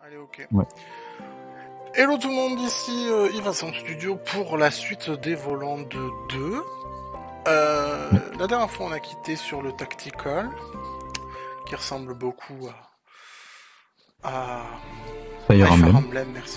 Allez, ok. Ouais. Hello tout le monde, ici Yvason Studio pour la suite des volants de 2. La dernière fois on a quitté sur le Tactical, qui ressemble beaucoup à Fire Emblem. Emblem, merci.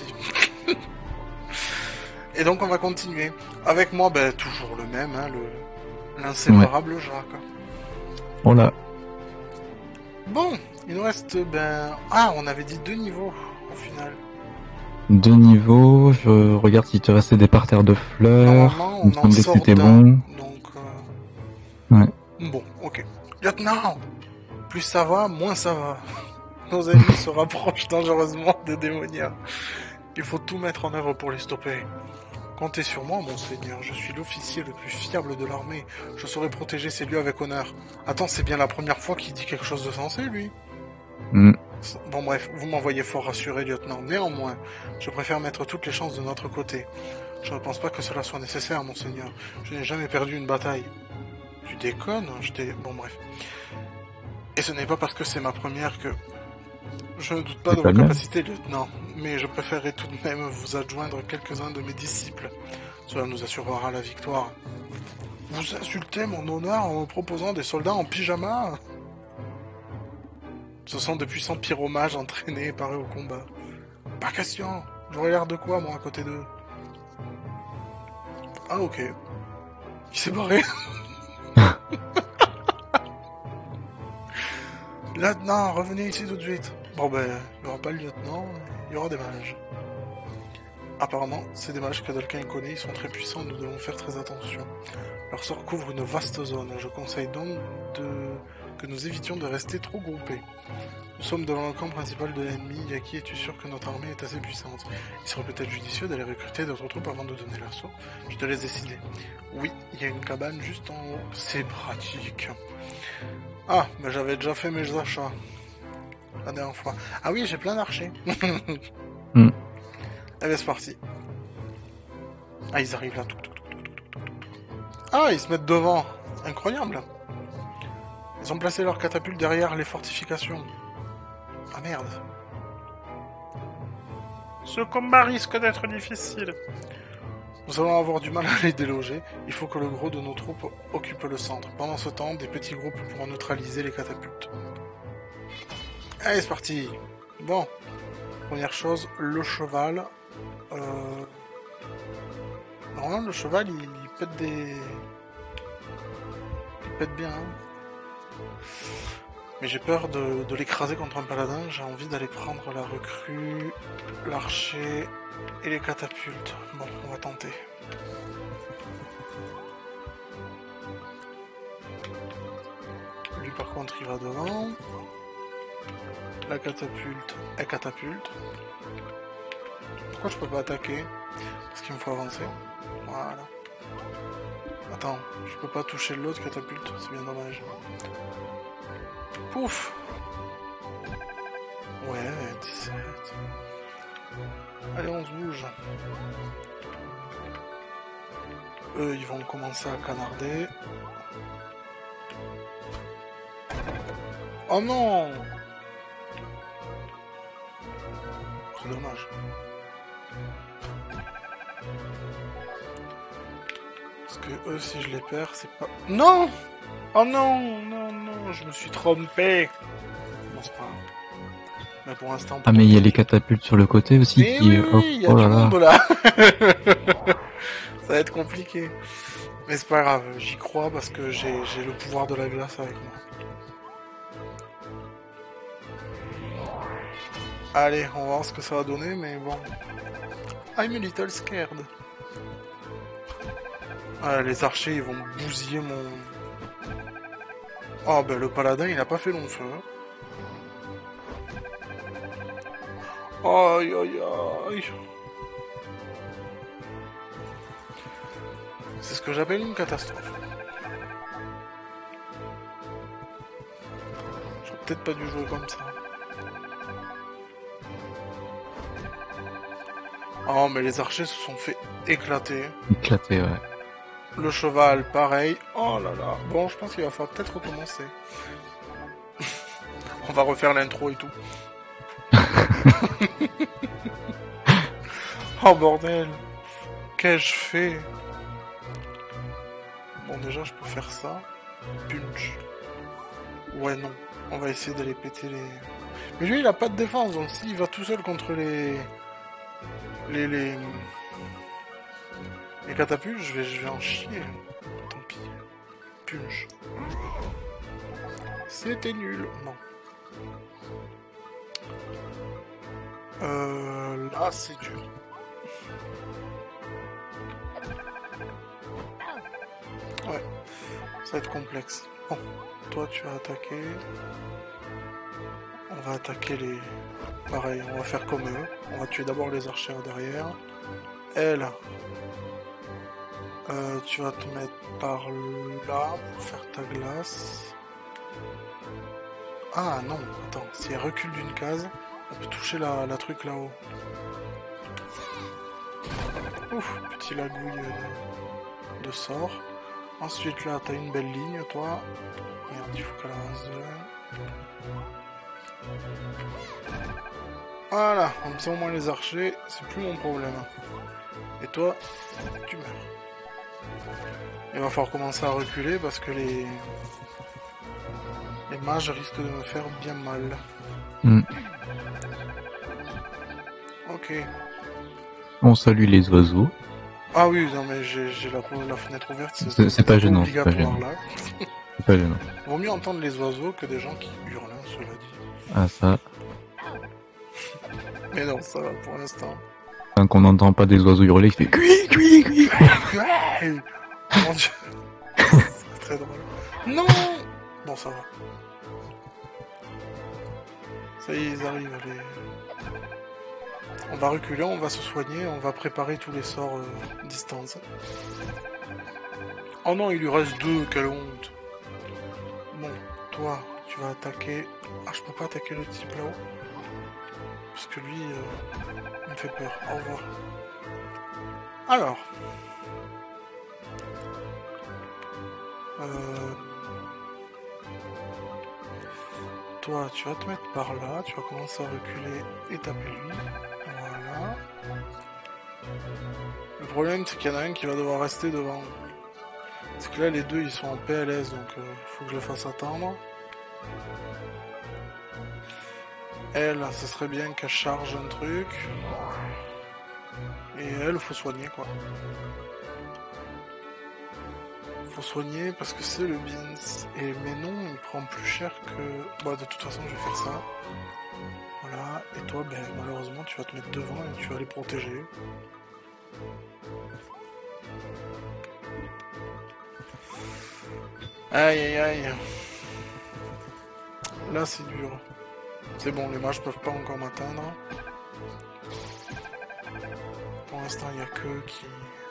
Et donc on va continuer. Avec moi, toujours le même, hein, l'inséparable Jacques. Voilà. Bon, il nous reste, on avait dit 2 niveaux au final. 2 niveaux, je regarde s'il te restait des parterres de fleurs. Normalement, Il me on en semblait que sort c'était d'un, bon. donc... Ouais. Bon, ok. Lieutenant, plus ça va, moins ça va. Nos ennemis se rapprochent dangereusement des démoniaques. Il faut tout mettre en œuvre pour les stopper. Comptez sur moi, mon seigneur. Je suis l'officier le plus fiable de l'armée. Je saurai protéger ces lieux avec honneur. Attends, c'est bien la première fois qu'il dit quelque chose de sensé, lui. Bon bref, vous m'envoyez fort rassuré, lieutenant. Néanmoins, je préfère mettre toutes les chances de notre côté. Je ne pense pas que cela soit nécessaire, mon seigneur. Je n'ai jamais perdu une bataille. Tu déconnes, Bon bref. Et ce n'est pas parce que c'est ma première que... Je ne doute pas de vos capacités, lieutenant, mais je préférerais tout de même vous adjoindre quelques-uns de mes disciples. Cela nous assurera la victoire. Vous insultez mon honneur en me proposant des soldats en pyjama? Ce sont de puissants pyromages entraînés et parés au combat. Pas question. J'aurais l'air de quoi, moi, à côté d'eux? Ah, ok. Il s'est barré. Lieutenant, revenez ici tout de suite. Bon il n'y aura pas le lieutenant, il y aura des mages. Apparemment, c'est des mages que Dalkin connaît, ils sont très puissants, nous devons faire très attention. Leur sort couvre une vaste zone, je conseille donc que nous évitions de rester trop groupés. Nous sommes devant le camp principal de l'ennemi, Yaki, es-tu sûr que notre armée est assez puissante? Il serait peut-être judicieux d'aller recruter d'autres troupes avant de donner l'assaut. Je te laisse décider. Oui, il y a une cabane juste en haut, c'est pratique. Ah, mais j'avais déjà fait mes achats la dernière fois. Ah oui, j'ai plein d'archers. Allez, c'est parti. Ah, ils arrivent là. Ah, ils se mettent devant. Incroyable. Ils ont placé leurs catapultes derrière les fortifications. Ah merde. Ce combat risque d'être difficile. Nous allons avoir du mal à les déloger. Il faut que le gros de nos troupes occupe le centre. Pendant ce temps, des petits groupes pourront neutraliser les catapultes. Allez, c'est parti. Bon. Première chose, le cheval. Normalement, le cheval, il pète des... Il pète bien, hein. Mais j'ai peur de l'écraser contre un paladin. J'ai envie d'aller prendre la recrue, l'archer et les catapultes. Bon, on va tenter. Lui, par contre, il va devant. La catapulte, elle catapulte. Pourquoi je peux pas attaquer? Parce qu'il me faut avancer. Voilà. Attends, je peux pas toucher l'autre catapulte, c'est bien dommage. Pouf! Ouais, 17. Allez, on se bouge. Eux, ils vont commencer à canarder. Oh non! C'est dommage. Parce que eux, si je les perds, c'est pas... Non! Oh non! Non, non, je me suis trompé! Bon, c'est pas grave. Mais pour l'instant... Ah, mais il y a les catapultes sur le côté aussi. Mais qui... oui, il y a du monde là. Ça va être compliqué. Mais c'est pas grave, j'y crois parce que j'ai le pouvoir de la glace avec moi. Allez, on va voir ce que ça va donner, mais bon... I'm a little scared. Ah, les archers, ils vont bousiller mon... Oh, le paladin, il a pas fait long feu. Aïe, aïe, aïe. C'est ce que j'appelle une catastrophe. J'aurais peut-être pas dû jouer comme ça. Oh, mais les archers se sont fait éclater. Éclater, ouais. Le cheval, pareil. Oh là là. Bon, je pense qu'il va falloir peut-être recommencer. On va refaire l'intro et tout. Oh bordel! Qu'ai-je fait? Bon, déjà, je peux faire ça. Punch. Ouais, non. On va essayer d'aller péter les... Mais lui, il a pas de défense, donc s'il va tout seul contre les... Les catapultes, je vais en chier. Tant pis. Punch. C'était nul. Non. Là, c'est dur. Ouais. Ça va être complexe. Bon. Toi, tu vas attaquer. On va attaquer les... Pareil, on va faire comme eux. On va tuer d'abord les archères derrière. Elle... tu vas te mettre par là pour faire ta glace. Ah non, attends, si elle recule d'une case, on peut toucher la truc là-haut. Ouf, petit lagouille de sort. Ensuite là, t'as une belle ligne, toi. Merde, il faut qu'elle avance de là. Voilà, comme ça au moins les archers, c'est plus mon problème. Et toi, tu meurs. Il va falloir commencer à reculer parce que les mages risquent de me faire bien mal. Ok. On salue les oiseaux. Ah oui, non mais j'ai la fenêtre ouverte, C'est pas gênant, obligatoire c'est pas gênant. là. C'est pas gênant. Vaut mieux entendre les oiseaux que des gens qui hurlent, hein, cela dit. Ah ça. Mais non, ça va pour l'instant. Tant qu'on n'entend pas des oiseaux hurler, il fait cui cui cui. Mon dieu. C'est très drôle. Non. Bon, ça va. Ça y est, ils arrivent. On va reculer, on va se soigner, on va préparer tous les sorts distance. Oh non, il lui reste 2, quelle honte. Bon, toi, tu vas attaquer... Ah, je peux pas attaquer le type là-haut. Parce que lui, il me fait peur. Au revoir. Alors. Toi, tu vas te mettre par là, tu vas commencer à reculer et taper lui. Voilà. Le problème, c'est qu'il y en a un qui va devoir rester devant. Parce que là, les deux, ils sont en PLS, donc il faut que je le fasse attendre. Elle, ce serait bien qu'elle charge un truc. Et elle, faut soigner, quoi. Faut soigner parce que c'est le Beans. Et mais non, il prend plus cher que... Bah, de toute façon, je vais faire ça. Voilà. Et toi, ben, malheureusement, tu vas te mettre devant et tu vas les protéger. Aïe, aïe, aïe. Là, c'est dur. C'est bon, les mages peuvent pas encore m'atteindre. Pour l'instant, il n'y a que qui...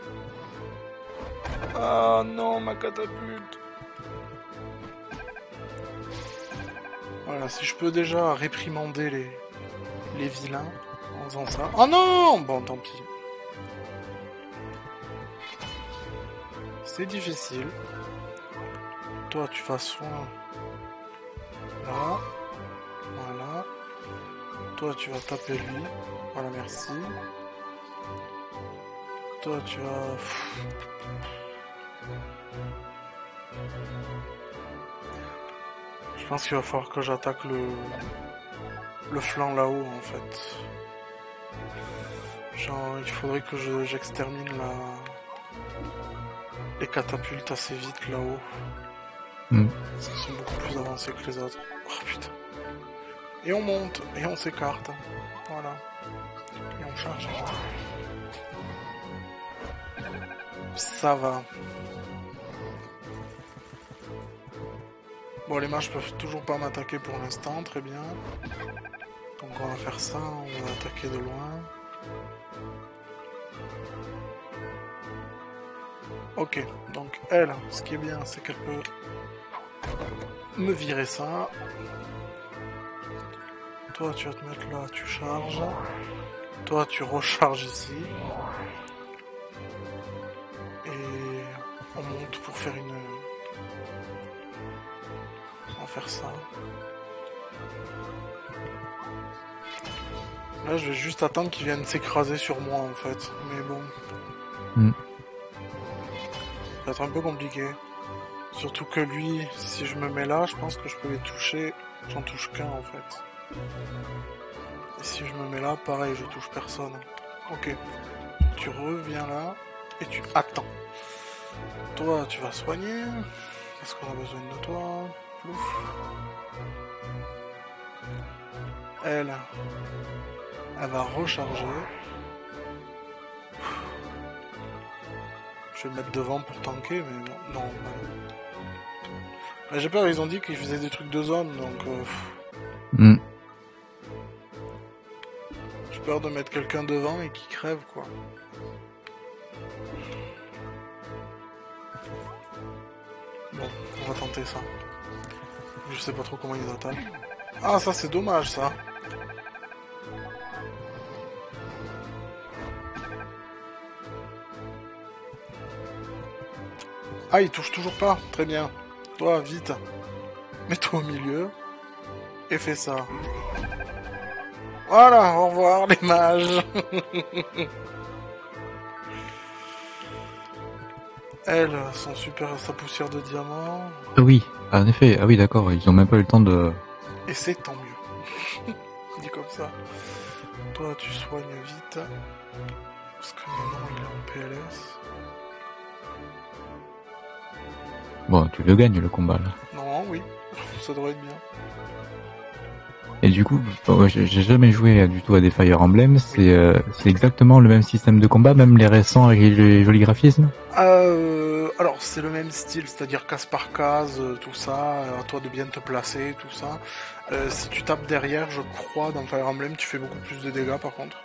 Ah non, ma catapulte. Voilà, si je peux déjà réprimander les vilains en faisant ça. Oh non! Bon, tant pis. C'est difficile. Toi, tu fasses soin. Là. Voilà. Toi, tu vas taper lui. Voilà, merci. Toi, tu vas... Je pense qu'il va falloir que j'attaque le flanc là-haut, en fait. Genre, il faudrait que j'extermine les catapultes assez vite là-haut. Parce qu'ils sont beaucoup plus avancés que les autres. Oh putain. Et on monte, et on s'écarte. Voilà. Et on charge. Ça va. Bon, les mages peuvent toujours pas m'attaquer pour l'instant, très bien. Donc on va faire ça, on va attaquer de loin. Ok, donc elle, ce qui est bien, c'est qu'elle peut me virer ça. Toi, tu vas te mettre là, tu charges. Toi, tu recharges ici. Et on monte pour faire une... On va faire ça. Là, je vais juste attendre qu'ils viennent s'écraser sur moi, en fait. Mais bon. Mm. Ça va être un peu compliqué. Surtout que lui, si je me mets là, je pense que je peux les toucher. J'en touche qu'un, en fait. Et si je me mets là, pareil, je touche personne. Ok. Tu reviens là, et tu attends. Toi, tu vas soigner. Parce qu'on a besoin de toi. Plouf. Elle va recharger. Je vais me mettre devant pour tanker, mais non. J'ai peur, ils ont dit qu'ils faisaient des trucs de zone, donc... J'ai peur de mettre quelqu'un devant et qu'il crève, quoi. Bon, on va tenter ça. Je sais pas trop comment ils attaquent. Ah, ça c'est dommage, ça. Ah, il touche toujours pas. Très bien. Toi, vite. Mets-toi au milieu. Et fais ça. Voilà, au revoir les mages. Elles sont super à sa poussière de diamant. Ah oui, en effet. Ah oui, d'accord. Ils ont même pas eu le temps de... Et c'est tant mieux. Dit comme ça. Toi, tu soignes vite. Parce que maintenant, il est en PLS. Bon, tu le gagnes le combat là. Non, oui. Ça devrait être bien. Et du coup, j'ai jamais joué du tout à des Fire Emblem. C'est exactement le même système de combat, même les récents avec les jolis graphismes. Alors, c'est le même style, c'est-à-dire case par case, tout ça, à toi de bien te placer, tout ça. Si tu tapes derrière, je crois, dans Fire Emblem, tu fais beaucoup plus de dégâts, par contre.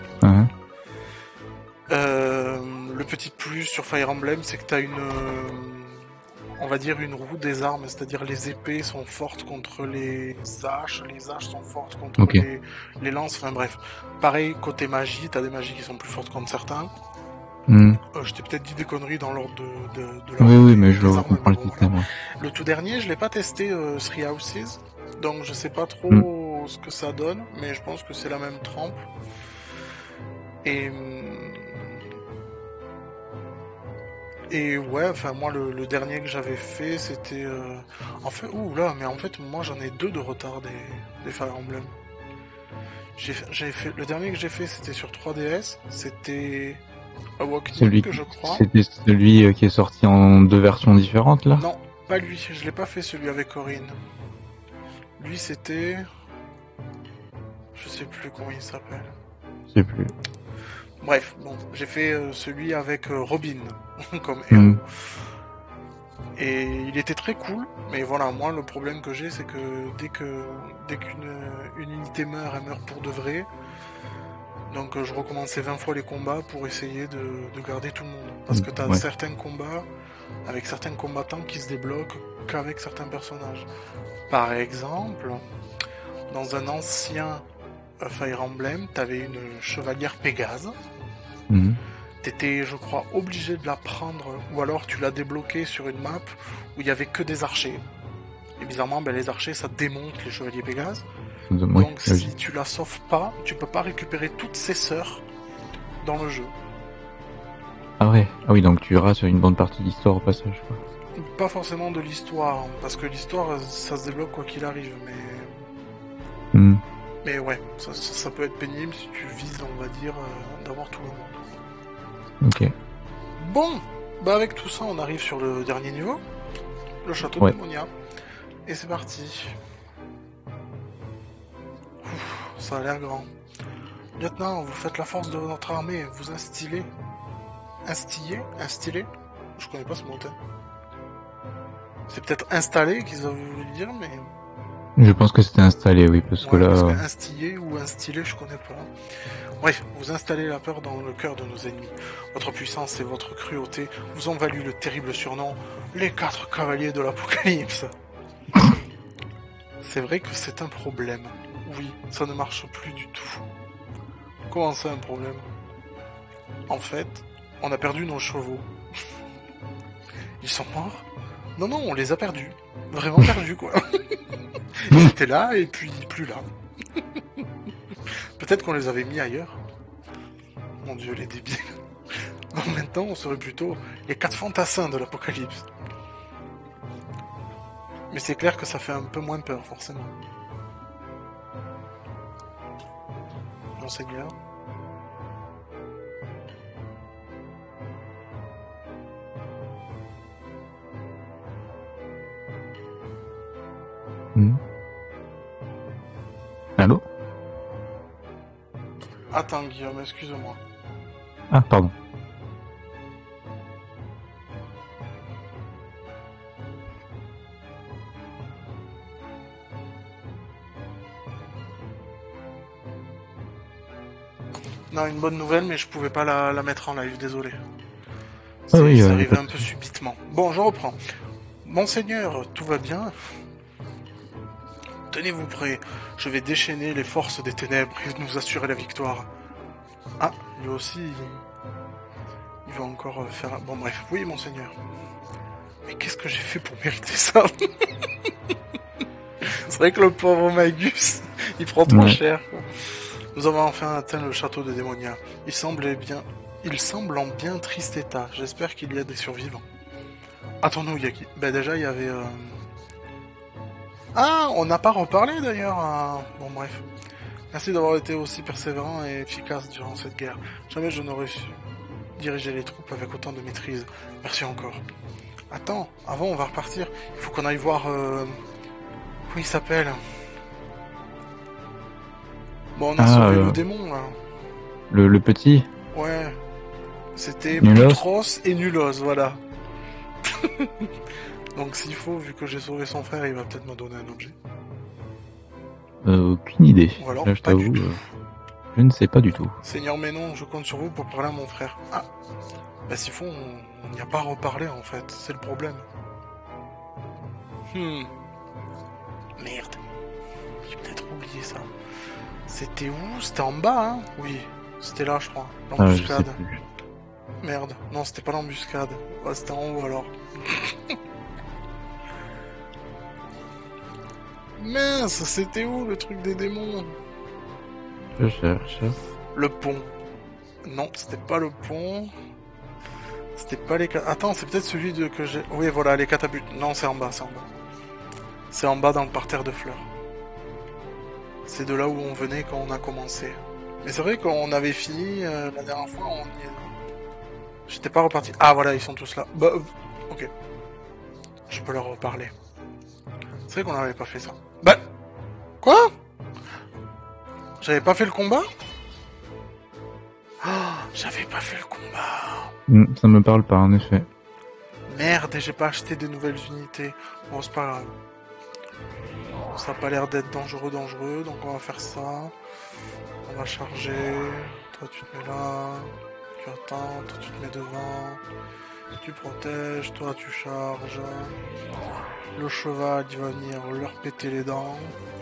Le petit plus sur Fire Emblem, c'est que t'as on va dire une roue des armes, c'est-à-dire les épées sont fortes contre les haches sont fortes contre les lances, enfin bref. Pareil, côté magie, t'as des magies qui sont plus fortes contre certains. Je t'ai peut-être dit des conneries dans l'ordre de la Oui, mais je comprends le système. Voilà. Le tout dernier, je l'ai pas testé, Three Houses, donc je sais pas trop ce que ça donne, mais je pense que c'est la même trempe. Et ouais, enfin moi le dernier que j'avais fait, c'était... En fait, moi j'en ai 2 de retard des Fire Emblem. Le dernier que j'ai fait, c'était sur 3DS, c'était Awakening, que je crois. C'était celui qui est sorti en 2 versions différentes là? Non, pas lui, je l'ai pas fait celui avec Corinne. Lui c'était... Je sais plus comment il s'appelle. Je sais plus. Bref, bon, j'ai fait celui avec Robin, comme héros. Et il était très cool, mais voilà, moi le problème que j'ai, c'est que dès qu'une unité meurt, elle meurt pour de vrai. Donc je recommençais 20 fois les combats pour essayer de garder tout le monde. Parce que t'as certains combats avec certains combattants qui se débloquent qu'avec certains personnages. Par exemple, dans un ancien Fire Emblem, t'avais une chevalière Pégase. T'étais, je crois, obligé de la prendre, ou alors tu l'as débloquée sur une map où il y avait que des archers. Et bizarrement, les archers, ça démonte les chevaliers Pégase. Donc si tu la sauves pas, tu peux pas récupérer toutes ses sœurs dans le jeu. Ah ouais, ah oui, donc tu rates une bonne partie de l'histoire au passage, quoi. Pas forcément de l'histoire, parce que l'histoire, ça se débloque quoi qu'il arrive, mais... Mais ouais, ça peut être pénible si tu vises, on va dire, d'avoir tout le monde. Ok. Bon, avec tout ça, on arrive sur le dernier niveau, le château de Démonia. Et c'est parti. Ouf, ça a l'air grand. Lieutenant, vous faites la force de notre armée, vous instillez. Instiller? Je connais pas ce mot. C'est peut-être installé qu'ils ont voulu dire, mais... Je pense que c'était installé, oui, parce que là... Parce que instiller ou instiller, je connais pas. Bref, vous installez la peur dans le cœur de nos ennemis. Votre puissance et votre cruauté vous ont valu le terrible surnom « Les 4 cavaliers de l'Apocalypse ». C'est vrai que c'est un problème. Oui, ça ne marche plus du tout. Comment c'est un problème? En fait, on a perdu nos chevaux. Ils sont morts? Non, on les a perdus. Vraiment perdus, quoi. Ils étaient là, et puis plus là. Peut-être qu'on les avait mis ailleurs. Mon dieu, les débiles. Donc maintenant, on serait plutôt les 4 fantassins de l'apocalypse. Mais c'est clair que ça fait un peu moins peur, forcément. Monseigneur. Allô? Attends, Guillaume, excuse-moi. Ah, pardon. Non, une bonne nouvelle, mais je pouvais pas la mettre en live, désolé. Ah oui, ça arrivait un peu subitement. Bon, je reprends. Monseigneur, tout va bien? Tenez-vous prêts, je vais déchaîner les forces des ténèbres et nous assurer la victoire. Ah, lui aussi, il va encore faire... Bon bref, oui, monseigneur. Mais qu'est-ce que j'ai fait pour mériter ça? C'est vrai que le pauvre Magus, il prend trop cher. Nous avons enfin atteint le château de Démonia. Il semble en bien triste état. J'espère qu'il y a des survivants. Attends-nous, Yaki. Ben déjà, il y avait... Ah, on n'a pas reparlé d'ailleurs. Bon bref. Merci d'avoir été aussi persévérant et efficace durant cette guerre. Jamais je n'aurais su diriger les troupes avec autant de maîtrise. Merci encore. Attends, avant on va repartir. Il faut qu'on aille voir... Comment il s'appelle? Bon, on a sauvé le démon, là. Le petit? Ouais. C'était Nulos. Putros et Nulos, voilà. Donc s'il faut, vu que j'ai sauvé son frère, il va peut-être me donner un objet. Aucune idée. Ou alors, là, je pas du t'avoue, tout. Je ne sais pas du tout. Seigneur Ménon, je compte sur vous pour parler à mon frère. Ah. Bah s'il faut, on n'y a pas reparlé, en fait. C'est le problème. Merde. J'ai peut-être oublié ça. C'était où? C'était en bas, hein? Oui. C'était là, je crois. L'embuscade. Merde. Non, c'était pas l'embuscade. Ouais, c'était en haut, alors. Mince, c'était où le truc des démons? Je cherche. Le pont. Non, c'était pas le pont. C'était pas les... Attends, c'est peut-être celui que j'ai... Oui, voilà, les catapultes. Non, c'est en bas, c'est en bas. C'est en bas dans le parterre de fleurs. C'est de là où on venait quand on a commencé. Mais c'est vrai qu'on avait fini la dernière fois, on y est... J'étais pas reparti. Ah, voilà, ils sont tous là. Bah, ok. Je peux leur reparler. C'est vrai qu'on n'avait pas fait ça. Bah... Quoi? J'avais pas fait le combat? Oh, j'avais pas fait le combat. Ça me parle pas, en effet. Merde, et j'ai pas acheté de nouvelles unités. Bon, c'est pas grave. Ça a pas l'air d'être dangereux, donc on va faire ça. On va charger. Toi, tu te mets là. Tu attends. Toi, tu te mets devant. Tu protèges. Toi, tu charges. Le cheval, il va venir leur péter les dents.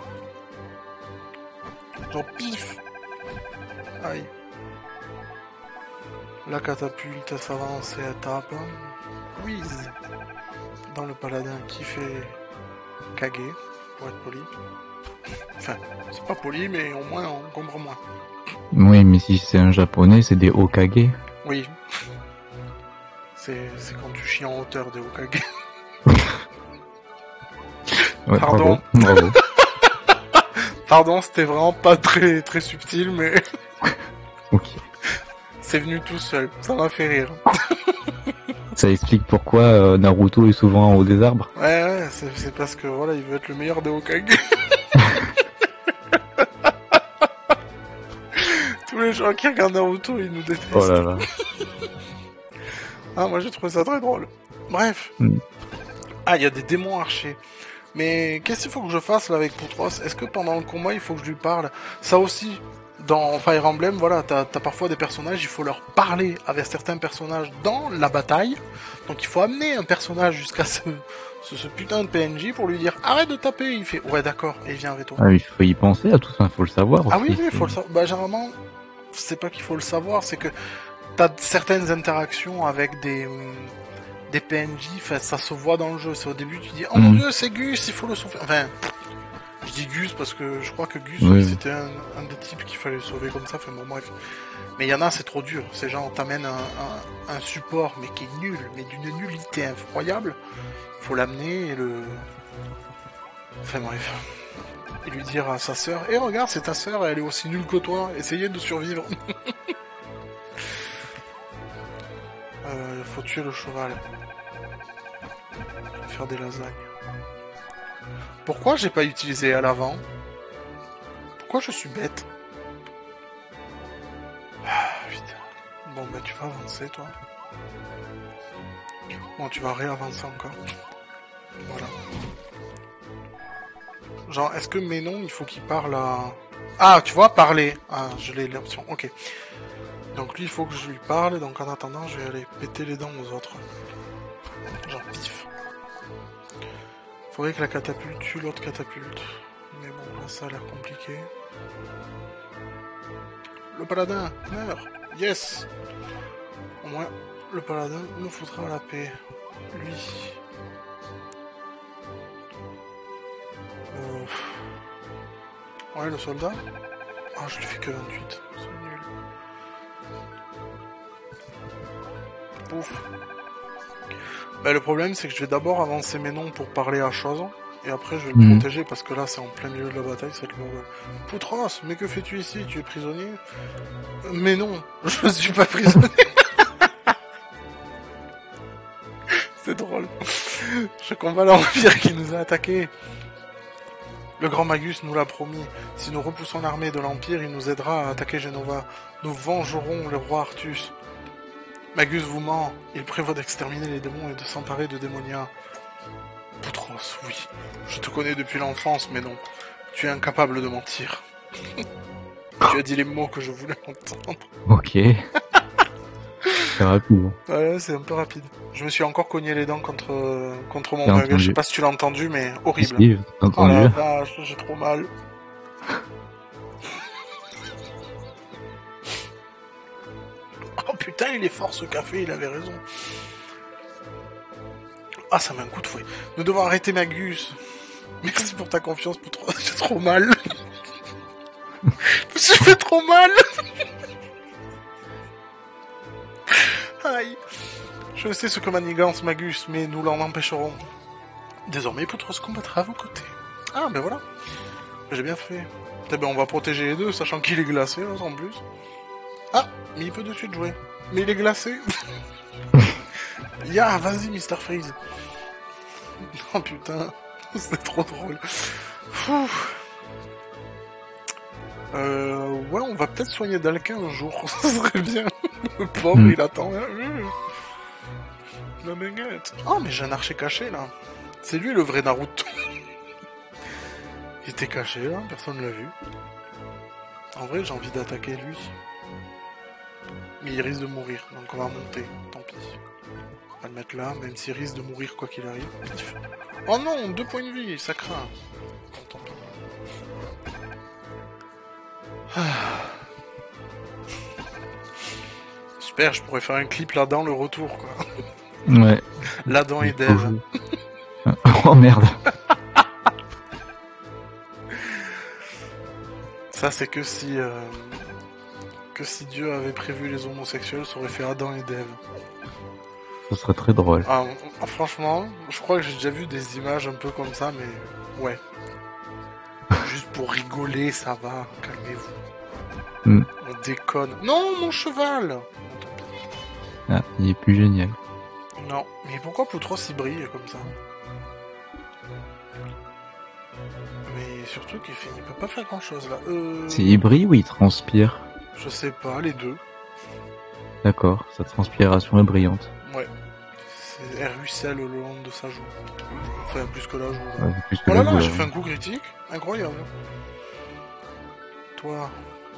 Genre pif. Aïe. La catapulte, elle s'avance et elle tape. Whiz. Dans le paladin qui fait Kage, pour être poli. Enfin, c'est pas poli, mais au moins on comprend moins. Oui, mais si c'est un japonais, c'est des Hokage. Oui. C'est quand tu chies en hauteur des Hokage. Ouais, pardon. Bravo. Pardon, c'était vraiment pas très très subtil, mais... Ok. C'est venu tout seul, ça m'a fait rire. Ça explique pourquoi Naruto est souvent en haut des arbres. Ouais, c'est parce que voilà, il veut être le meilleur des Hokage. Tous les gens qui regardent Naruto, ils nous détestent. Oh là là. Ah, moi j'ai trouvé ça très drôle. Bref. Ah, il y a des démons archers. Mais qu'est-ce qu'il faut que je fasse là avec Putros? Est-ce que pendant le combat, il faut que je lui parle? Ça aussi, dans Fire Emblem, voilà, t'as parfois des personnages, il faut leur parler avec certains personnages dans la bataille. Donc il faut amener un personnage jusqu'à ce putain de PNJ pour lui dire arrête de taper. Il fait ouais d'accord et il vient avec toi. Ah, il faut y penser à tout ça, faut le savoir. Ah aussi, oui, il faut le savoir. Bah généralement, c'est pas qu'il faut le savoir, c'est que t'as certaines interactions avec des PNJ, ça se voit dans le jeu. C'est au début tu dis oh mon dieu c'est Gus, il faut le souffler. Enfin, Je dis Gus parce que je crois que Gus, Oui. c'était un des types qu'il fallait sauver comme ça, enfin bon bref. Mais il y en a, c'est trop dur. C'est genre, t'amènes un support, mais qui est nul, mais d'une nullité incroyable. Faut l'amener et le... Enfin bref. Et lui dire à sa sœur, eh regarde, c'est ta sœur, elle est aussi nulle que toi, essayez de survivre. Faut tuer le cheval. Faire des lasagnes. Pourquoi j'ai pas utilisé à l'avant? Pourquoi je suis bête? Ah, putain. Bon, bah tu vas avancer, toi. Bon, tu vas réavancer encore. Voilà. Genre, est-ce que Ménon, il faut qu'il parle à... Ah, tu vois, parler. Ah, je l'ai l'option, ok. Donc lui, il faut que je lui parle, donc en attendant, je vais aller péter les dents aux autres. Genre, pif. Faudrait que la catapulte tue l'autre catapulte. Mais bon, là, ça a l'air compliqué. Le paladin meurt. Yes. Au moins, le paladin nous foutra la paix. Lui. Ouais, le soldat. Ah, je lui fais que 28. C'est nul. Pouf. Bah, le problème, c'est que je vais d'abord avancer mes noms pour parler à chose. Et après, je vais le protéger parce que là, c'est en plein milieu de la bataille, c'est le mauvais. Poutros, mais que fais-tu ici? Tu es prisonnier? Mais non, je suis pas prisonnier. C'est drôle. Je combats l'Empire qui nous a attaqués. Le grand Magus nous l'a promis. Si nous repoussons l'armée de l'Empire, il nous aidera à attaquer Genova. Nous vengerons le roi Artus. Magus vous ment. Il prévoit d'exterminer les démons et de s'emparer de Démonia. Poutros, oui. Je te connais depuis l'enfance, mais non. Tu es incapable de mentir. Tu as dit les mots que je voulais entendre. Ok. C'est rapide. Ouais, c'est un peu rapide. Je me suis encore cogné les dents contre mon J'ai bug. entendu. Je sais pas si tu l'as entendu, mais horrible. Si, j'ai Oh la entendu. vache, j'ai trop mal. Oh putain, il est fort ce café, il avait raison. Ah, ça met un coup de fouet. Nous devons arrêter Magus. Merci pour ta confiance, Poutros. J'ai trop mal. Je me fait trop mal. Aïe. Je sais ce que manigance Magus, mais nous l'en empêcherons. Désormais, Poutros combattra à vos côtés. Ah, ben voilà. J'ai bien fait. Eh ben, on va protéger les deux, sachant qu'il est glacé, là, en plus. Ah, mais il peut de suite jouer. Mais il est glacé. Ya, vas-y, Mr. Freeze. Oh putain, c'est trop drôle. Fou. Ouais, on va peut-être soigner Dalkin un jour, ça serait bien. Le pauvre, il attend. La baguette. Oh, mais j'ai un archer caché, là. C'est lui, le vrai Naruto. Il était caché, là, personne l'a vu. En vrai, j'ai envie d'attaquer lui. Mais il risque de mourir, donc on va monter, tant pis. On va le mettre là, même s'il risque de mourir quoi qu'il arrive. Oh non, 2 points de vie, ça craint. Bon, tant pis. Ah. Super, je pourrais faire un clip là-dedans, le retour, quoi. Ouais. L'Adam et Dave. Oh merde. Ça, c'est que si Dieu avait prévu les homosexuels, ça aurait fait Adam et Dave. Ce serait très drôle. Ah, franchement, je crois que j'ai déjà vu des images un peu comme ça, mais ouais. Juste pour rigoler, ça va, calmez-vous. Mm. On déconne. Non, mon cheval! Ah, il est plus génial. Non, mais pourquoi Poutros il brille comme ça? Mais surtout il peut pas faire grand chose là. C'est il brille ou il transpire? Je sais pas, les deux. D'accord, sa transpiration est brillante. Ouais. Elle ruisselle le long de sa joue. Enfin, plus que la joue. Ouais, plus que Oh là la là, joue, j'ai là. fait un coup critique. Incroyable. Toi.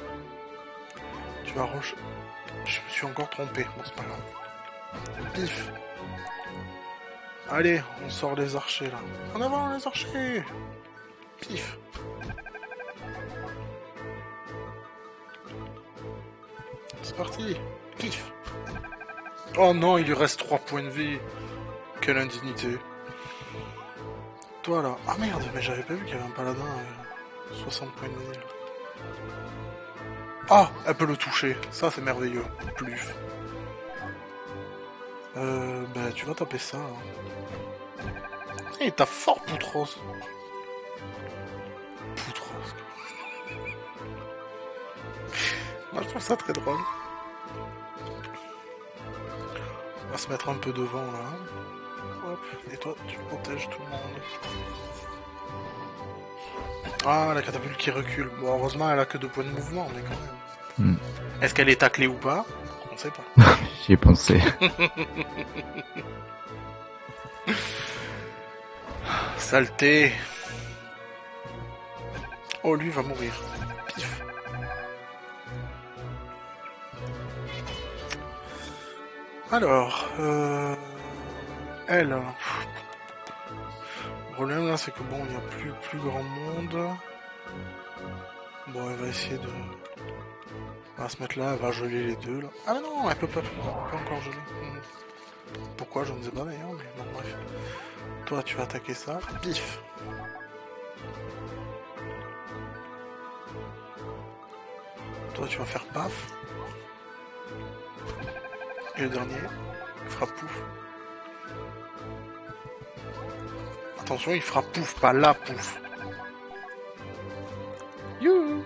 Tu vas roche. Je me suis encore trompé. Bon, c'est pas grave. Pif. Allez, on sort les archers là. En avant les archers. Pif. C'est parti. Pif. Oh non, il lui reste 3 points de vie. Quelle indignité. toi là. Ah merde, mais j'avais pas vu qu'il y avait un paladin 60 points de vie. Ah, elle peut le toucher. Ça, c'est merveilleux. Plus. Bah, tu vas taper ça. Hein. Et t'as fort Poutros. Poutros. Moi, je trouve ça très drôle. On va se mettre un peu devant là. Hop, et toi, tu protèges tout le monde. Ah, la catapulte qui recule. Bon, heureusement, elle a que 2 points de mouvement, mais quand même. Est-ce qu'elle est taclée ou pas? On sait pas. J'y ai pensé. Saleté. Oh, lui va mourir. Pif. Alors, elle. Le problème là, c'est que bon, il n'y a plus grand monde. Bon, elle va essayer de... Elle va se mettre là, elle va geler les deux là. Ah mais non, elle peut pas encore geler. Pourquoi, je ne sais pas d'ailleurs, mais bon, bref. Toi, tu vas attaquer ça. Pif. Toi, tu vas faire paf. Et le dernier, il fera pouf. Attention, il fera pouf, pas la pouf. Youhou.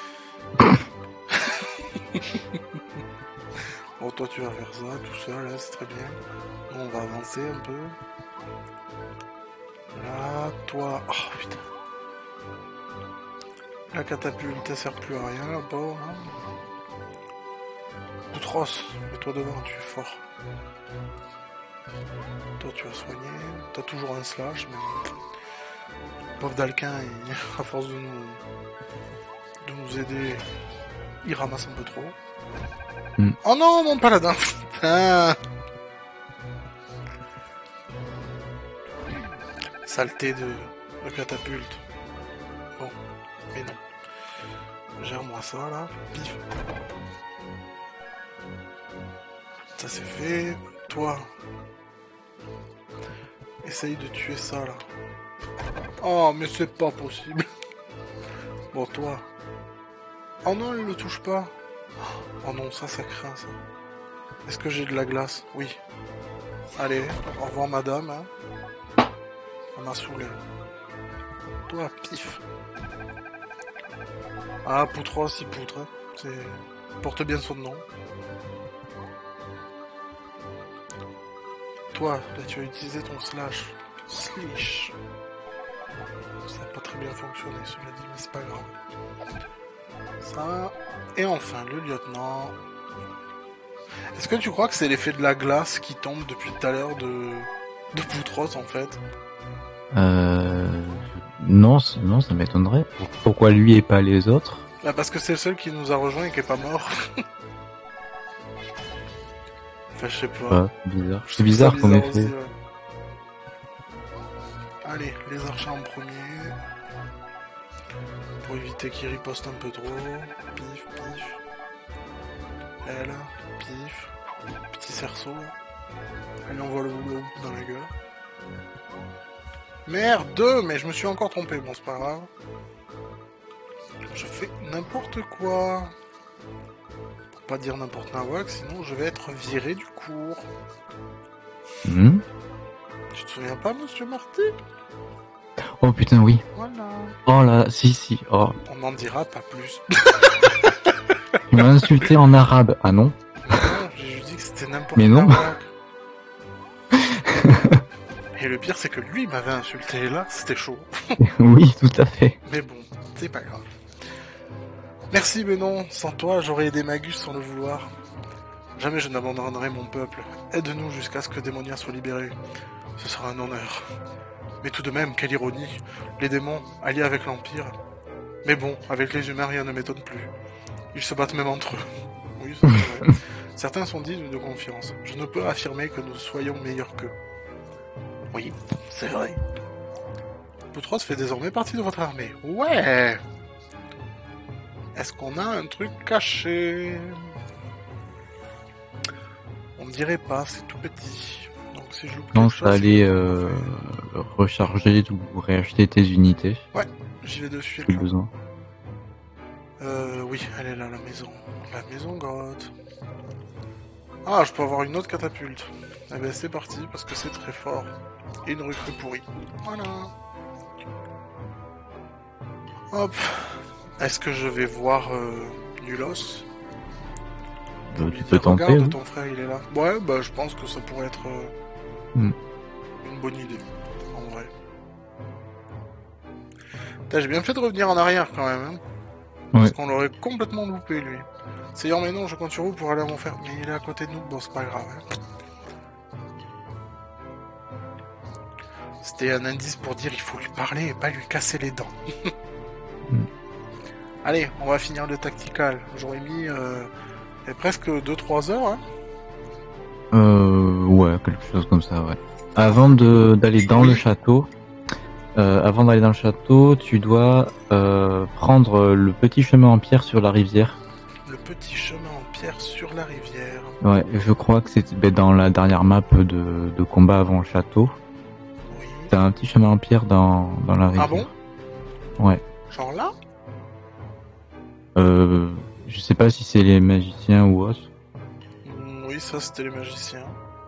Bon, toi, tu vas faire ça tout seul, là, c'est très bien. Bon, on va avancer un peu. Là, toi... Oh, putain. La catapulte, elle sert plus à rien, là-bas. Hein. Poutros, mets-toi devant, tu es fort. Toi, tu vas soigner. T'as toujours un slash, mais... Pauvre Dalquin, à force de nous aider, il ramasse un peu trop. Oh non, mon paladin. Putain. Saleté de catapulte. Bon, mais non. Gère-moi ça, là. Pif. Ça c'est fait. Toi. Essaye de tuer ça, là. Oh, mais c'est pas possible. Bon, toi. Oh non, il le touche pas. Oh non, ça craint, ça. Est-ce que j'ai de la glace? Oui. Allez, au revoir, madame. Hein. Ça m'a saoulé. Toi, pif. Ah, Poutros, il poutre. Hein. Il porte bien son nom. Toi, là, tu as utilisé ton slash. Slish. Ça n'a pas très bien fonctionné, cela dit, mais c'est pas grave. Ça. Et enfin, le lieutenant. Est-ce que tu crois que c'est l'effet de la glace qui tombe depuis tout à l'heure de Poutros, en fait? Non, ça m'étonnerait. Pourquoi lui et pas les autres? Bah parce que c'est le seul qui nous a rejoint et qui est pas mort. Enfin, je sais pas. Bizarre. C'est bizarre comme effet. Aussi, ouais. Allez, les archers en premier. Pour éviter qu'ils ripostent un peu trop. Pif, pif. Elle, pif. Petit cerceau. Elle envoie le boulot dans la gueule. Merde, mais je me suis encore trompé. Bon, c'est pas grave. Je fais n'importe quoi. Pour pas dire n'importe quoi, sinon je vais être viré du cours. Tu te souviens pas, monsieur Marty? Oh putain, oui. Voilà. Oh là, si. Oh. On n'en dira pas plus. Il m'a insulté en arabe. Ah non? Non, j'ai juste dit que c'était n'importe quoi. Mais non. Et le pire, c'est que lui m'avait insulté, et là, c'était chaud. Oui, tout à fait. Mais bon, c'est pas grave. Merci, mais non, sans toi, j'aurais aidé Magus sans le vouloir. Jamais je n'abandonnerai mon peuple. Aide-nous jusqu'à ce que Démonia soit libéré. Ce sera un honneur. Mais tout de même, quelle ironie. Les démons, alliés avec l'Empire. Mais bon, avec les humains, rien ne m'étonne plus. Ils se battent même entre eux. Oui, c'est vrai. Certains sont dignes de confiance. Je ne peux affirmer que nous soyons meilleurs qu'eux. Oui, c'est vrai. Poutros fait désormais partie de votre armée. Ouais. Est-ce qu'on a un truc caché? On ne dirait pas, c'est tout petit. Donc Si je loupe quelque pense chose, à c'est aller que- recharger ou réacheter tes unités. Ouais, j'y vais de suite Plus là. besoin. Oui, elle est là, la maison. La maison grotte. Ah, je peux avoir une autre catapulte. Eh ben c'est parti, parce que c'est très fort. Et une recrue pourrie. Voilà. Hop. Est-ce que je vais voir Nulos pour lui Tu peux dire, tenter. regarde, Oui. ton frère il est là. Ouais, bah je pense que ça pourrait être Hmm. une bonne idée, en vrai. Putain, j'ai bien fait de revenir en arrière quand même, hein. Parce Ouais. qu'on l'aurait complètement loupé lui. Seigneur, mais non, je compte sur vous pour aller à mon frère. Mais il est à côté de nous, bon c'est pas grave. Hein. C'était un indice pour dire il faut lui parler et pas lui casser les dents. Allez, on va finir le tactical. J'aurais mis presque 2-3 heures. Hein. Ouais, quelque chose comme ça, ouais. D'aller dans le château, tu dois prendre le petit chemin en pierre sur la rivière. Le petit chemin en pierre sur la rivière. Ouais, je crois que c'est dans la dernière map de combat avant le château. Oui. T'as un petit chemin en pierre dans la rivière. Ah bon? Ouais. Genre là? Je sais pas si c'est les magiciens ou autre. Oui, ça c'était les magiciens.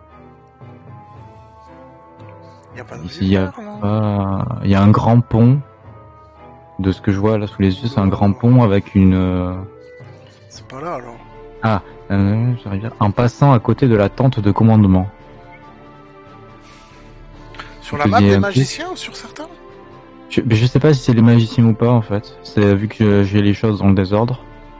Y a pas de Ici, il y a rivière là? il y a un grand pont. De ce que je vois là sous les yeux, c'est un grand pont avec une. C'est pas là alors. J'arrive en passant à côté de la tente de commandement. Sur Je la te map dis des un magiciens ou sur certains? Mais je sais pas si c'est les magiciens ou pas en fait. C'est vu que j'ai les choses dans le désordre.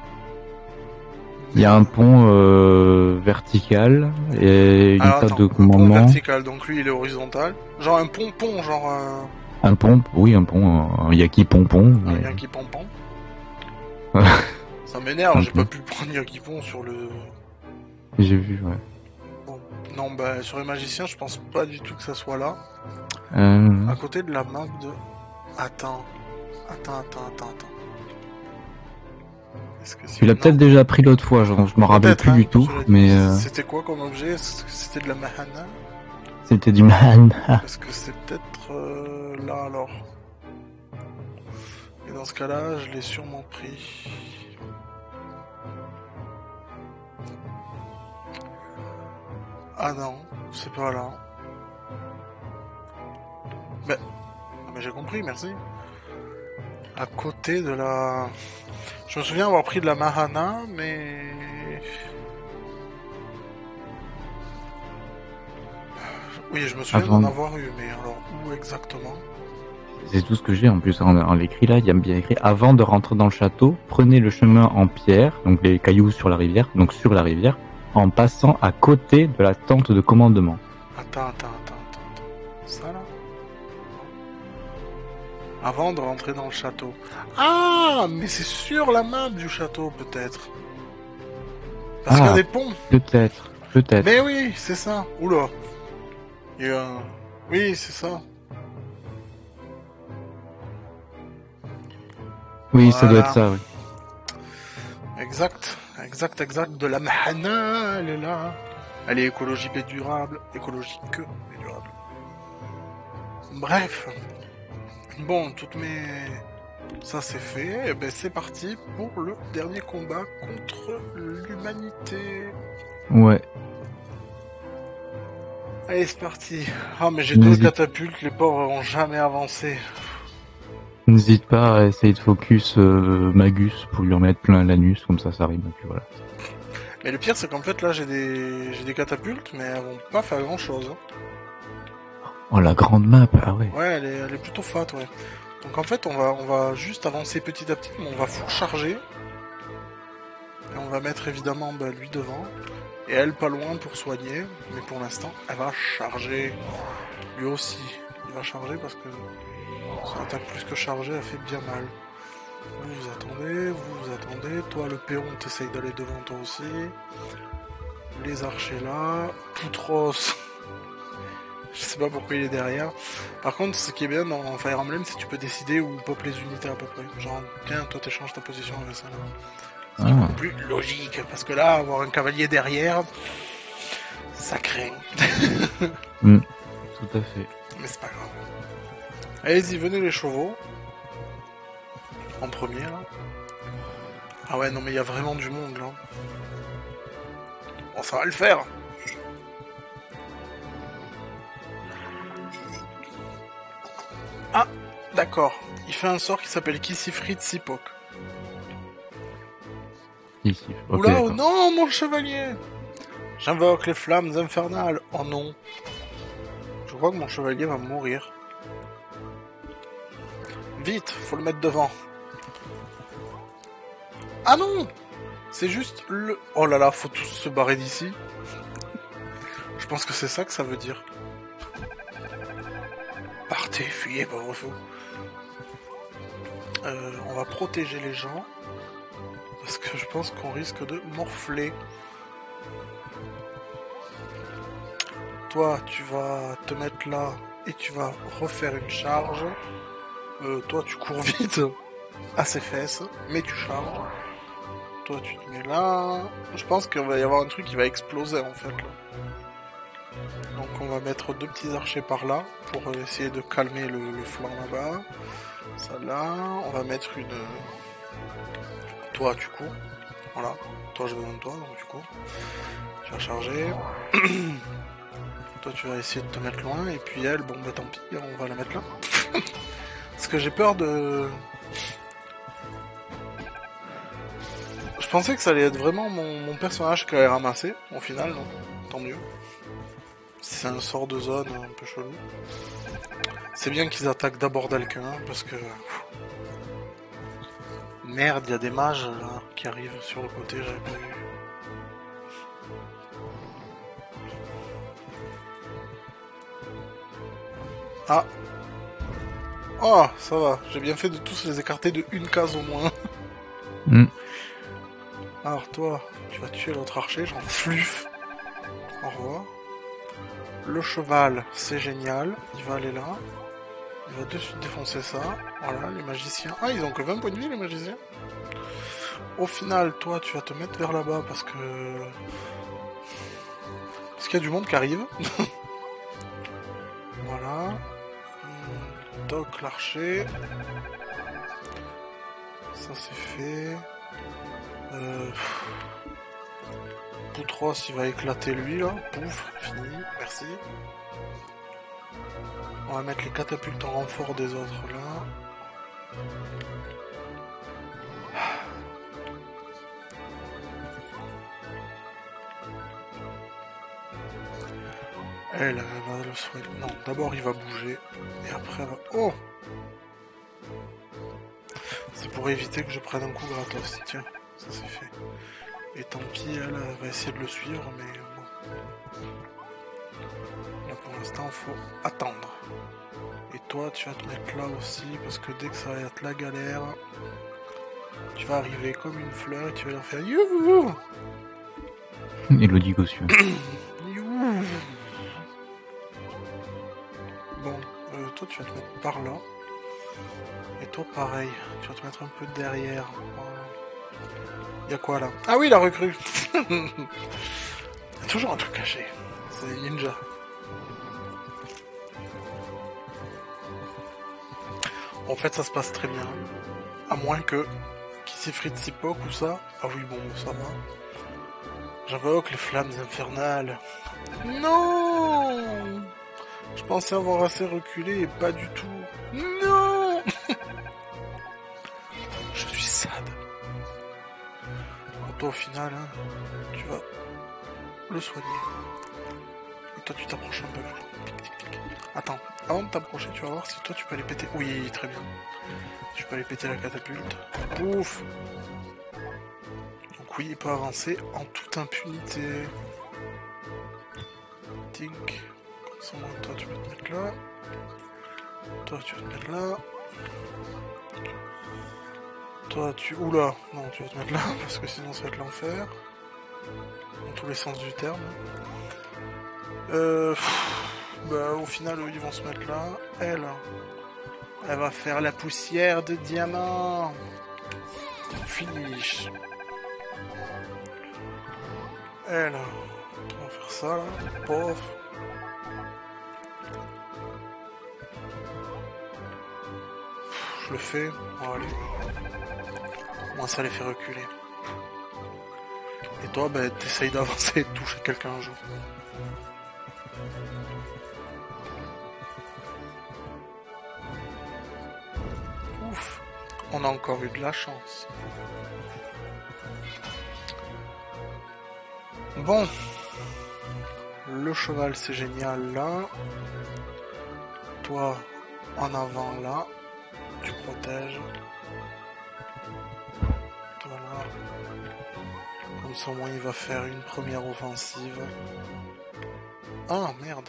Il y a un pont vertical et une Alors table attends, de un pont commandement. vertical, donc lui il est horizontal. Genre un pompon, genre Un pont, oui, un pont. Un yaki pompon. un mais- Yankee pompon. Ouais. Ça m'énerve, Un j'ai pont. pas pu prendre Yankee pont sur le... J'ai vu, ouais. Bon. Non, bah sur les magiciens, je pense pas du tout que ça soit là. À côté de la map de... Attends. Est-ce que Tu l'as peut-être déjà pris l'autre fois, je me rappelle plus du tout, mais C'était quoi comme objet? Est-ce que c'était de la mahana? c'était du man. Est-ce que c'est peut-être là alors? Et dans ce cas-là, je l'ai sûrement pris. Ah non, c'est pas là. Mais j'ai compris, merci. À côté de la... Je me souviens avoir pris de la Mahana, mais... Oui, je me souviens Avant- d'en avoir eu, mais alors où exactement? C'est tout ce que j'ai en plus en l'écrit là, il y a bien écrit avant de rentrer dans le château, prenez le chemin en pierre, donc les cailloux sur la rivière, en passant à côté de la tente de commandement. Attends. Ça là? Avant de rentrer dans le château. Ah, mais c'est sur la map du château peut-être. Parce qu'il y a des ponts. Peut-être. Mais oui, c'est ça. Oula. Il y a un... Oui, c'est ça. Oui, ça doit Voilà. être ça, oui. Exact. De la mahana, elle est là. Elle est écologique et durable. Écologique et durable. Bref. Bon, toutes mes... Ça c'est fait. Et ben c'est parti pour le dernier combat contre l'humanité. Ouais. Allez, c'est parti. Ah, mais j'ai deux catapultes, les pauvres ont jamais avancé. N'hésite pas à essayer de focus Magus pour lui remettre plein l'anus, comme ça rime, et puis voilà. Mais le pire, c'est qu'en fait, là, j'ai des catapultes, mais elles vont pas faire grand-chose. Hein. Oh, la grande map, ah ouais. Ouais, elle est plutôt fat, ouais. Donc en fait, on va juste avancer petit à petit, mais on va full charger. Et on va mettre évidemment lui devant. Et elle pas loin pour soigner. Mais pour l'instant, elle va charger. Lui aussi, il va charger parce que son attaque plus que chargée, elle fait bien mal. Vous attendez. Toi, le péon, t'essayes d'aller devant toi aussi. Les archers là. Poutros. Je sais pas pourquoi il est derrière. Par contre, ce qui est bien dans Fire Emblem, c'est que tu peux décider où pop les unités à peu près. Genre, tiens, toi t'échanges ta position avec ça là. C'est beaucoup plus logique, parce que là, avoir un cavalier derrière, ça craint. Tout à fait. Mais c'est pas grave. Allez-y, venez les chevaux. En premier, là. Ah ouais, non mais il y a vraiment du monde, là. Bon, ça va le faire. Ah, d'accord. Il fait un sort qui s'appelle Kissifrit Sipok. Ici. Ok, Oula, oh d'accord. non, mon chevalier! J'invoque les flammes infernales. Oh non. Je crois que mon chevalier va mourir. Vite, faut le mettre devant. Ah non! C'est juste le... Oh là là, faut tous se barrer d'ici. Je pense que c'est ça que ça veut dire. Partez, fuyez, pauvre fou. On va protéger les gens. Parce que je pense qu'on risque de morfler. Toi, tu vas te mettre là et tu vas refaire une charge. Toi, tu cours vite à ses fesses, mais tu charges. Toi, tu te mets là. Je pense qu'il va y avoir un truc qui va exploser en fait. Là. Donc, on va mettre 2 petits archers par là pour essayer de calmer le flanc là-bas. Ça là. On va mettre une. Toi, tu cours. Voilà. Toi, j'ai besoin de toi, donc tu cours. Tu vas charger. Toi, tu vas essayer de te mettre loin, et puis elle, bon bah tant pis, on va la mettre là. Parce que j'ai peur de... Je pensais que ça allait être vraiment mon personnage qui allait ramasser, au final, non. Tant mieux. C'est un sort de zone un peu chelou. C'est bien qu'ils attaquent d'abord quelqu'un, parce que... Merde, il y a des mages là qui arrivent sur le côté, j'avais pas vu. Ah. Oh, ça va, j'ai bien fait de tous les écarter de une case au moins. Alors toi, tu vas tuer l'autre archer, j'en fluffe. Au revoir. Le cheval, c'est génial, il va aller là. Il va de suite défoncer ça. Voilà, les magiciens. Ah, ils ont que 20 points de vie, les magiciens. Au final, toi, tu vas te mettre vers là-bas parce que... Parce qu'il y a du monde qui arrive. Voilà. Doc l'archer. Ça c'est fait. Poutros il va éclater lui là. Pouf, fini, merci. On va mettre les catapultes en renfort des autres là. Elle va le soigner. Non, d'abord il va bouger. Et après elle va... Oh! C'est pour éviter que je prenne un coup gratos. Tiens, ça c'est fait. Et tant pis, elle va essayer de le suivre, mais bon. Là pour l'instant, faut attendre. Et toi, tu vas te mettre là aussi, parce que dès que ça va être la galère, tu vas arriver comme une fleur et tu vas leur faire youhou. Elodie Gossuin. Youhou. Bon, toi tu vas te mettre par là. Et toi pareil, tu vas te mettre un peu derrière. Y'a quoi là? Ah oui, la recrue. Y'a toujours un truc caché. C'est des ninjas. En fait, ça se passe très bien. À moins que... Qui s'effrite Sipok ou ça? Ah oui, bon, ça va. J'invoque les flammes infernales. Non! Je pensais avoir assez reculé et pas du tout. Non! Je suis sad. Bon, toi, au final, hein, tu vas le soigner. Et toi, tu t'approches un peu. Attends, avant de t'approcher, tu vas voir si toi, tu peux aller péter. Oui, très bien. Tu peux aller péter la catapulte. Ouf! Donc oui, il peut avancer en toute impunité. Tink. Comme ça, moi, toi, tu peux te mettre là. Toi, tu vas te mettre là. Toi, tu... Oula! Non, tu vas te mettre là, parce que sinon, ça va être l'enfer. Dans tous les sens du terme. Bah, au final, eux, ils vont se mettre là. Elle va faire la poussière de diamant. Finish. Elle, on va faire ça là. Pof. le fait. Oh, allez. Moi, ça les fait reculer. Et toi, ben, t'essayes d'avancer et de toucher quelqu'un un jour. Ouf, on a encore eu de la chance. Bon, le cheval c'est génial là. Toi, en avant là, tu protèges. Voilà. Comme ça, au moins, il va faire une première offensive. Ah, merde.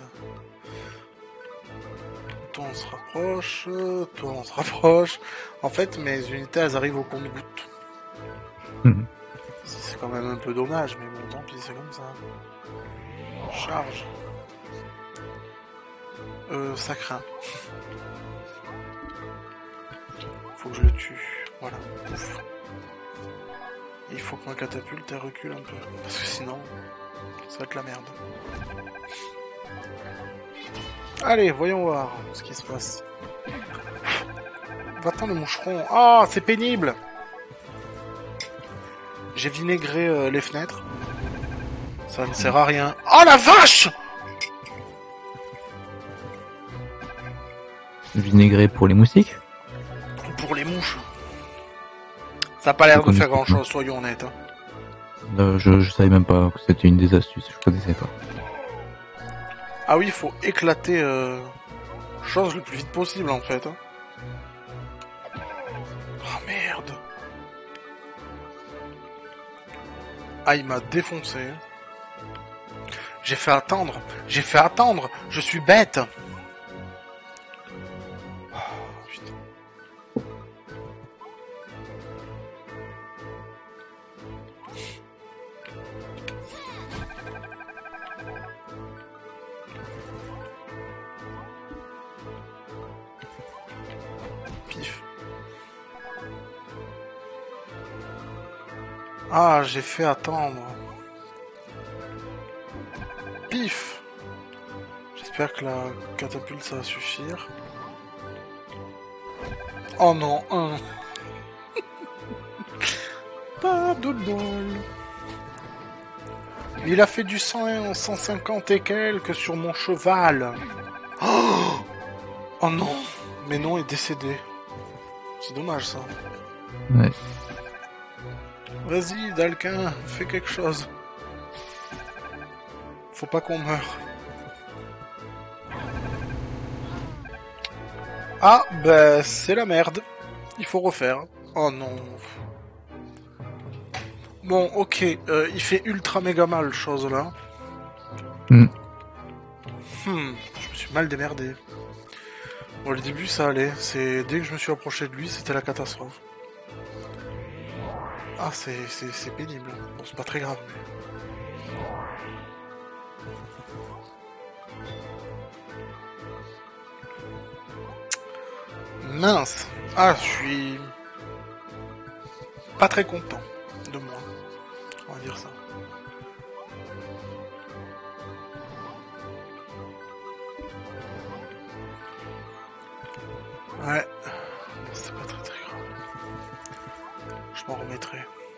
Toi, on se rapproche. Toi, on se rapproche. En fait, mes unités, elles arrivent au compte-gouttes. C'est quand même un peu dommage, mais bon, tant pis, c'est comme ça. Charge. Ça craint. Faut que je le tue. Voilà. Ouf. Il faut que ma catapulte elle recule un peu. Parce que sinon, ça va être la merde. Allez, voyons voir ce qui se passe. Va-t'en le moucheron. Ah, c'est pénible. J'ai vinaigré les fenêtres. Ça ne sert à rien. Oh la vache! Vinaigré pour les moustiques? Pour les mouches. Ça a pas l'air de faire grand chose, soyons honnêtes. Je savais même pas que c'était une des astuces, je connaissais pas. Ah oui, il faut éclater chose le plus vite possible en fait. Oh merde. Ah, il m'a défoncé. J'ai fait attendre. Je suis bête. Oh, putain. Pif. Ah, j'ai fait attendre. Pif. J'espère que la catapulte ça va suffire. Oh non, un. Pas de bol. Il a fait du 150 et quelques sur mon cheval. Oh, oh non. Mais non, il est décédé. C'est dommage ça. Ouais. Vas-y, Dalquin, fais quelque chose. Faut pas qu'on meure. Ah, ben, c'est la merde. Il faut refaire. Oh non. Bon, ok, il fait ultra méga mal, chose là. Je me suis mal démerdé. Bon, le début ça allait. C'est dès que je me suis approché de lui, c'était la catastrophe. Ah, c'est pénible. Bon, c'est pas très grave, mais... Mince. Ah, je suis... pas très content de moi. On va dire ça. Ouais. C'est pas très grave. Je m'en remettrai.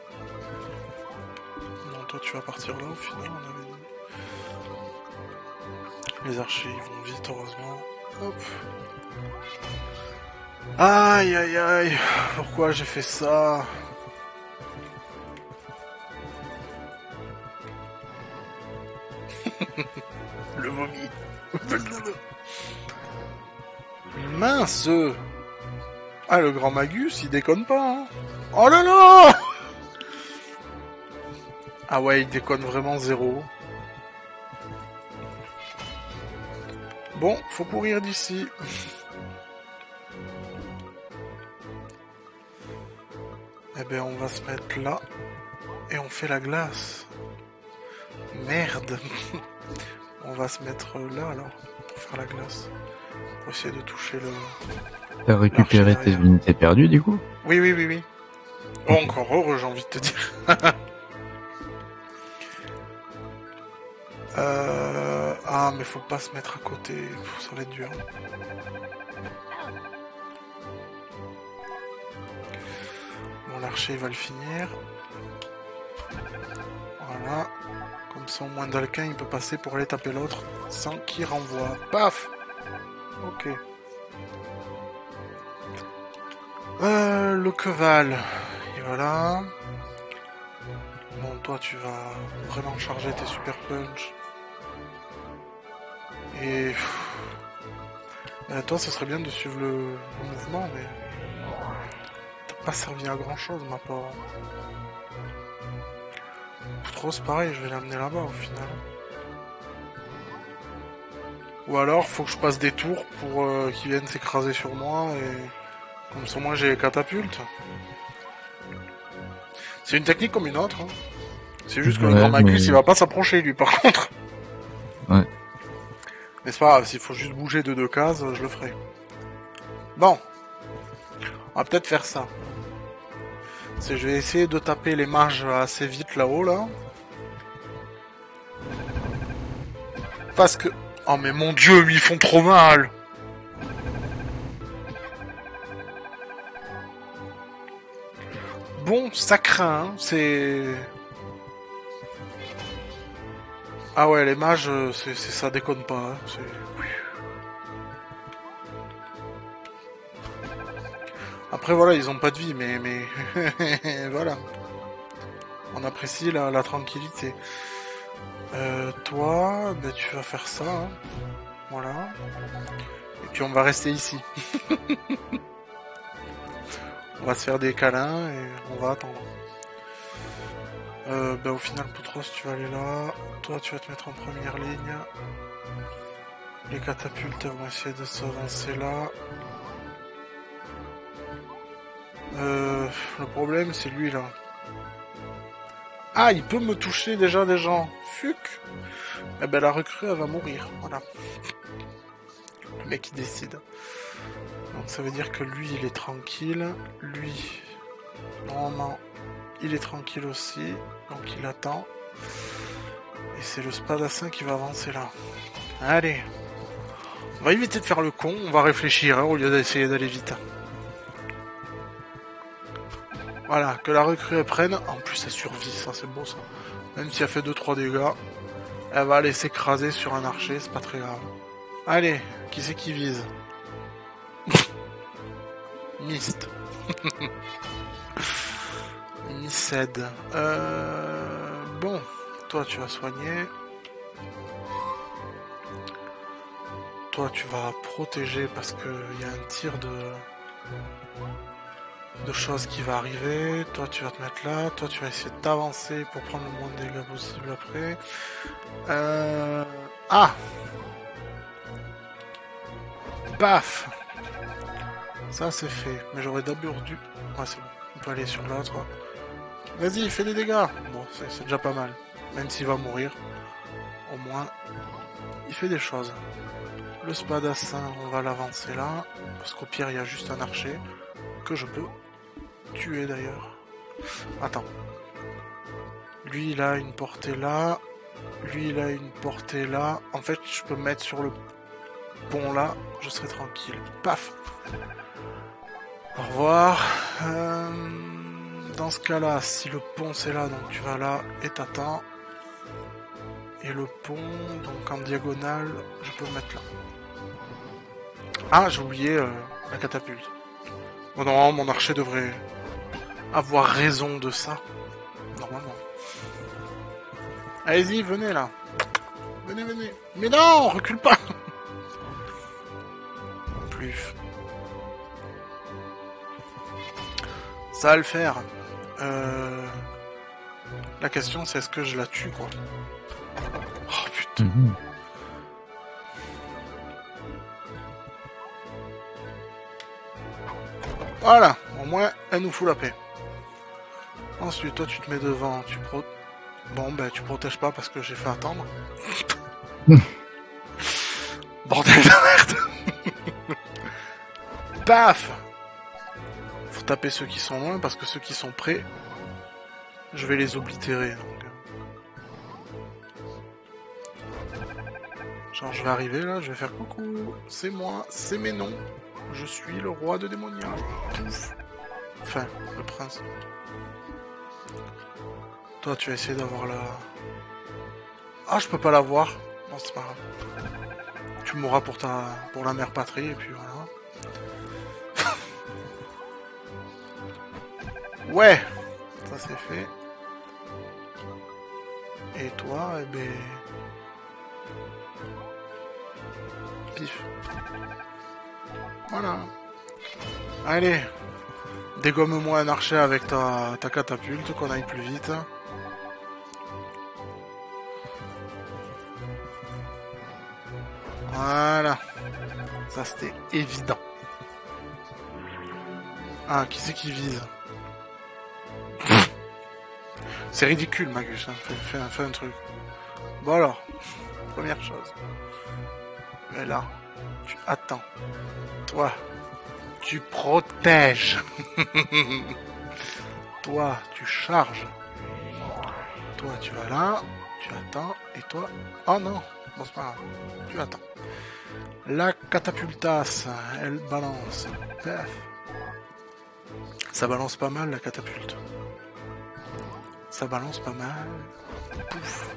Non, toi tu vas partir là au final, on avait dit. Les archers ils vont vite, heureusement. Hop. Aïe aïe aïe. Pourquoi j'ai fait ça? Le vomi. Mince. Ah, le grand Magus, il déconne pas, hein. Oh là là. Ah ouais, il déconne vraiment zéro. Bon, faut courir d'ici. Eh ben, on va se mettre là. Et on fait la glace. Merde. On va se mettre là, alors. Pour faire la glace. Pour essayer de toucher le... T'as récupéré tes unités perdues, du coup? Oui. Oh, encore heureux, j'ai envie de te dire. Ah, mais faut pas se mettre à côté. Ça va être dur. l'archer il va le finir. Voilà. Comme ça au moins Dalquin il peut passer pour aller taper l'autre sans qu'il renvoie. Paf. Ok. Le Queval. Et voilà. Bon, toi tu vas vraiment charger tes super punch. Et... toi ça serait bien de suivre le mouvement, mais... T'as pas servi à grand chose ma pauvre. Trop c'est pareil, je vais l'amener là-bas au final. Ou alors faut que je passe des tours pour qu'ils viennent s'écraser sur moi et... Comme ça moi j'ai les catapultes. C'est une technique comme une autre. Hein. C'est juste que le grand Magus il va pas s'approcher lui par contre. Ouais. Mais c'est pas grave, s'il faut juste bouger de 2 cases, je le ferai. Bon. On va peut-être faire ça. C'est je vais essayer de taper les mages assez vite là-haut là. Parce que... Oh mais mon dieu, ils font trop mal. Bon, ça craint, hein, c'est... Ah ouais, les mages, ça déconne pas. Hein, après voilà, ils ont pas de vie, mais voilà. On apprécie la tranquillité. Toi, ben, tu vas faire ça. Hein. Voilà. Et puis on va rester ici. On va se faire des câlins et on va attendre. Ben, au final, Poutros, tu vas aller là. Toi, tu vas te mettre en première ligne. Les catapultes vont essayer de s'avancer là. Le problème, c'est lui là. Ah, il peut me toucher déjà des gens. Fuck. Eh ben, la recrue, elle va mourir. Voilà. Le mec, il décide. Donc, ça veut dire que lui, il est tranquille. Lui, normalement, il est tranquille aussi. Donc, il attend. Et c'est le spadassin qui va avancer là. Allez. On va éviter de faire le con. On va réfléchir hein, au lieu d'essayer d'aller vite. Voilà, que la recrue elle prenne. En plus, elle survit, ça c'est beau ça. Même si elle fait 2-3 dégâts, elle va aller s'écraser sur un archer, c'est pas très grave. Allez, qui c'est qui vise? Mist. Missed. Bon, toi tu vas soigner. Toi tu vas protéger parce que il y a un tir de choses qui va arriver. Toi tu vas te mettre là. Toi tu vas essayer d'avancer pour prendre le moins de dégâts possible après. Ah, paf. Ça c'est fait. Mais j'aurais d'abord dû... Ouais c'est bon. On peut aller sur l'autre. Vas-y, fais des dégâts. Bon, c'est déjà pas mal. Même s'il va mourir. Au moins, il fait des choses. Le spadassin, on va l'avancer là. Parce qu'au pire, il y a juste un archer. Que je peux tuer d'ailleurs. Attends. Lui, il a une portée là. Lui, il a une portée là. En fait, je peux me mettre sur le pont là. Je serai tranquille. Paf. Au revoir. Dans ce cas-là, si le pont c'est là, donc tu vas là et t'attends. Et le pont, donc en diagonale, je peux me mettre là. Ah, j'ai oublié la catapulte. Bon, non, mon archer devrait avoir raison de ça. Normalement. Allez-y, venez là. Venez, venez. Mais non, recule pas. Plus. Ça va le faire. La question c'est est-ce que je la tue quoi. Oh putain. Voilà, au moins elle nous fout la paix. Ensuite toi tu te mets devant, bon ben tu protèges pas parce que j'ai fait attendre. Bordel de merde. Paf. Faut taper ceux qui sont loin parce que ceux qui sont près, je vais les oblitérer. Donc. Genre je vais arriver là, je vais faire coucou, c'est moi, c'est mes noms, je suis le roi de Démonia. Pouf. Enfin, le prince. Toi, tu vas essayer d'avoir la... Ah, je peux pas l'avoir. Bon, c'est pas grave. Tu mourras pour la mère patrie, et puis voilà. Ouais, ça c'est fait. Et toi, eh ben... Pif. Voilà. Allez. Dégomme-moi un archer avec ta catapulte, qu'on aille plus vite. Voilà. Ça, c'était évident. Ah, qui c'est qui vise? C'est ridicule, Magus. Hein. Fais un truc. Bon alors, première chose. Mais là, tu attends. Toi, tu protèges. Toi, tu charges. Toi, tu vas là. Tu attends. Et toi... Oh non. Bon, c'est pas grave. Tu attends. La catapultasse, elle balance. Paf. Ça balance pas mal, la catapulte. Ça balance pas mal. Pouf.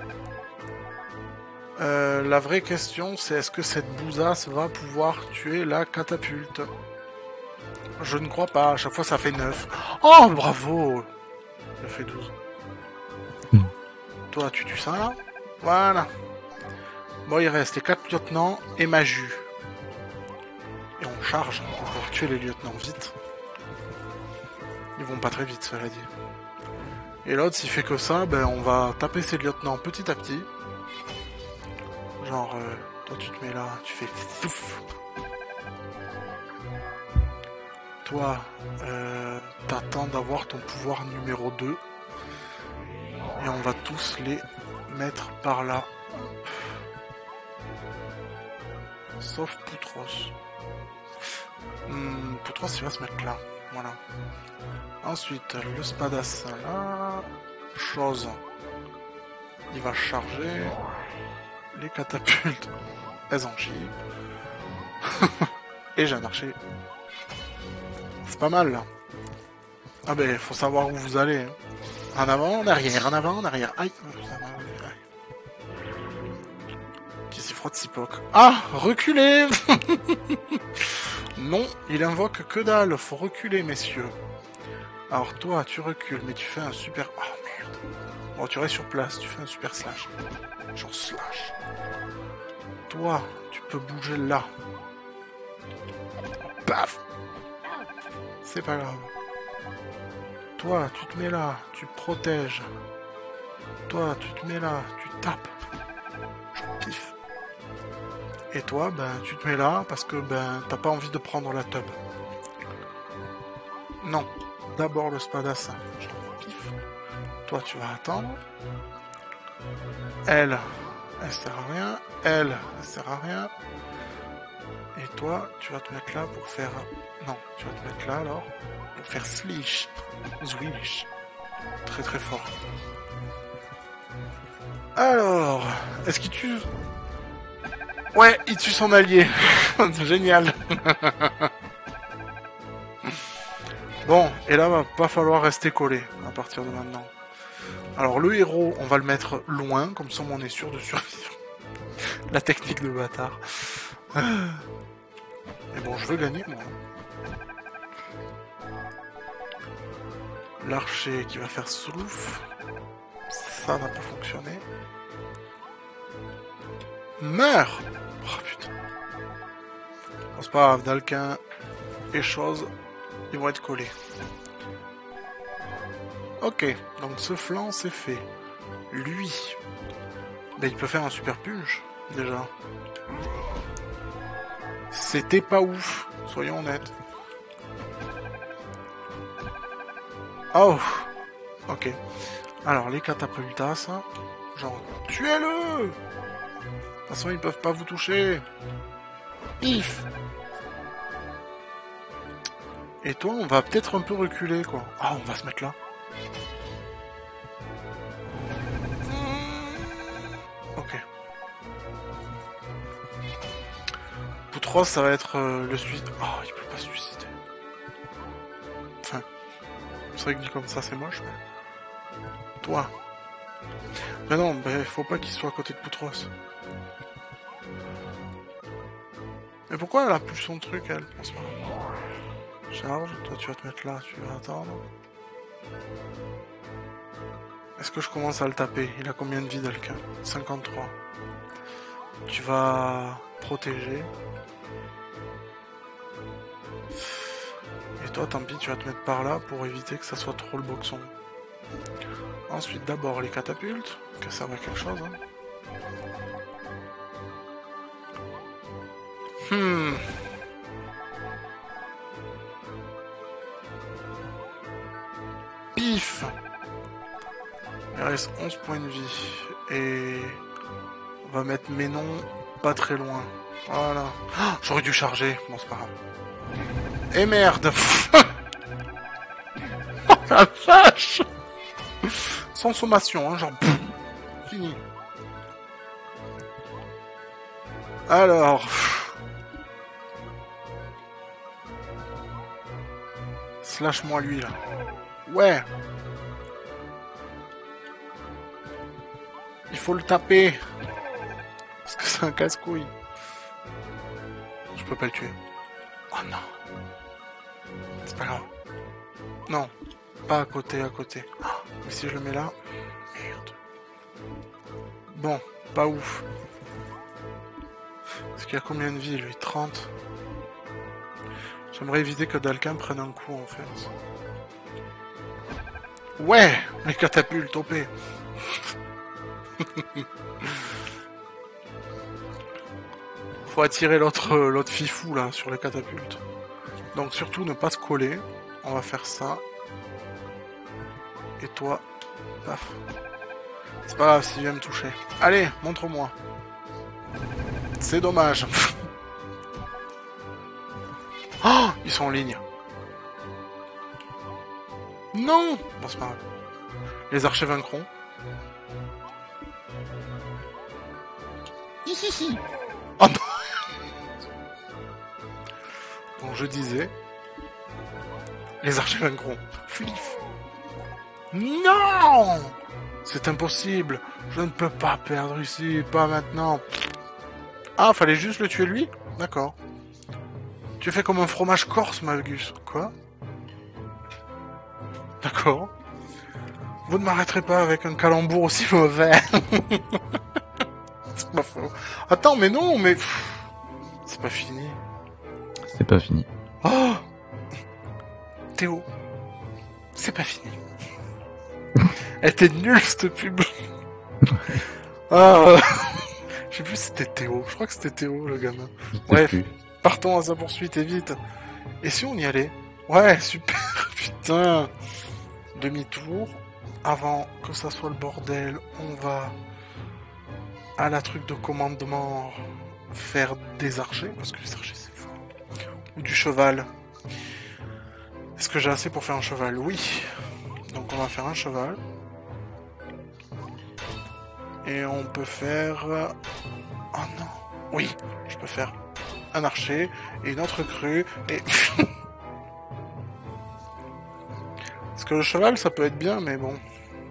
La vraie question, c'est est-ce que cette bousasse va pouvoir tuer la catapulte? Je ne crois pas. À chaque fois, ça fait 9. Oh, bravo! Ça fait 12. Toi, tu tues ça, là? Voilà. Bon, il reste les 4 lieutenants et Maju. Et on charge. On va pouvoir tuer les lieutenants vite. Ils vont pas très vite, cela dit. Et l'autre, s'il fait que ça, ben on va taper ses lieutenants petit à petit. Genre, toi tu te mets là, tu fais fouf. Toi, t'attends d'avoir ton pouvoir numéro 2. Et on va tous les mettre par là. Sauf Poutros. Poutros, il va se mettre là. Voilà. Ensuite, le spadassin là. Chose. Il va charger. Les catapultes. Elles en chient. Et j'ai un archer. C'est pas mal là. Ah ben, faut savoir où vous allez. Hein. En avant, en arrière, en avant, en arrière. Aïe. Qui s'y frotte si poc. Ah, reculez. Non, il invoque que dalle. Faut reculer, messieurs. Alors toi, tu recules, mais tu fais un super... Oh merde. Bon, tu restes sur place, tu fais un super slash. Genre slash. Toi, tu peux bouger là. Paf. C'est pas grave. Toi, tu te mets là, tu protèges. Toi, tu te mets là, tu tapes. Pif. Et toi, ben, tu te mets là parce que ben, t'as pas envie de prendre la tub. Non. D'abord le spadassin. Pif. Toi, tu vas attendre. Elle sert à rien. Elle sert à rien. Et toi, tu vas te mettre là pour faire... Non, tu vas te mettre là alors. Pour faire slish. Swish. Très très fort. Alors, est-ce qu'il tue... Ouais, il tue son allié. Génial. Bon, et là, va pas falloir rester collé à partir de maintenant. Alors, le héros, on va le mettre loin, comme ça on est sûr de survivre. La technique de bâtard. Mais bon, je veux gagner, moi. L'archer qui va faire souffle. Ça n'a pas fonctionné. Meurs! Oh putain. Bon, c'est pas grave, Dalquin et chose, ils vont être collés. Ok, donc ce flanc c'est fait. Lui, ben, il peut faire un super punch, déjà. C'était pas ouf, soyons honnêtes. Oh! Ok. Alors, les catapultas, genre, tuez-le! De toute façon, ils peuvent pas vous toucher. Pif! Et toi, on va peut-être un peu reculer, quoi. Ah, on va se mettre là. Ok. Poutros, ça va être le suicide. Oh, il peut pas se suicider. Enfin, C'est vrai que dit comme ça, c'est moche, mais... Toi. Mais non, bah, faut pas qu'il soit à côté de Poutros. Mais pourquoi elle a plus son truc, elle, en ce moment? Charge, toi tu vas te mettre là, tu vas attendre. Est-ce que je commence à le taper? Il a combien de vie, Dalkin? 53. Tu vas protéger. Et toi, tant pis, tu vas te mettre par là pour éviter que ça soit trop le boxon. Ensuite, d'abord les catapultes, que ça va quelque chose. Hein. Pif! Il reste 11 points de vie. Et... on va mettre Ménon pas très loin. Voilà. Oh, j'aurais dû charger. Bon, c'est pas grave. Et merde! Oh la vache! Sans sommation, hein, genre... fini. Alors... slash-moi lui, là. Ouais! Il faut le taper! Parce que c'est un casse-couille. Je peux pas le tuer. Oh non! C'est pas grave. Non. Pas à côté, à côté. Mais si je le mets là... merde. Bon, pas ouf. Parce qu'il a combien de vie, lui? 30. J'aimerais éviter que Dalkin prenne un coup, en fait. Ouais! Les catapultes, OP. Faut attirer l'autre fifou, là, sur les catapultes. Donc, surtout, ne pas se coller. On va faire ça. Et toi, paf. C'est pas grave s'il vient me toucher. Allez, montre-moi. C'est dommage. Oh, ils sont en ligne. Non! Bon, c'est pas grave. Les archers vaincront. Hihihi. Oh non! Donc je disais... les archers vaincront. Flif. Non! C'est impossible. Je ne peux pas perdre ici. Pas maintenant. Ah, fallait juste le tuer lui? D'accord. Tu fais comme un fromage corse, Magus. Quoi? D'accord. Vous ne m'arrêterez pas avec un calembour aussi mauvais. C'est pas faux. Attends, mais non, mais... c'est pas fini. C'est pas fini. Oh! Théo. C'est pas fini. Elle était nulle, cette pub. Ah... je sais plus si c'était Théo. Je crois que c'était Théo, le gamin. Bref. Partons à sa poursuite et vite. Et si on y allait? Ouais, super, putain. Demi-tour. Avant que ça soit le bordel, on va à la truc de commandement faire des archers, parce que les archers c'est fort. Ou du cheval. Est-ce que j'ai assez pour faire un cheval? Oui. Donc on va faire un cheval. Et on peut faire... oh non. Oui, je peux faire un archer et une autre crue et... parce que le cheval ça peut être bien mais bon.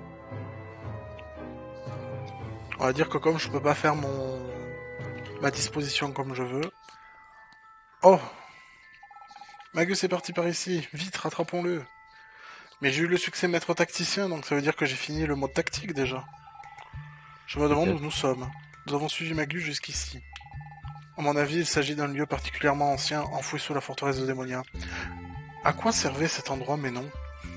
On va dire que comme je peux pas faire ma disposition comme je veux. Oh! Magus est parti par ici, vite rattrapons-le. Mais j'ai eu le succès maître tacticien donc ça veut dire que j'ai fini le mode tactique déjà. Je me demande où nous sommes. Nous avons suivi Magus jusqu'ici. À mon avis, il s'agit d'un lieu particulièrement ancien, enfoui sous la forteresse de Démonia. À quoi servait cet endroit, mais non?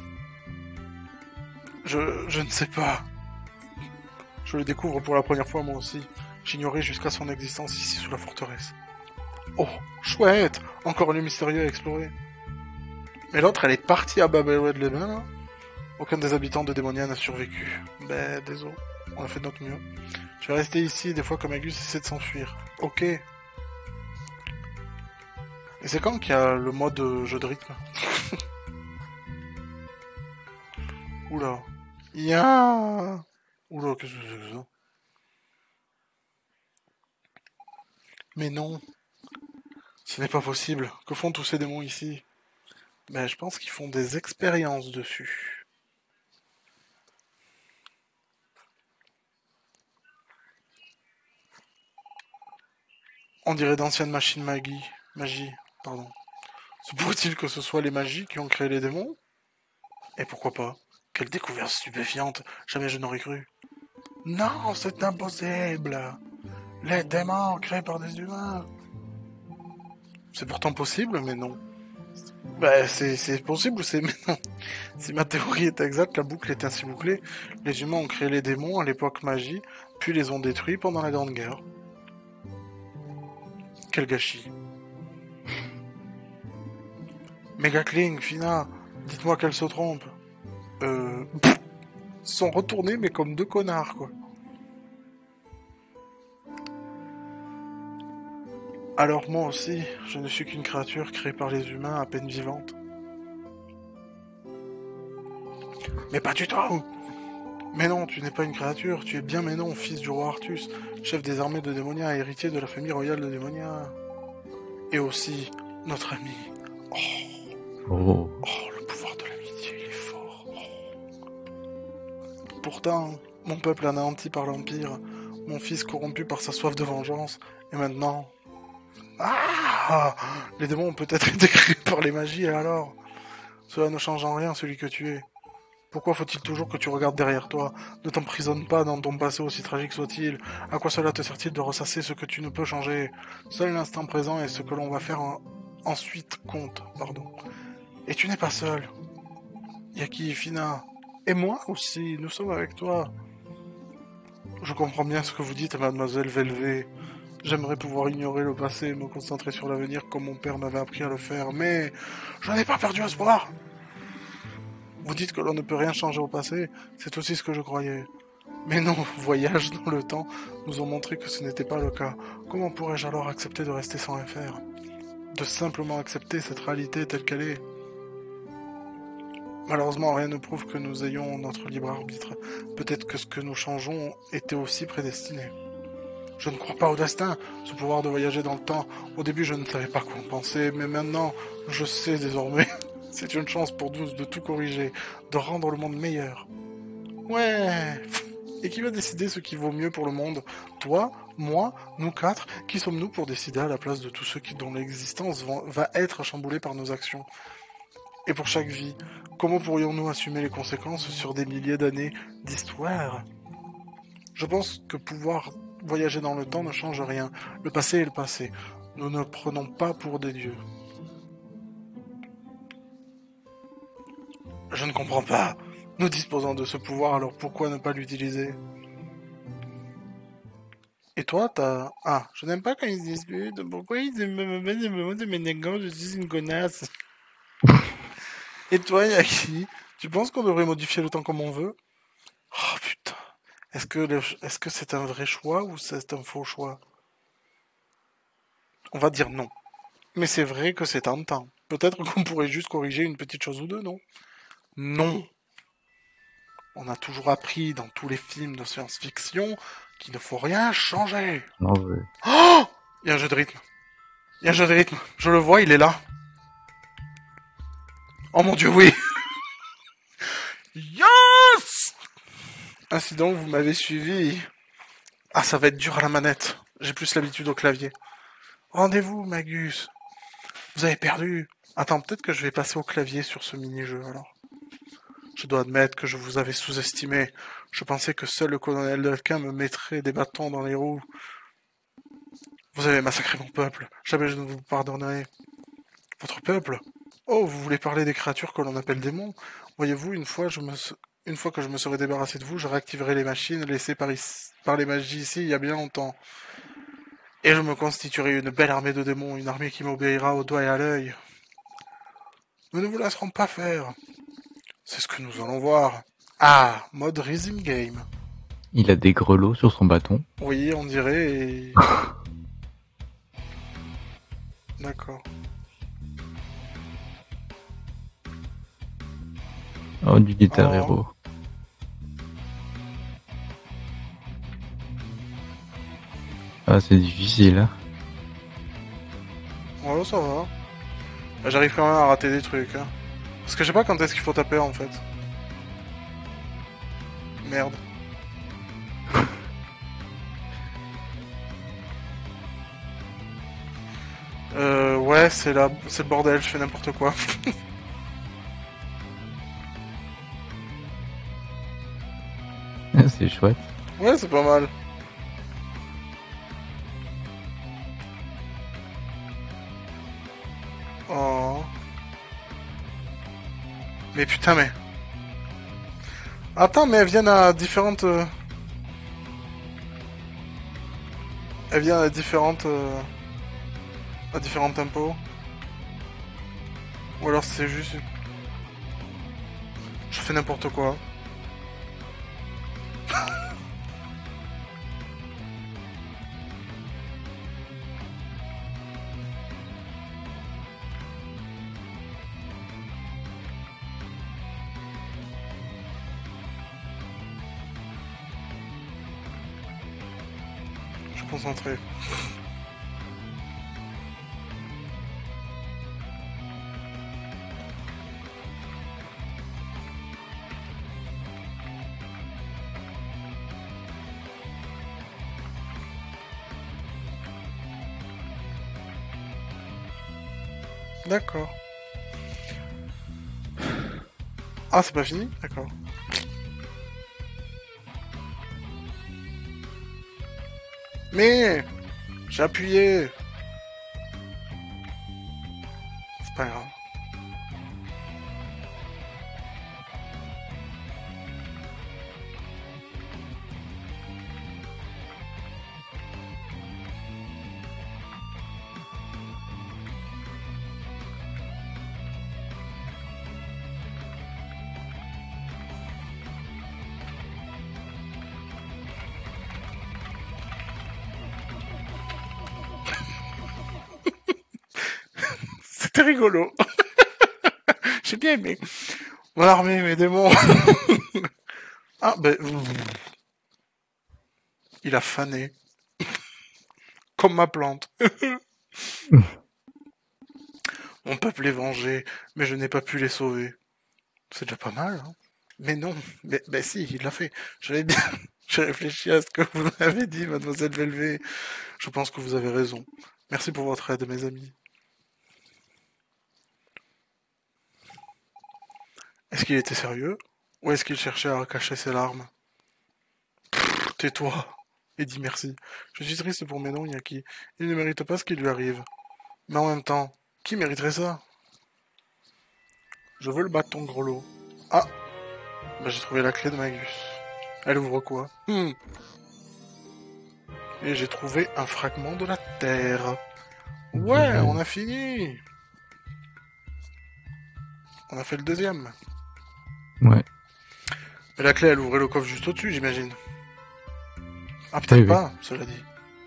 Je ne sais pas. Je le découvre pour la première fois, moi aussi. J'ignorais jusqu'à son existence ici sous la forteresse. Oh, chouette! Encore un lieu mystérieux à explorer. Mais l'autre, elle est partie à Babelwed-les-Bains, là? Aucun des habitants de Démonia n'a survécu. Ben, désolé. On a fait de notre mieux. Je vais rester ici des fois que Magus essaie de s'enfuir. Ok. Et c'est quand qu'il y a le mode jeu de rythme? Oula. Ya. Oula, qu'est-ce que c'est que ça? Mais non. Ce n'est pas possible. Que font tous ces démons ici? Ben, je pense qu'ils font des expériences dessus. On dirait d'anciennes machines magie, pardon. Se pourrait-il que ce soit les magies qui ont créé les démons? Et pourquoi pas? Quelle découverte stupéfiante! Jamais je n'aurais cru. Non, c'est impossible! Les démons créés par des humains! C'est pourtant possible, mais non. Bah, c'est possible ou c'est... Mais non. Si ma théorie est exacte, la boucle est ainsi bouclée. Les humains ont créé les démons à l'époque magie, puis les ont détruits pendant la Grande Guerre. Quel gâchis. Megacling, Fina, dites-moi qu'elle se trompe. Sont retournés, mais comme deux connards, quoi. Alors moi aussi, je ne suis qu'une créature créée par les humains à peine vivante. Mais pas du tout! Mais non, tu n'es pas une créature, tu es bien Ménon, fils du roi Artus, chef des armées de Démonia, héritier de la famille royale de Démonia. Et aussi, notre ami. Oh. Le pouvoir de l'amitié, il est fort. Pourtant, mon peuple anéanti par l'Empire, mon fils corrompu par sa soif de vengeance, et maintenant... Ah! Les démons ont peut-être été créés par les magies, et alors? Cela ne change en rien celui que tu es. Pourquoi faut-il toujours que tu regardes derrière toi? Ne t'emprisonne pas dans ton passé aussi tragique soit-il. À quoi cela te sert-il de ressasser ce que tu ne peux changer? Seul l'instant présent et ce que l'on va faire ensuite compte, pardon. Et tu n'es pas seul. Yaki, Fina, et moi aussi, nous sommes avec toi. Je comprends bien ce que vous dites, mademoiselle Velvet. J'aimerais pouvoir ignorer le passé et me concentrer sur l'avenir comme mon père m'avait appris à le faire, mais je n'ai pas perdu espoir. Vous dites que l'on ne peut rien changer au passé, c'est aussi ce que je croyais. Mais nos voyages dans le temps nous ont montré que ce n'était pas le cas. Comment pourrais-je alors accepter de rester sans rien faire? De simplement accepter cette réalité telle qu'elle est? Malheureusement, rien ne prouve que nous ayons notre libre arbitre. Peut-être que ce que nous changeons était aussi prédestiné. Je ne crois pas au destin, ce pouvoir de voyager dans le temps. Au début, je ne savais pas quoi en penser, mais maintenant, je sais désormais. C'est une chance pour nous de tout corriger, de rendre le monde meilleur. Ouais. Et qui va décider ce qui vaut mieux pour le monde? Toi, moi, nous quatre? Qui sommes-nous pour décider à la place de tous ceux dont l'existence va être chamboulée par nos actions? Et pour chaque vie, comment pourrions-nous assumer les conséquences sur des milliers d'années d'histoire? Je pense que pouvoir voyager dans le temps ne change rien. Le passé est le passé. Nous ne prenons pas pour des dieux. Je ne comprends pas. Nous disposons de ce pouvoir, alors pourquoi ne pas l'utiliser? Et toi, t'as... Ah, je n'aime pas quand ils discutent. Pourquoi ils me ménagants, je suis une connasse. Et toi, Yaki, tu penses qu'on devrait modifier le temps comme on veut? Oh putain. Est-ce que c'est un vrai choix ou c'est un faux choix? On va dire non. Mais c'est vrai que c'est tentant. Peut-être qu'on pourrait juste corriger une petite chose ou deux, non? Non. On a toujours appris dans tous les films de science-fiction qu'il ne faut rien changer. Non, ouais. Oh! Il y a un jeu de rythme. Il y a un jeu de rythme. Je le vois, il est là. Oh mon dieu, oui! Yes! Ainsi donc, vous m'avez suivi. Ah, ça va être dur à la manette. J'ai plus l'habitude au clavier. Rendez-vous, Magus. Vous avez perdu. Attends, peut-être que je vais passer au clavier sur ce mini-jeu, alors. Je dois admettre que je vous avais sous-estimé. Je pensais que seul le colonel Delquin me mettrait des bâtons dans les roues. Vous avez massacré mon peuple. Jamais je ne vous pardonnerai. Votre peuple? Oh, vous voulez parler des créatures que l'on appelle démons? Voyez-vous, une fois que je me serai débarrassé de vous, je réactiverai les machines laissées par les magies ici il y a bien longtemps. Et je me constituerai une belle armée de démons, une armée qui m'obéira au doigt et à l'œil. Nous ne vous laisserons pas faire. C'est ce que nous allons voir. Ah, mode Rhythm Game. Il a des grelots sur son bâton. Oui, on dirait. D'accord. Oh, du Guitar Hero. Ah, c'est difficile, hein. Ouais, ça va. J'arrive quand même à rater des trucs, hein. Parce que je sais pas quand est-ce qu'il faut taper, en fait. Merde. Ouais, c'est le bordel, je fais n'importe quoi. C'est chouette. Ouais, c'est pas mal. Oh. Mais putain, mais... Attends, mais elles viennent à différentes... Elles viennent à différentes... À différents tempos. Ou alors c'est juste... Je fais n'importe quoi. Je suis concentré. D'accord. Ah, c'est pas fini? D'accord. Mais j'ai appuyé. C'est pas grave. C'était rigolo. J'ai bien aimé. Mon armée, mes démons. Ah, ben... Il a fané. Comme ma plante. Mon peuple est vengé, mais je n'ai pas pu les sauver. C'est déjà pas mal, hein. Mais non, mais si, il l'a fait. J'avais bien... J'ai réfléchi à ce que vous avez dit, mademoiselle Velvet. Je pense que vous avez raison. Merci pour votre aide, mes amis. Est-ce qu'il était sérieux? Ou est-ce qu'il cherchait à cacher ses larmes? Tais-toi et dis merci. Je suis triste pour Ménon Yaki. Il ne mérite pas ce qui lui arrive. Mais en même temps, qui mériterait ça? Je veux le bâton grelot. Ah, bah j'ai trouvé la clé de Magus. Elle ouvre quoi? Et j'ai trouvé un fragment de la Terre. Ouais, on a fini. On a fait le deuxième. Ouais. Mais la clé, elle ouvrait le coffre juste au-dessus, j'imagine. Ah, peut-être Oui, pas, cela dit.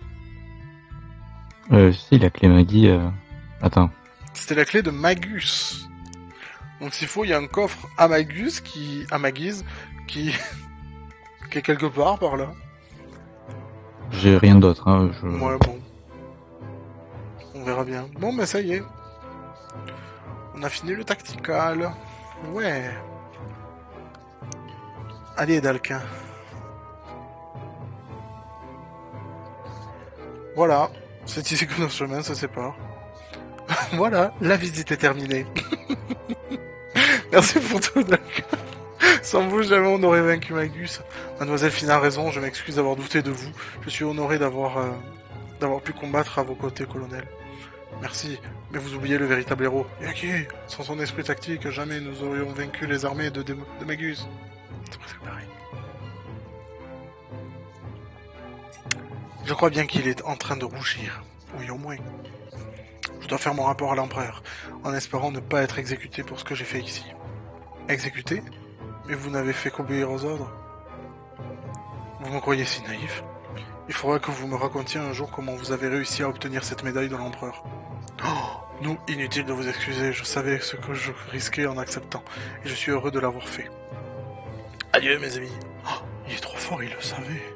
Si, la clé Maggie... Attends. C'était la clé de Magus. Donc s'il faut, il y a un coffre à Magus qui... à Maguise, qui... qui est quelque part par là. J'ai rien d'autre, hein. Ouais, bon. On verra bien. Bon, mais ça y est. On a fini le tactical. Ouais. Allez, Dalquin. Voilà. C'est ici que nos chemins se séparent. Voilà, la visite est terminée. Merci pour tout, Dalquin. Sans vous, jamais on n'aurait vaincu Magus. Mademoiselle Fina a raison, je m'excuse d'avoir douté de vous. Je suis honoré d'avoir pu combattre à vos côtés, colonel. Merci, mais vous oubliez le véritable héros. Yaki, sans son esprit tactique, jamais nous aurions vaincu les armées de Magus. C'est presque pareil. Je crois bien qu'il est en train de rougir. Oui, au moins. Je dois faire mon rapport à l'empereur, en espérant ne pas être exécuté pour ce que j'ai fait ici. Exécuté? Mais vous n'avez fait qu'obéir aux ordres. Vous me croyez si naïf? Il faudra que vous me racontiez un jour comment vous avez réussi à obtenir cette médaille de l'empereur. Oh, non, inutile de vous excuser, je savais ce que je risquais en acceptant, et je suis heureux de l'avoir fait. Adieu, mes amis. Oh, il est trop fort, il le savait.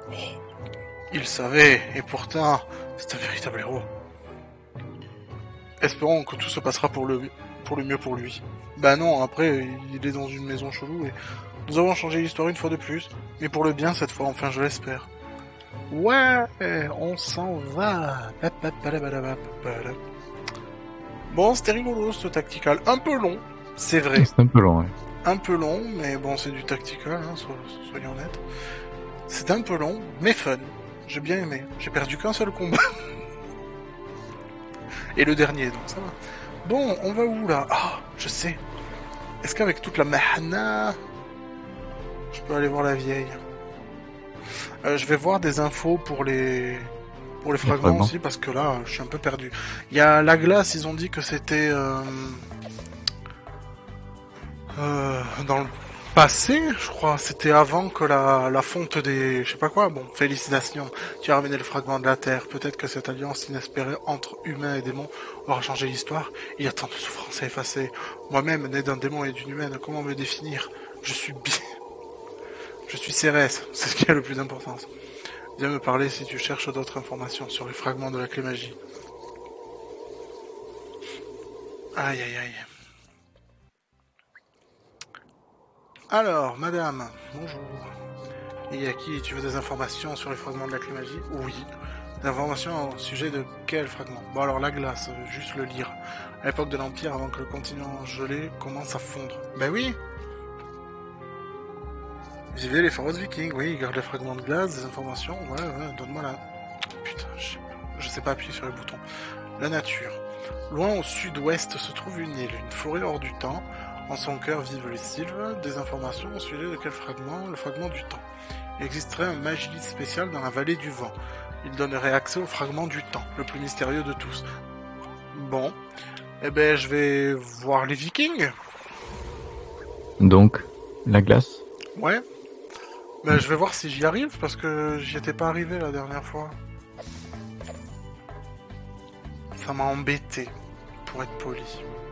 Oh, il savait, et pourtant, c'est un véritable héros. Espérons que tout se passera pour le mieux pour lui. Bah non, après, il est dans une maison chelou et nous avons changé l'histoire une fois de plus, mais pour le bien cette fois, enfin je l'espère. Ouais, on s'en va. Bon, c'était rigolo ce tactical. Un peu long, c'est vrai. C'est un peu long, ouais. Un peu long, mais bon, c'est du tactical, hein, soyons honnêtes. C'était un peu long, mais fun. J'ai bien aimé. J'ai perdu qu'un seul combat. Et le dernier, donc ça va. Bon, on va où là? Ah, je sais. Est-ce qu'avec toute la mahana, je peux aller voir la vieille? Je vais voir des infos pour les fragments aussi, parce que là, je suis un peu perdu. Il y a la glace, ils ont dit que c'était dans le passé, je crois. C'était avant que la fonte des... Je sais pas quoi. Bon, félicitations. Tu as ramené le fragment de la Terre. Peut-être que cette alliance inespérée entre humains et démons aura changé l'histoire. Il y a tant de souffrances à effacer. Moi-même, né d'un démon et d'une humaine, comment me définir? Je suis Je suis Cérès, c'est ce qui a le plus d'importance. Viens me parler si tu cherches d'autres informations sur les fragments de la clé magie. Aïe aïe aïe. Alors, madame, bonjour. Et à qui tu veux des informations sur les fragments de la clé magie? Oui. Des informations au sujet de quel fragment? Bon alors la glace, juste le lire. À l'époque de l'Empire, avant que le continent gelé commence à fondre. Ben oui. Vivez les forces vikings, oui, garde les fragments de glace, des informations, ouais, donne-moi la... Putain, je sais pas appuyer sur les boutons. La nature. Loin au sud-ouest se trouve une île, une forêt hors du temps. En son cœur vivent les sylves. Des informations au sujet de quel fragment? Le fragment du temps. Il existerait un magie spécial dans la vallée du vent. Il donnerait accès au fragment du temps, le plus mystérieux de tous. Bon, eh ben je vais voir les vikings. Donc, la glace? Ouais. Ben, je vais voir si j'y arrive, parce que j'y étais pas arrivé la dernière fois. Ça m'a embêté, pour être poli.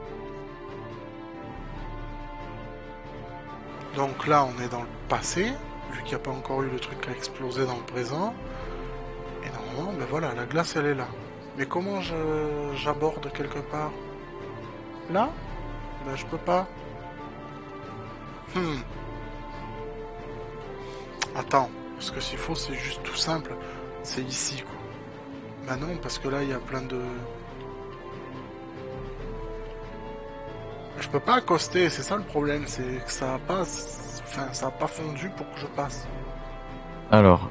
Donc là, on est dans le passé, vu qu'il n'y a pas encore eu le truc qui a explosé dans le présent. Et normalement, ben voilà, la glace, elle est là. Mais comment j'aborde quelque part? Là? Ben je peux pas. Attends, parce que s'il faut, c'est juste tout simple. C'est ici, quoi. Bah non, parce que là, il y a plein de... Je peux pas accoster, c'est ça le problème, c'est que ça a pas... Enfin, ça a pas fondu pour que je passe. Alors,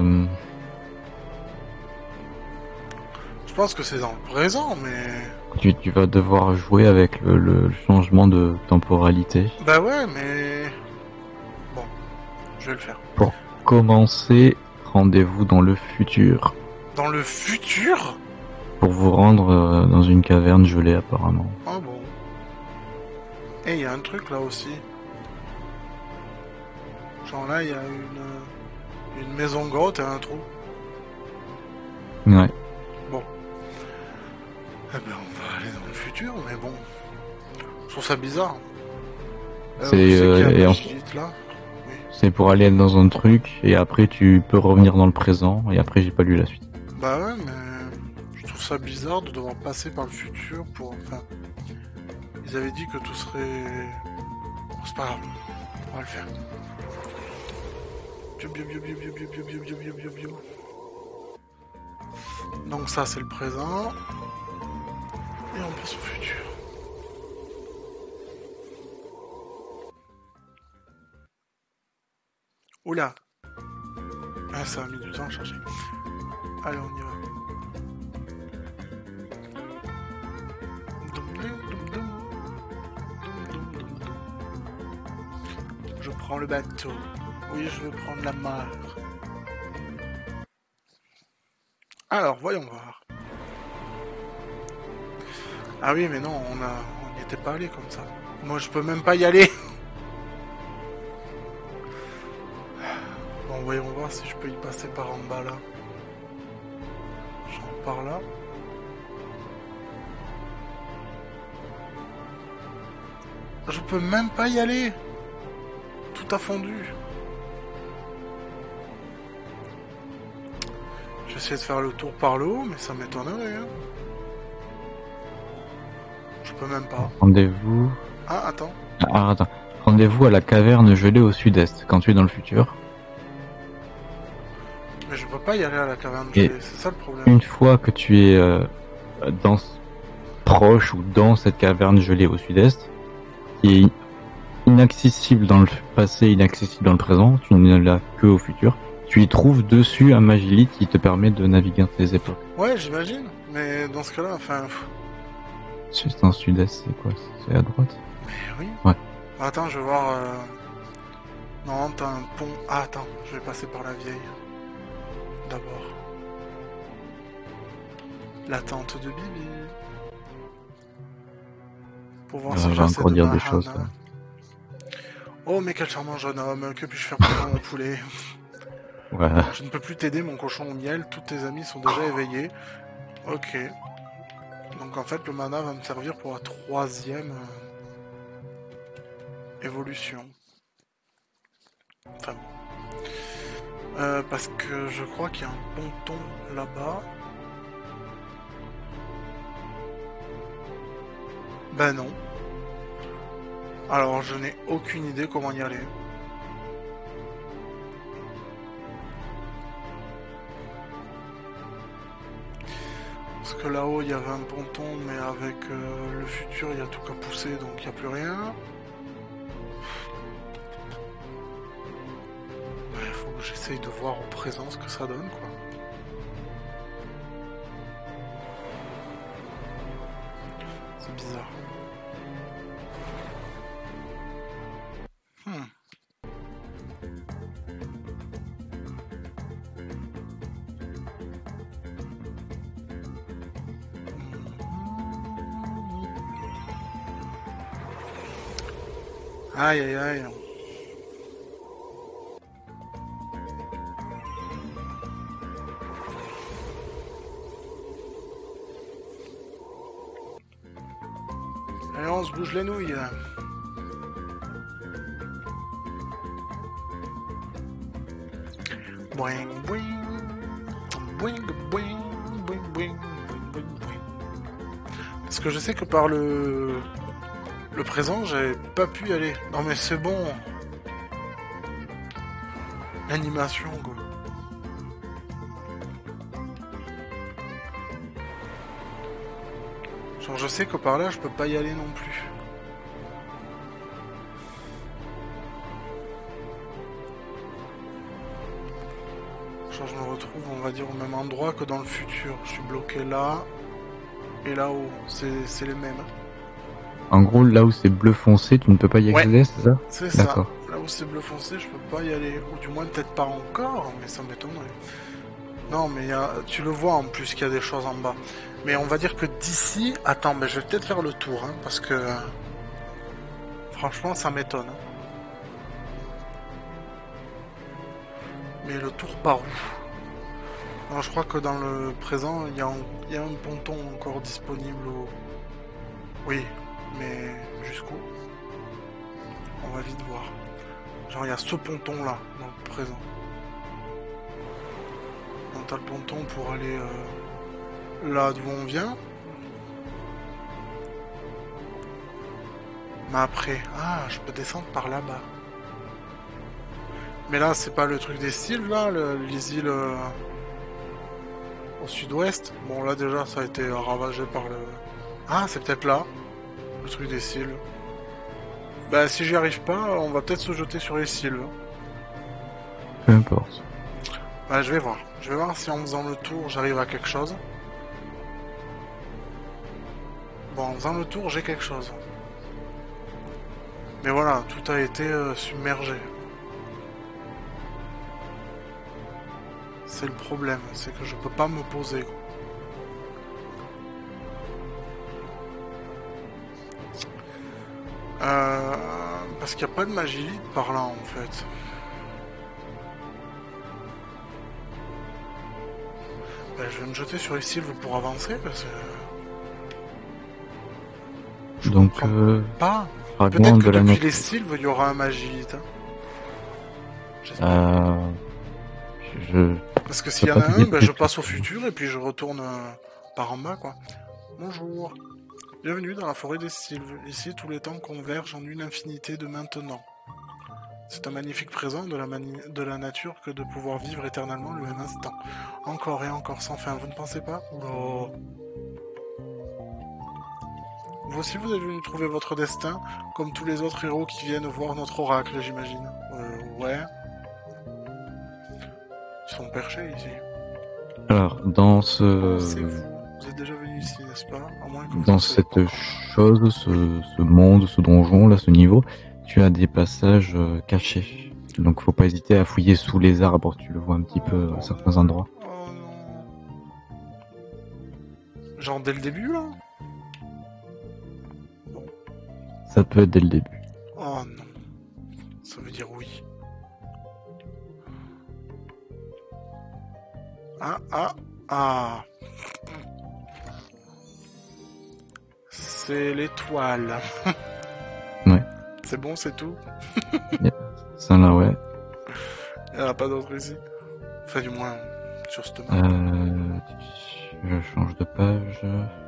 Je pense que c'est dans le présent, mais... tu vas devoir jouer avec le changement de temporalité. Bah ouais, mais... Bon, je vais le faire. Pour commencer, rendez-vous dans le futur. Dans le futur? Pour vous rendre dans une caverne gelée apparemment. Ah bon. Et il y a un truc là aussi. Genre là, il y a une maison grotte et un trou. Ouais. Bon. Eh ben, on va aller dans le futur, mais bon. Je trouve ça bizarre. C'est pour aller dans un truc et après tu peux revenir dans le présent et après j'ai pas lu la suite. Bah ouais, mais je trouve ça bizarre de devoir passer par le futur pour... Enfin, ils avaient dit que tout serait... Bon, c'est pas grave, on va le faire. Donc ça c'est le présent. Et on passe au futur. Oula. Ah, ça a mis du temps à charger. Allez, on y va. Je prends le bateau. Oui, je veux prendre la mer. Alors, voyons voir. Ah oui, mais non, on n'y était pas allé comme ça. Moi, je peux même pas y aller. Bon, voyons voir si je peux y passer par en bas, là. Je rentre par là. Je peux même pas y aller. Tout a fondu. Je vais essayer de faire le tour par le haut, mais ça m'étonnerait, hein. Je peux même pas. Rendez-vous... Ah, attends. Ah, attends. Rendez-vous à la caverne gelée au sud-est, quand tu es dans le futur. Mais je peux pas y aller à la caverne Et gelée, c'est ça le problème. une fois que tu es dans proche ou dans cette caverne gelée au sud-est, qui est inaccessible dans le passé, inaccessible dans le présent, tu ne l'as que au futur, tu y trouves dessus un Magili qui te permet de naviguer entre les époques. Ouais, j'imagine. Mais dans ce cas-là, enfin... C'est dans le sud-est, c'est quoi? C'est à droite? Mais oui. Ouais. Attends, je vais voir... Non, t'as un pont... Ah, attends, je vais passer par la vieille. D'abord. La tante de Bibi. Pour voir si On va j'essaie encore de dire des Mahana. choses là. Oh, mais quel charmant jeune homme, que puis-je faire pour mon poulet? Ouais. Je ne peux plus t'aider, mon cochon au miel, tous tes amis sont déjà éveillés. Ok. Donc en fait, le mana va me servir pour la 3e évolution. Enfin bon. Parce que je crois qu'il y a un ponton là-bas. Ben non. Alors je n'ai aucune idée comment y aller. Parce que là-haut il y avait un ponton, mais avec le futur il y a tout qu'à pousser, donc il n'y a plus rien. Il faut que j'essaye de voir au présent ce que ça donne, quoi. C'est bizarre. Aïe aïe aïe. Allez, on se bouge les nouilles. Boing boing. Boing boing. Boing boing. Boing boing. Parce que je sais que par le présent, j'avais pas pu y aller. Non mais c'est bon. L'animation, quoi. Genre je sais que par là, je peux pas y aller non plus. Genre je me retrouve, on va dire, au même endroit que dans le futur. Je suis bloqué là et là-haut. C'est les mêmes. En gros, là où c'est bleu foncé, tu ne peux pas y accéder, c'est ça? C'est ça. D'accord. Là où c'est bleu foncé, je peux pas y aller. Ou du moins peut-être pas encore, mais ça m'étonnerait. Non, mais tu le vois en plus qu'il y a des choses en bas. Mais on va dire que d'ici... Attends, mais je vais peut-être faire le tour, hein, parce que... franchement, ça m'étonne. Mais le tour par où? Non, je crois que dans le présent, il y a un ponton encore disponible au... Oui, mais jusqu'où? On va vite voir. Genre, il y a ce ponton-là, dans le présent. Donc, t'as le ponton pour aller là d'où on vient. Mais après... Ah, je peux descendre par là-bas. Mais là, c'est pas le truc des Sylves, là, les îles au sud-ouest. Bon, là, déjà, ça a été ravagé par le... Ah, c'est peut-être là, le truc des Sylves. Bah, si j'y arrive pas, on va peut-être se jeter sur les Sylves. Peu importe. Bah, je vais voir. Je vais voir si en faisant le tour, j'arrive à quelque chose. Bon, en faisant le tour, j'ai quelque chose. Mais voilà, tout a été submergé. C'est le problème, c'est que je peux pas me poser, quoi. Parce qu'il n'y a pas de magie par là, en fait. Ben, je vais me jeter sur les sylves pour avancer, parce que... Je Donc, pas. fragment Peut-être que de la depuis nature. les sylves, il y aura un magilite. Hein. J'espère. Parce que s'il y en a un, ben, je passe au futur et puis je retourne par en bas, quoi. Bonjour. Bienvenue dans la forêt des Sylves. Ici, tous les temps convergent en une infinité de maintenant. C'est un magnifique présent de la nature que de pouvoir vivre éternellement le même instant. Encore et encore sans fin, vous ne pensez pas? Oh. Vous aussi, vous êtes venu trouver votre destin, comme tous les autres héros qui viennent voir notre oracle, j'imagine. Ouais. Ils sont perchés ici. Alors, dans ce... C'est vous. Vous êtes déjà venu ici, n'est-ce pas? À moins que vous Dans cette chose, ce monde, ce donjon, là, ce niveau, tu as des passages cachés. Donc faut pas hésiter à fouiller sous les arbres, tu le vois un petit peu à certains endroits. Oh non. Genre dès le début, là? Ça peut être dès le début. Oh non. Ça veut dire oui. Ah. C'est l'étoile. Ouais. C'est bon, c'est tout? Ça là, ouais. Il n'y en a pas d'autres ici? Enfin, du moins, sur cette map. Je change de page.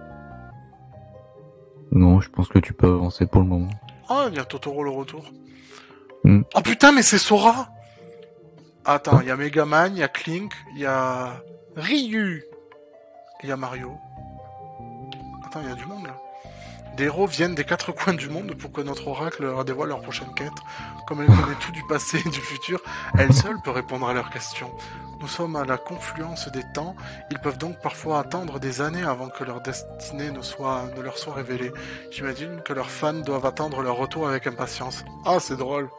Non, je pense que tu peux avancer pour le moment. Oh, il y a Totoro le retour. Mm. Oh putain, mais c'est Sora! Attends, il y a Megaman, il y a Clink, il y a Ryu, il y a Mario. Attends, il y a du monde là. Des héros viennent des quatre coins du monde pour que notre oracle leur dévoile leur prochaine quête. Comme elle connaît tout du passé et du futur, elle seule peut répondre à leurs questions. Nous sommes à la confluence des temps, ils peuvent donc parfois attendre des années avant que leur destinée ne leur soit révélée. J'imagine que leurs fans doivent attendre leur retour avec impatience. Ah, c'est drôle.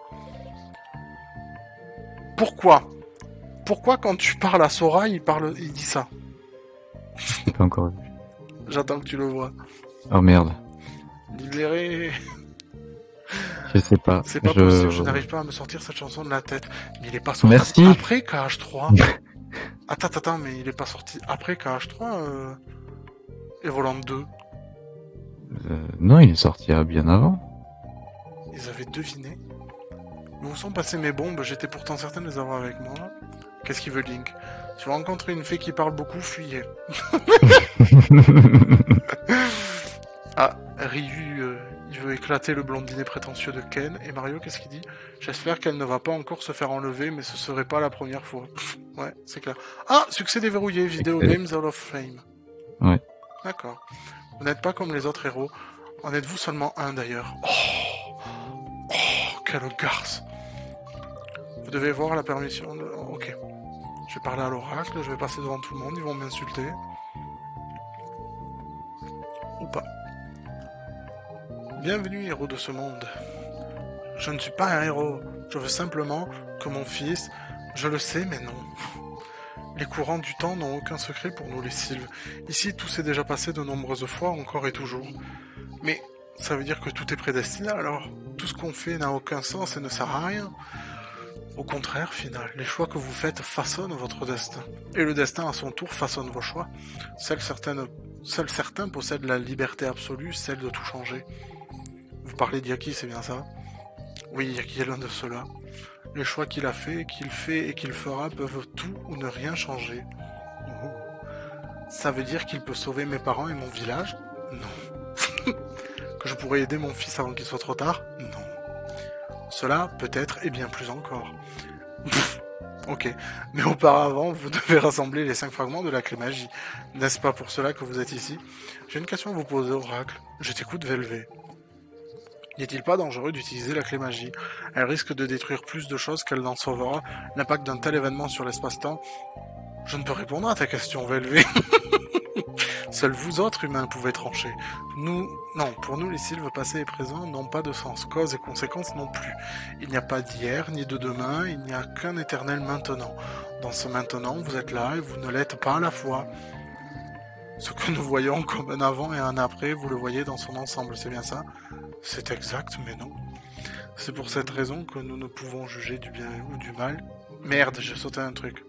Pourquoi quand tu parles à Sora, il dit ça? Je pas encore vu. J'attends que tu le vois. Oh merde. Libéré. Je sais pas. C'est pas possible, je n'arrive pas à me sortir cette chanson de la tête. Mais il est pas sorti Merci. après KH3. Attends, mais il est pas sorti après KH3 et Volant 2. Non, il est sorti bien avant. Ils avaient deviné. Où sont passées mes bombes? J'étais pourtant certain de les avoir avec moi. Qu'est-ce qu'il veut, Link? Si vous rencontrez une fée qui parle beaucoup, fuyez. Ah, Ryu, il veut éclater le blondinet prétentieux de Ken. Et Mario, qu'est-ce qu'il dit? J'espère qu'elle ne va pas encore se faire enlever, mais ce serait pas la première fois. Ouais, c'est clair. Ah, succès déverrouillé, Video Games Hall of Fame. Ouais. D'accord. Vous n'êtes pas comme les autres héros. En êtes-vous seulement un, d'ailleurs? Oh, quelle garce. Vous devez voir la permission de... Ok. Je vais parler à l'oracle, je vais passer devant tout le monde, ils vont m'insulter. Ou pas. Bienvenue, héros de ce monde. Je ne suis pas un héros. Je veux simplement que mon fils... Je le sais, mais non. Les courants du temps n'ont aucun secret pour nous, les Sylves. Ici, tout s'est déjà passé de nombreuses fois, encore et toujours. Mais ça veut dire que tout est prédestiné, alors? Tout ce qu'on fait n'a aucun sens et ne sert à rien? Au contraire, final, les choix que vous faites façonnent votre destin. Et le destin, à son tour, façonne vos choix. Seuls certains possèdent la liberté absolue, celle de tout changer. Vous parlez d'Yaki, c'est bien ça? Oui, Yaki est l'un de ceux-là. Les choix qu'il a fait et qu'il fera peuvent tout ou ne rien changer. Oh. Ça veut dire qu'il peut sauver mes parents et mon village? Non. Que je pourrais aider mon fils avant qu'il soit trop tard? Non. Cela, peut-être, et bien plus encore. Ok, mais auparavant, vous devez rassembler les 5 fragments de la clé magie. N'est-ce pas pour cela que vous êtes ici? J'ai une question à vous poser, Oracle. Je t'écoute, Velvet. N'est-il pas dangereux d'utiliser la clé magie? Elle risque de détruire plus de choses qu'elle n'en sauvera. L'impact d'un tel événement sur l'espace-temps... Je ne peux répondre à ta question, Velvet. Seuls vous autres humains pouvez trancher. Non, pour nous les Sylves passés et présents n'ont pas de sens, cause et conséquences non plus. Il n'y a pas d'hier ni de demain, il n'y a qu'un éternel maintenant. Dans ce maintenant, vous êtes là et vous ne l'êtes pas à la fois. Ce que nous voyons comme un avant et un après, vous le voyez dans son ensemble, c'est bien ça? C'est exact, mais non. C'est pour cette raison que nous ne pouvons juger du bien ou du mal. Merde, j'ai sauté un truc.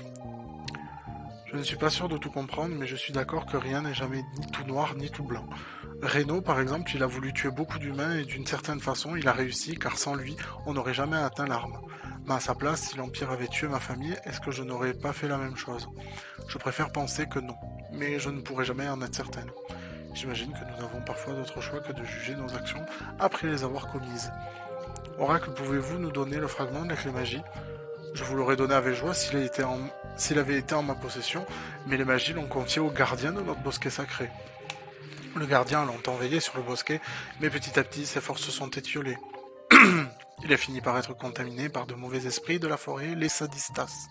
Je ne suis pas sûr de tout comprendre, mais je suis d'accord que rien n'est jamais ni tout noir ni tout blanc. Reno, par exemple, il a voulu tuer beaucoup d'humains et d'une certaine façon, il a réussi, car sans lui, on n'aurait jamais atteint l'arme. Mais à sa place, si l'Empire avait tué ma famille, est-ce que je n'aurais pas fait la même chose? Je préfère penser que non, mais je ne pourrai jamais en être certaine. J'imagine que nous n'avons parfois d'autre choix que de juger nos actions après les avoir commises. Oracle, pouvez-vous nous donner le fragment de la clé magie? Je vous l'aurais donné avec joie s'il avait été en ma possession, mais les magies l'ont confié au gardien de notre bosquet sacré. Le gardien a longtemps veillé sur le bosquet, mais petit à petit ses forces se sont étiolées. Il a fini par être contaminé par de mauvais esprits de la forêt, les sadistas.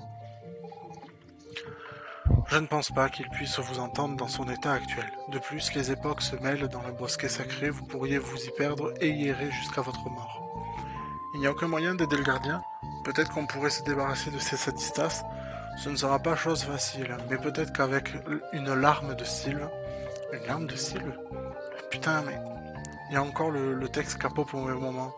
Je ne pense pas qu'il puisse vous entendre dans son état actuel. De plus, les époques se mêlent dans le bosquet sacré, vous pourriez vous y perdre et y errer jusqu'à votre mort. Il n'y a aucun moyen d'aider le gardien? Peut-être qu'on pourrait se débarrasser de ces sadistas. Ce ne sera pas chose facile, mais peut-être qu'avec une larme de Sylve... Une larme de Sylve? Putain, mais... Il y a encore le texte capot au même moment.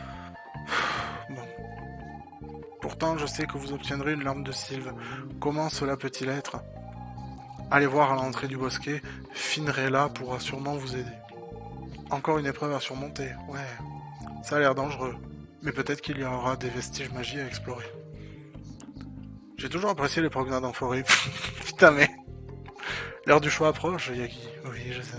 Bon. Pourtant, je sais que vous obtiendrez une larme de Sylve. Comment cela peut-il être? Allez voir à l'entrée du bosquet, Finrella pourra sûrement vous aider. Encore une épreuve à surmonter, ouais. Ça a l'air dangereux, mais peut-être qu'il y aura des vestiges magiques à explorer. J'ai toujours apprécié les promenades en forêt. Putain, mais... L'heure du choix approche, Yagi. Oui, je savais.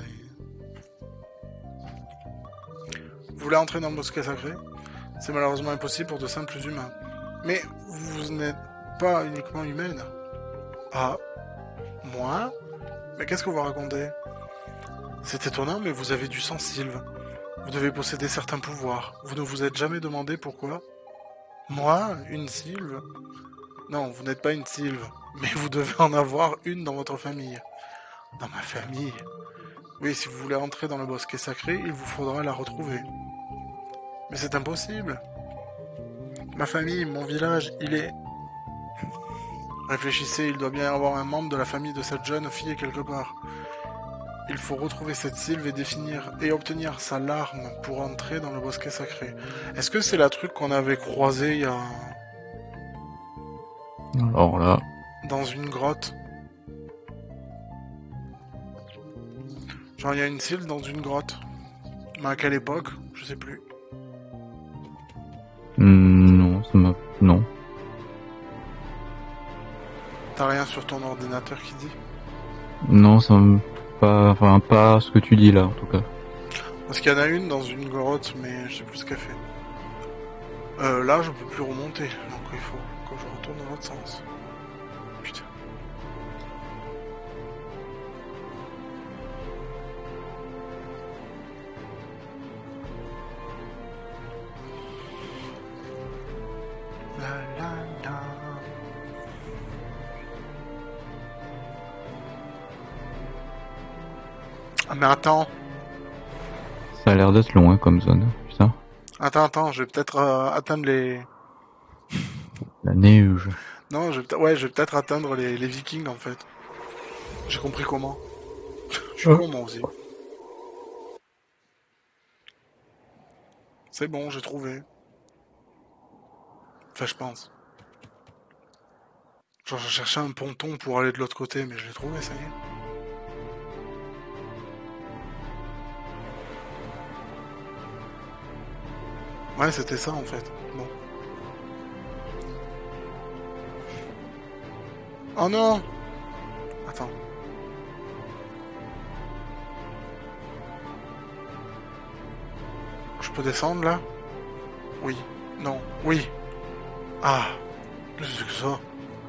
Vous voulez entrer dans le bosquet sacré? C'est malheureusement impossible pour de simples humains. Mais vous n'êtes pas uniquement humaine. Ah, moi? Mais qu'est-ce que vous racontez? C'est étonnant, mais vous avez du sang Sylve. Vous devez posséder certains pouvoirs. Vous ne vous êtes jamais demandé pourquoi? Moi? Une Sylve? Non, vous n'êtes pas une Sylve, mais vous devez en avoir une dans votre famille. Dans ma famille? Oui, si vous voulez entrer dans le bosquet sacré, il vous faudra la retrouver. Mais c'est impossible. Ma famille, mon village, il est... Réfléchissez, il doit bien y avoir un membre de la famille de cette jeune fille quelque part. Il faut retrouver cette Sylve et obtenir sa larme pour entrer dans le bosquet sacré. Est-ce que c'est la truc qu'on avait croisé il y a... Alors là... Dans une grotte? Genre il y a une Sylve dans une grotte. Mais à quelle époque? Je sais plus. Non, ça m'a... Non. T'as rien sur ton ordinateur qui dit? Non, ça me... Pas... Enfin, pas ce que tu dis là, en tout cas. Parce qu'il y en a une dans une grotte, mais je sais plus ce qu'elle fait. Là, je peux plus remonter. Donc il faut que je retourne dans l'autre sens. Putain. La la la. Ah mais attends. Ça a l'air d'être loin comme zone, putain. Attends, je vais peut-être atteindre les... La neige. Non, je vais peut-être atteindre les Vikings en fait. J'ai compris comment. Je suis con moi aussi. C'est bon, j'ai trouvé. Enfin, je pense. Genre, je cherchais un ponton pour aller de l'autre côté, mais je l'ai trouvé, ça y est. Ouais, c'était ça en fait. Bon. Oh non! Attends. Je peux descendre là? Oui. Non. Oui. Ah. Qu'est-ce que c'est ça?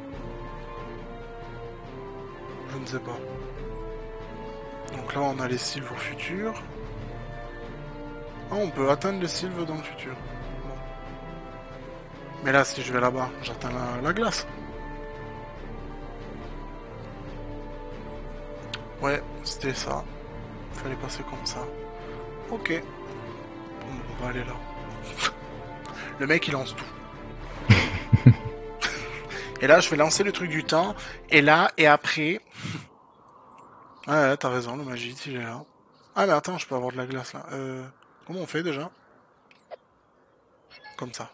Je ne sais pas. Donc là, on a les sylves au futur. Ah, on peut atteindre les sylves dans le futur. Bon. Mais là, si je vais là-bas, j'atteins la glace. Ouais, c'était ça. Fallait passer comme ça. Ok. Bon, on va aller là. Le mec, il lance tout. Et là, je vais lancer le truc du temps. Et là, et après... Ouais, t'as raison, le magie, il est là. Ah, mais attends, je peux avoir de la glace, là. Comment on fait, déjà? Comme ça.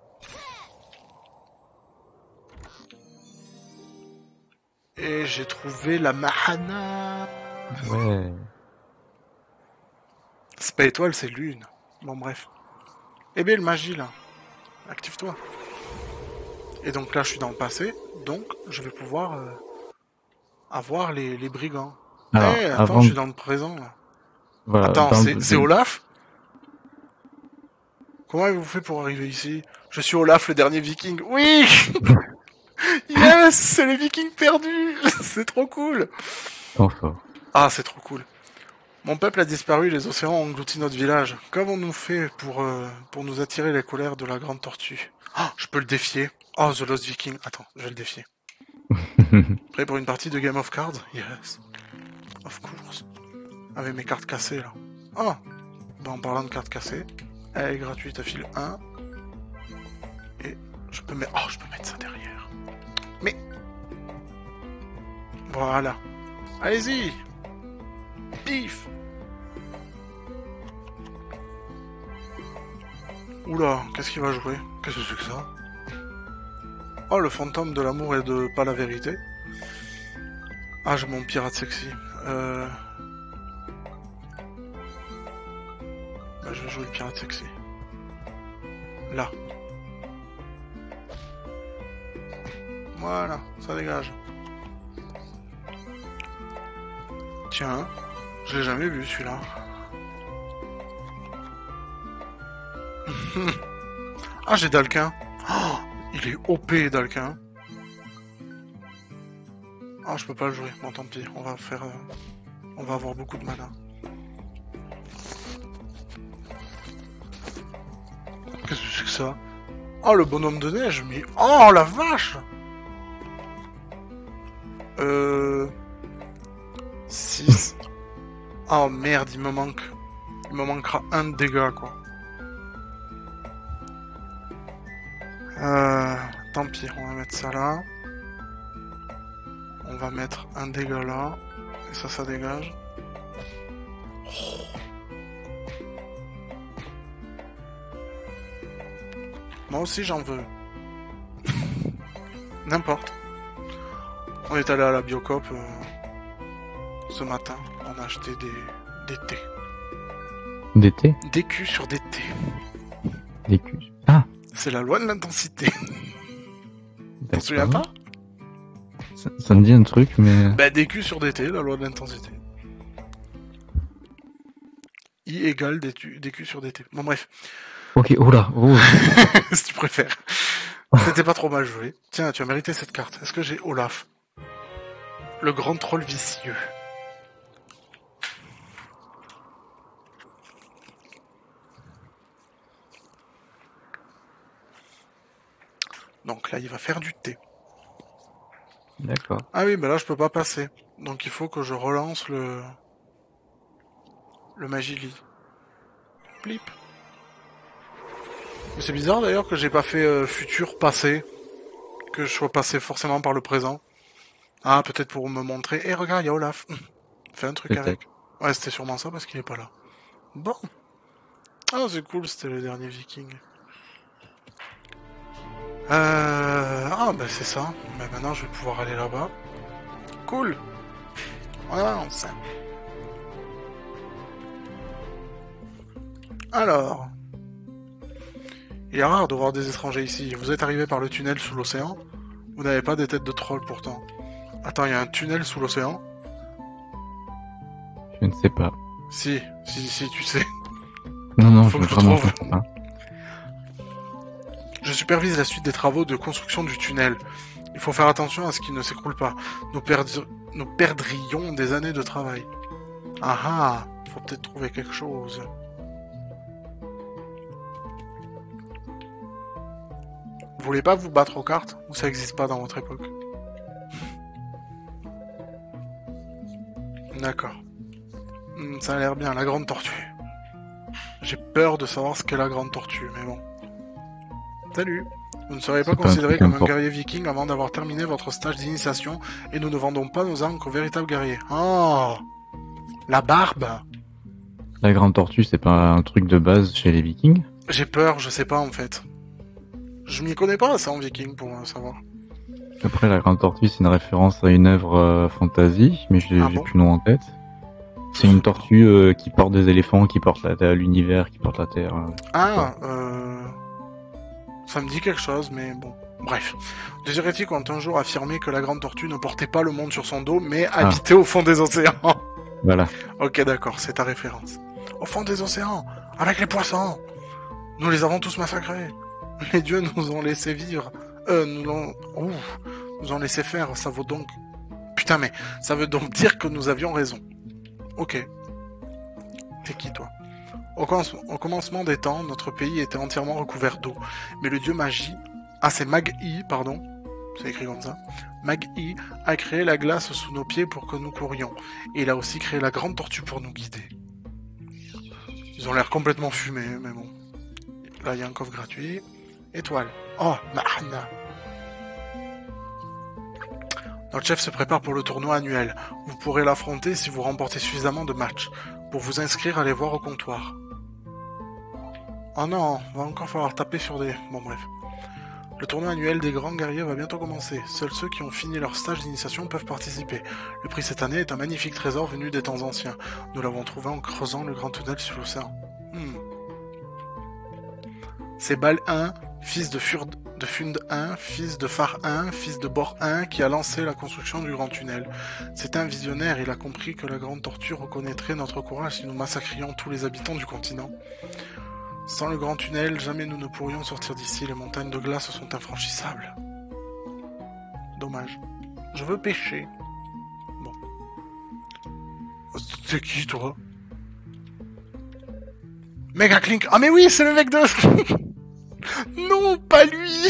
Et j'ai trouvé la Mahana. Ouais. C'est pas étoile, c'est lune. Bon, bref. Eh bien, le magie, là. Active-toi. Et donc là, je suis dans le passé. Donc, je vais pouvoir avoir les brigands. Alors, Eh, attends, avant... je suis dans le présent, là. Voilà, Attends, dans c'est Olaf? Comment avez-vous fait pour arriver ici? Je suis Olaf, le dernier viking. Oui! Yes! C'est les vikings perdus! C'est trop cool! Temps fort. Ah, c'est trop cool. Mon peuple a disparu, les océans ont englouti notre village. Qu'avons-nous fait pour nous attirer la colère de la grande tortue? Ah, je peux le défier. Oh, The Lost Viking. Attends, je vais le défier. Prêt pour une partie de Game of Cards? Yes. Of course. Avec mes cartes cassées, là. Ah! Ben, en parlant de cartes cassées, elle est gratuite à fil 1. Et je peux mettre... Oh, je peux mettre ça derrière. Mais... Voilà. Allez-y! Pif! Oula, qu'est-ce qu'il va jouer? Qu'est-ce que c'est que ça? Oh, le fantôme de l'amour et de pas la vérité. Ah, j'ai mon pirate sexy. Bah, je vais jouer le pirate sexy. Là. Voilà, ça dégage. Tiens, je l'ai jamais vu celui-là. Ah, j'ai Dalquin. Oh, il est OP, Dalquin. Ah, je peux pas le jouer. Bon, tant pis. On va faire... on va avoir beaucoup de mana. Qu'est-ce que c'est que ça? Oh, le bonhomme de neige, mais... Oh, la vache! 6. Oh, merde, il me manque... Il me manquera un de dégâts, quoi. Tant pis, on va mettre ça là. On va mettre un dégât là. Et ça dégage. Oh. Moi aussi j'en veux. N'importe. On est allé à la Biocop ce matin. On a acheté des thés. Des thés? Des culs sur des thés. Des culs. Ah! C'est la loi de l'intensité. T'en souviens pas? Ça me dit un truc, mais... Bah, des culs sur des thés, la loi de l'intensité. I égale des culs sur des thés. Bon, bref. Ok, oula, oh. Si tu préfères. C'était pas trop mal joué. Tiens, tu as mérité cette carte. Est-ce que j'ai Olaf? Le grand troll vicieux. Donc là, il va faire du thé. D'accord. Ah oui, mais là, je peux pas passer. Donc il faut que je relance le Magili. Plip. Mais c'est bizarre d'ailleurs que j'ai pas fait futur passé. Que je sois passé forcément par le présent. Ah, peut-être pour me montrer. Eh, regarde, il y a Olaf. Fais un truc avec. Ouais, c'était sûrement ça parce qu'il est pas là. Bon. Ah, c'est cool, c'était le dernier viking. Ah, bah c'est ça. Bah maintenant, je vais pouvoir aller là-bas. Cool. Voilà, on sait. Alors... Il est rare de voir des étrangers ici. Vous êtes arrivé par le tunnel sous l'océan. Vous n'avez pas des têtes de troll pourtant. Attends, il y a un tunnel sous l'océan? Je ne sais pas. Si, tu sais. Non, faut je que je vraiment trouve. pas. Je supervise la suite des travaux de construction du tunnel. Il faut faire attention à ce qu'il ne s'écroule pas. Nous perdrions des années de travail. Ah ah, faut peut-être trouver quelque chose. Vous voulez pas vous battre aux cartes? Ou ça existe pas dans votre époque? D'accord. Ça a l'air bien, la grande tortue. J'ai peur de savoir ce qu'est la grande tortue, mais bon. Salut. Vous ne serez pas considéré comme un guerrier viking avant d'avoir terminé votre stage d'initiation, et nous ne vendons pas nos armes qu'aux véritables guerriers. Oh, la barbe. La grande tortue, c'est pas un truc de base chez les vikings? J'ai peur, je sais pas en fait. Je m'y connais pas assez en viking pour savoir. Après, la grande tortue, c'est une référence à une œuvre fantasy, mais j'ai bon plus le nom en tête. C'est une tortue qui porte des éléphants, qui porte l'univers, qui porte la Terre. Ça me dit quelque chose, mais bon. Bref. Des hérétiques ont un jour affirmé que la grande tortue ne portait pas le monde sur son dos, mais habitait au fond des océans. Voilà. Ok, d'accord, c'est ta référence. Au fond des océans, avec les poissons. Nous les avons tous massacrés. Les dieux nous ont laissé vivre. Nous ont laissé faire. Ça vaut donc... Putain, mais ça veut donc dire que nous avions raison. Ok. T'es qui, toi? Au commencement des temps, notre pays était entièrement recouvert d'eau. Mais le dieu Magi... Ah, c'est Mag-I, pardon. C'est écrit comme ça. Mag-I a créé la glace sous nos pieds pour que nous courions. Et il a aussi créé la grande tortue pour nous guider. Ils ont l'air complètement fumés, mais bon. Là, il y a un coffre gratuit. Étoile. Oh, Mahana. Notre chef se prépare pour le tournoi annuel. Vous pourrez l'affronter si vous remportez suffisamment de matchs. Pour vous inscrire, allez voir au comptoir. Oh non, va encore falloir taper sur des... Bon, bref. Le tournoi annuel des grands guerriers va bientôt commencer. Seuls ceux qui ont fini leur stage d'initiation peuvent participer. Le prix cette année est un magnifique trésor venu des temps anciens. Nous l'avons trouvé en creusant le grand tunnel sur l'océan. C'est Bal 1, fils de Fund 1, fils de Phare 1, fils de Bor 1, qui a lancé la construction du grand tunnel. C'est un visionnaire, il a compris que la grande tortue reconnaîtrait notre courage si nous massacrions tous les habitants du continent. Sans le grand tunnel, jamais nous ne pourrions sortir d'ici, les montagnes de glace sont infranchissables. Dommage. Je veux pêcher. Bon. C'est qui, toi? Mega Clink. Ah mais oui, c'est le mec de... Non, pas lui.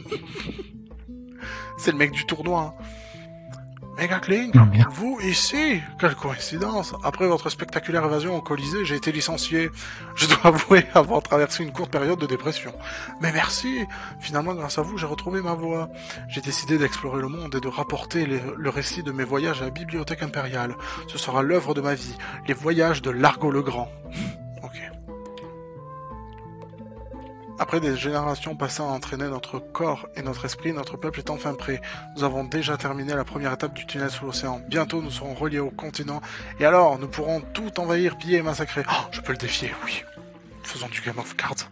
C'est le mec du tournoi. Mega Clink, vous ici? Quelle coïncidence. Après votre spectaculaire évasion au Colisée, j'ai été licencié. Je dois avouer avoir traversé une courte période de dépression. Mais merci. Finalement, grâce à vous, j'ai retrouvé ma voie. J'ai décidé d'explorer le monde et de rapporter le récit de mes voyages à la Bibliothèque impériale. Ce sera l'œuvre de ma vie. Les voyages de Largo le Grand. Ok. Après des générations passées à entraîner notre corps et notre esprit, notre peuple est enfin prêt. Nous avons déjà terminé la première étape du tunnel sous l'océan. Bientôt, nous serons reliés au continent. Et alors, nous pourrons tout envahir, piller et massacrer. Oh, je peux le défier, oui. Faisons du Game of Cards.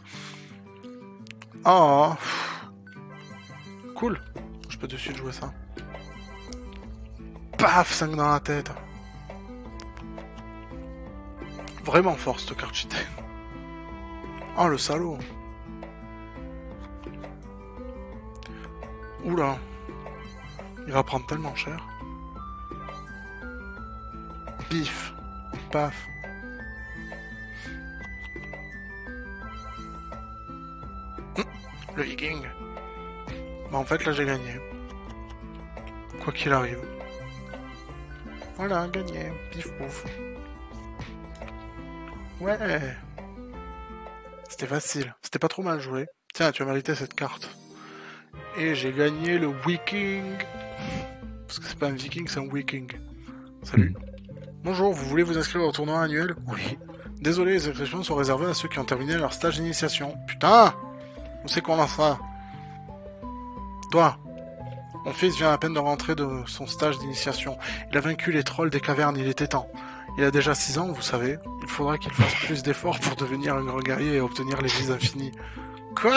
Oh. Cool. Je peux de suite jouer ça. Paf, 5 dans la tête. Vraiment fort, cette carte cheatée. Oh, le salaud. Oula, il va prendre tellement cher. Bif, paf. Le higging. Bah en fait là j'ai gagné. Quoi qu'il arrive. Voilà, gagné. Pif pouf. Ouais. C'était facile. C'était pas trop mal joué. Tiens, tu as mérité cette carte. Et j'ai gagné le Viking. Parce que c'est pas un Viking, c'est un Viking. Salut. Bonjour, vous voulez vous inscrire au tournoi annuel? Oui. Désolé, les inscriptions sont réservées à ceux qui ont terminé leur stage d'initiation. Putain! Où c'est qu'on a ça? Toi. Mon fils vient à peine de rentrer de son stage d'initiation. Il a vaincu les trolls des cavernes, il était temps. Il a déjà 6 ans, vous savez. Il faudra qu'il fasse plus d'efforts pour devenir un grand guerrier et obtenir les vies infinies. Quoi?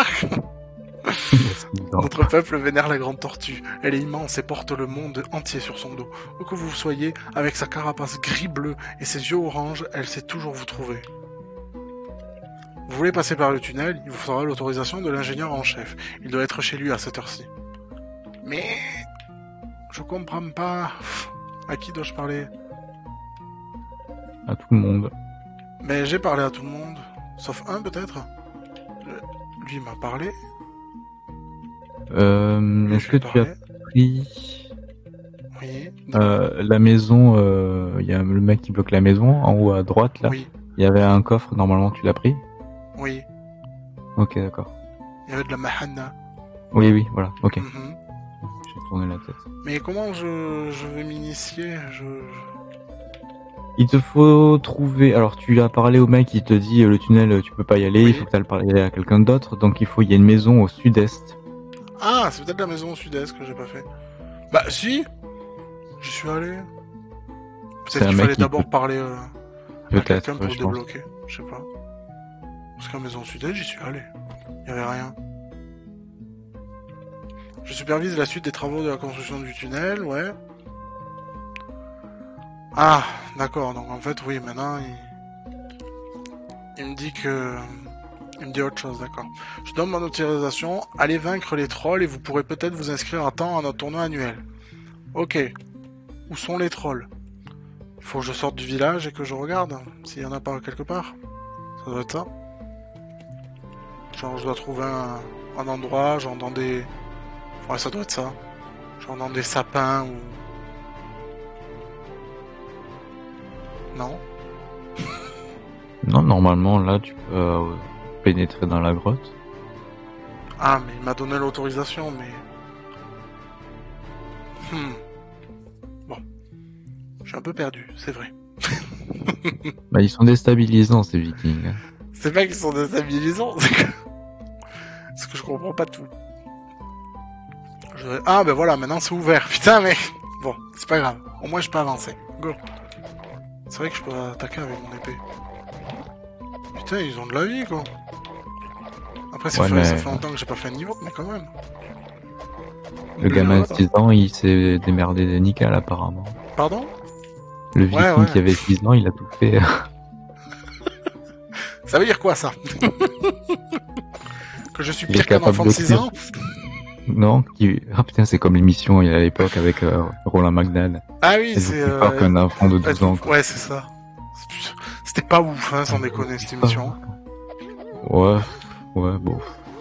Notre peuple vénère la grande tortue. Elle est immense et porte le monde entier sur son dos. Où que vous soyez, avec sa carapace gris-bleu et ses yeux orange, elle sait toujours vous trouver. Vous voulez passer par le tunnel, il vous faudra l'autorisation de l'ingénieur en chef. Il doit être chez lui à cette heure-ci. Mais... je comprends pas... À qui dois-je parler? À tout le monde. Mais j'ai parlé à tout le monde. Sauf un, peut-être. Lui m'a parlé. Est-ce que tu as pris... Oui. La maison... Il y a le mec qui bloque la maison, en haut à droite, là. Oui. Il y avait un coffre, normalement, tu l'as pris? Oui. Ok, d'accord. Il y avait de la mahana. Oui, oui, voilà, ok. Mm-hmm. J'ai tourné la tête. Mais comment je vais m'initier? Il te faut trouver... Alors, tu as parlé au mec, il te dit le tunnel, tu peux pas y aller, Oui. il faut que tu ailles parler à quelqu'un d'autre. Donc, il y a une maison au sud-est. Ah, c'est peut-être la maison au sud-est que j'ai pas fait. Bah, si! J'y suis allé. Peut-être qu'il fallait d'abord parler à quelqu'un pour débloquer. Je sais pas. Parce qu'à la maison au sud-est, j'y suis allé. Il y avait rien. Je supervise la suite des travaux de la construction du tunnel, ouais. Ah, d'accord, donc en fait, oui, maintenant, il me dit que... Il me dit autre chose, d'accord. Je donne mon autorisation, allez vaincre les trolls et vous pourrez peut-être vous inscrire à temps à notre tournoi annuel. Ok. Où sont les trolls? Il faut que je sorte du village et que je regarde s'il y en a pas quelque part. Ça doit être ça. Genre, je dois trouver un endroit, genre dans des... Ouais, ça doit être ça. Genre dans des sapins ou... Non? Non, normalement, là, tu peux pénétrer dans la grotte. Ah, mais il m'a donné l'autorisation, mais... Bon. Je suis un peu perdu, c'est vrai. Bah, ils sont déstabilisants, ces vikings. C'est pas qu'ils sont déstabilisants, c'est que... C'est que je comprends pas tout. Ah, ben voilà, maintenant c'est ouvert. Putain, mais... Bon, c'est pas grave. Au moins, je peux avancer. Go. C'est vrai que je peux attaquer avec mon épée. Putain, ils ont de la vie, quoi. Après, c'est Ouais, vrai, mais... ça fait longtemps que j'ai pas fait un niveau, mais quand même. Le gamin de 6 ans, il s'est démerdé nickel, apparemment. Pardon? Le viking qui avait 6 ans, il a tout fait. Ça veut dire quoi, ça? Que je suis Il est pire qu'un capable enfant de 6 ans? Non, ah putain, c'est comme l'émission il y a à l'époque avec Roland McDan. Ah oui, c'est... c'est... plus fort qu'un enfant de 12 ans. Ouais, c'est ça. C'était pas ouf, hein, sans déconner, cette émission. Ouais, bon.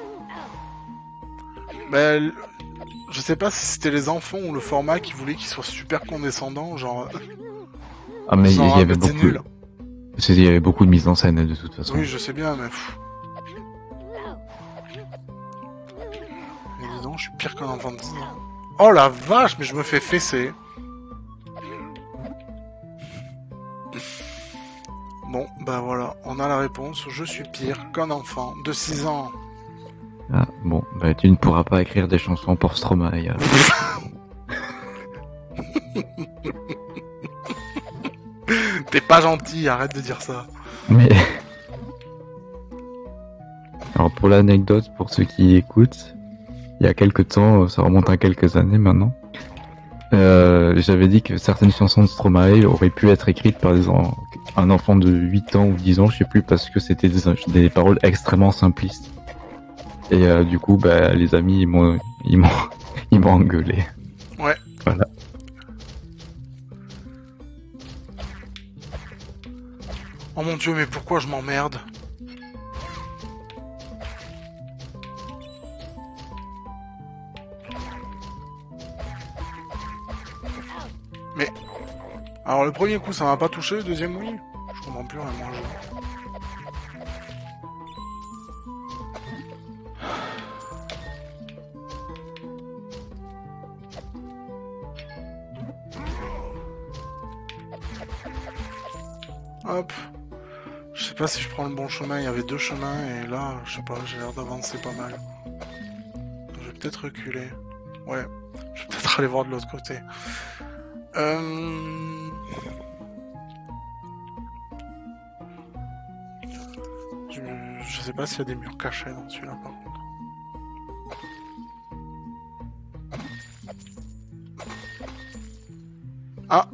Ben, je sais pas si c'était les enfants ou le format qui voulait qu'ils soient super condescendants, genre... Ah mais il y avait beaucoup... nul. Il y avait beaucoup de mise en scène, de toute façon. Oui, je sais bien, mais... Mais dis donc, je suis pire qu'un enfant de 10 ans. Oh la vache, mais je me fais fesser. Bon, bah voilà, on a la réponse. Je suis pire qu'un enfant de 6 ans. Ah, bon, bah tu ne pourras pas écrire des chansons pour Stromae. T'es pas gentil, arrête de dire ça. Mais... Alors pour l'anecdote, pour ceux qui écoutent, il y a quelques temps, ça remonte à quelques années maintenant, j'avais dit que certaines chansons de Stromae auraient pu être écrites par un enfant de 8 ans ou 10 ans, je sais plus, parce que c'était des paroles extrêmement simplistes. Et du coup, bah, les amis, ils m'ont engueulé. Ouais. Voilà. Oh mon dieu, mais pourquoi je m'emmerde? Mais... Alors le premier coup ça m'a pas touché, le deuxième oui. Je comprends plus vraiment le jeu. Hop. Je sais pas si je prends le bon chemin, il y avait 2 chemins et là, je sais pas, j'ai l'air d'avancer pas mal. Je vais peut-être reculer. Ouais, je vais peut-être aller voir de l'autre côté. Je sais pas s'il y a des murs cachés dans celui-là par contre. Ah!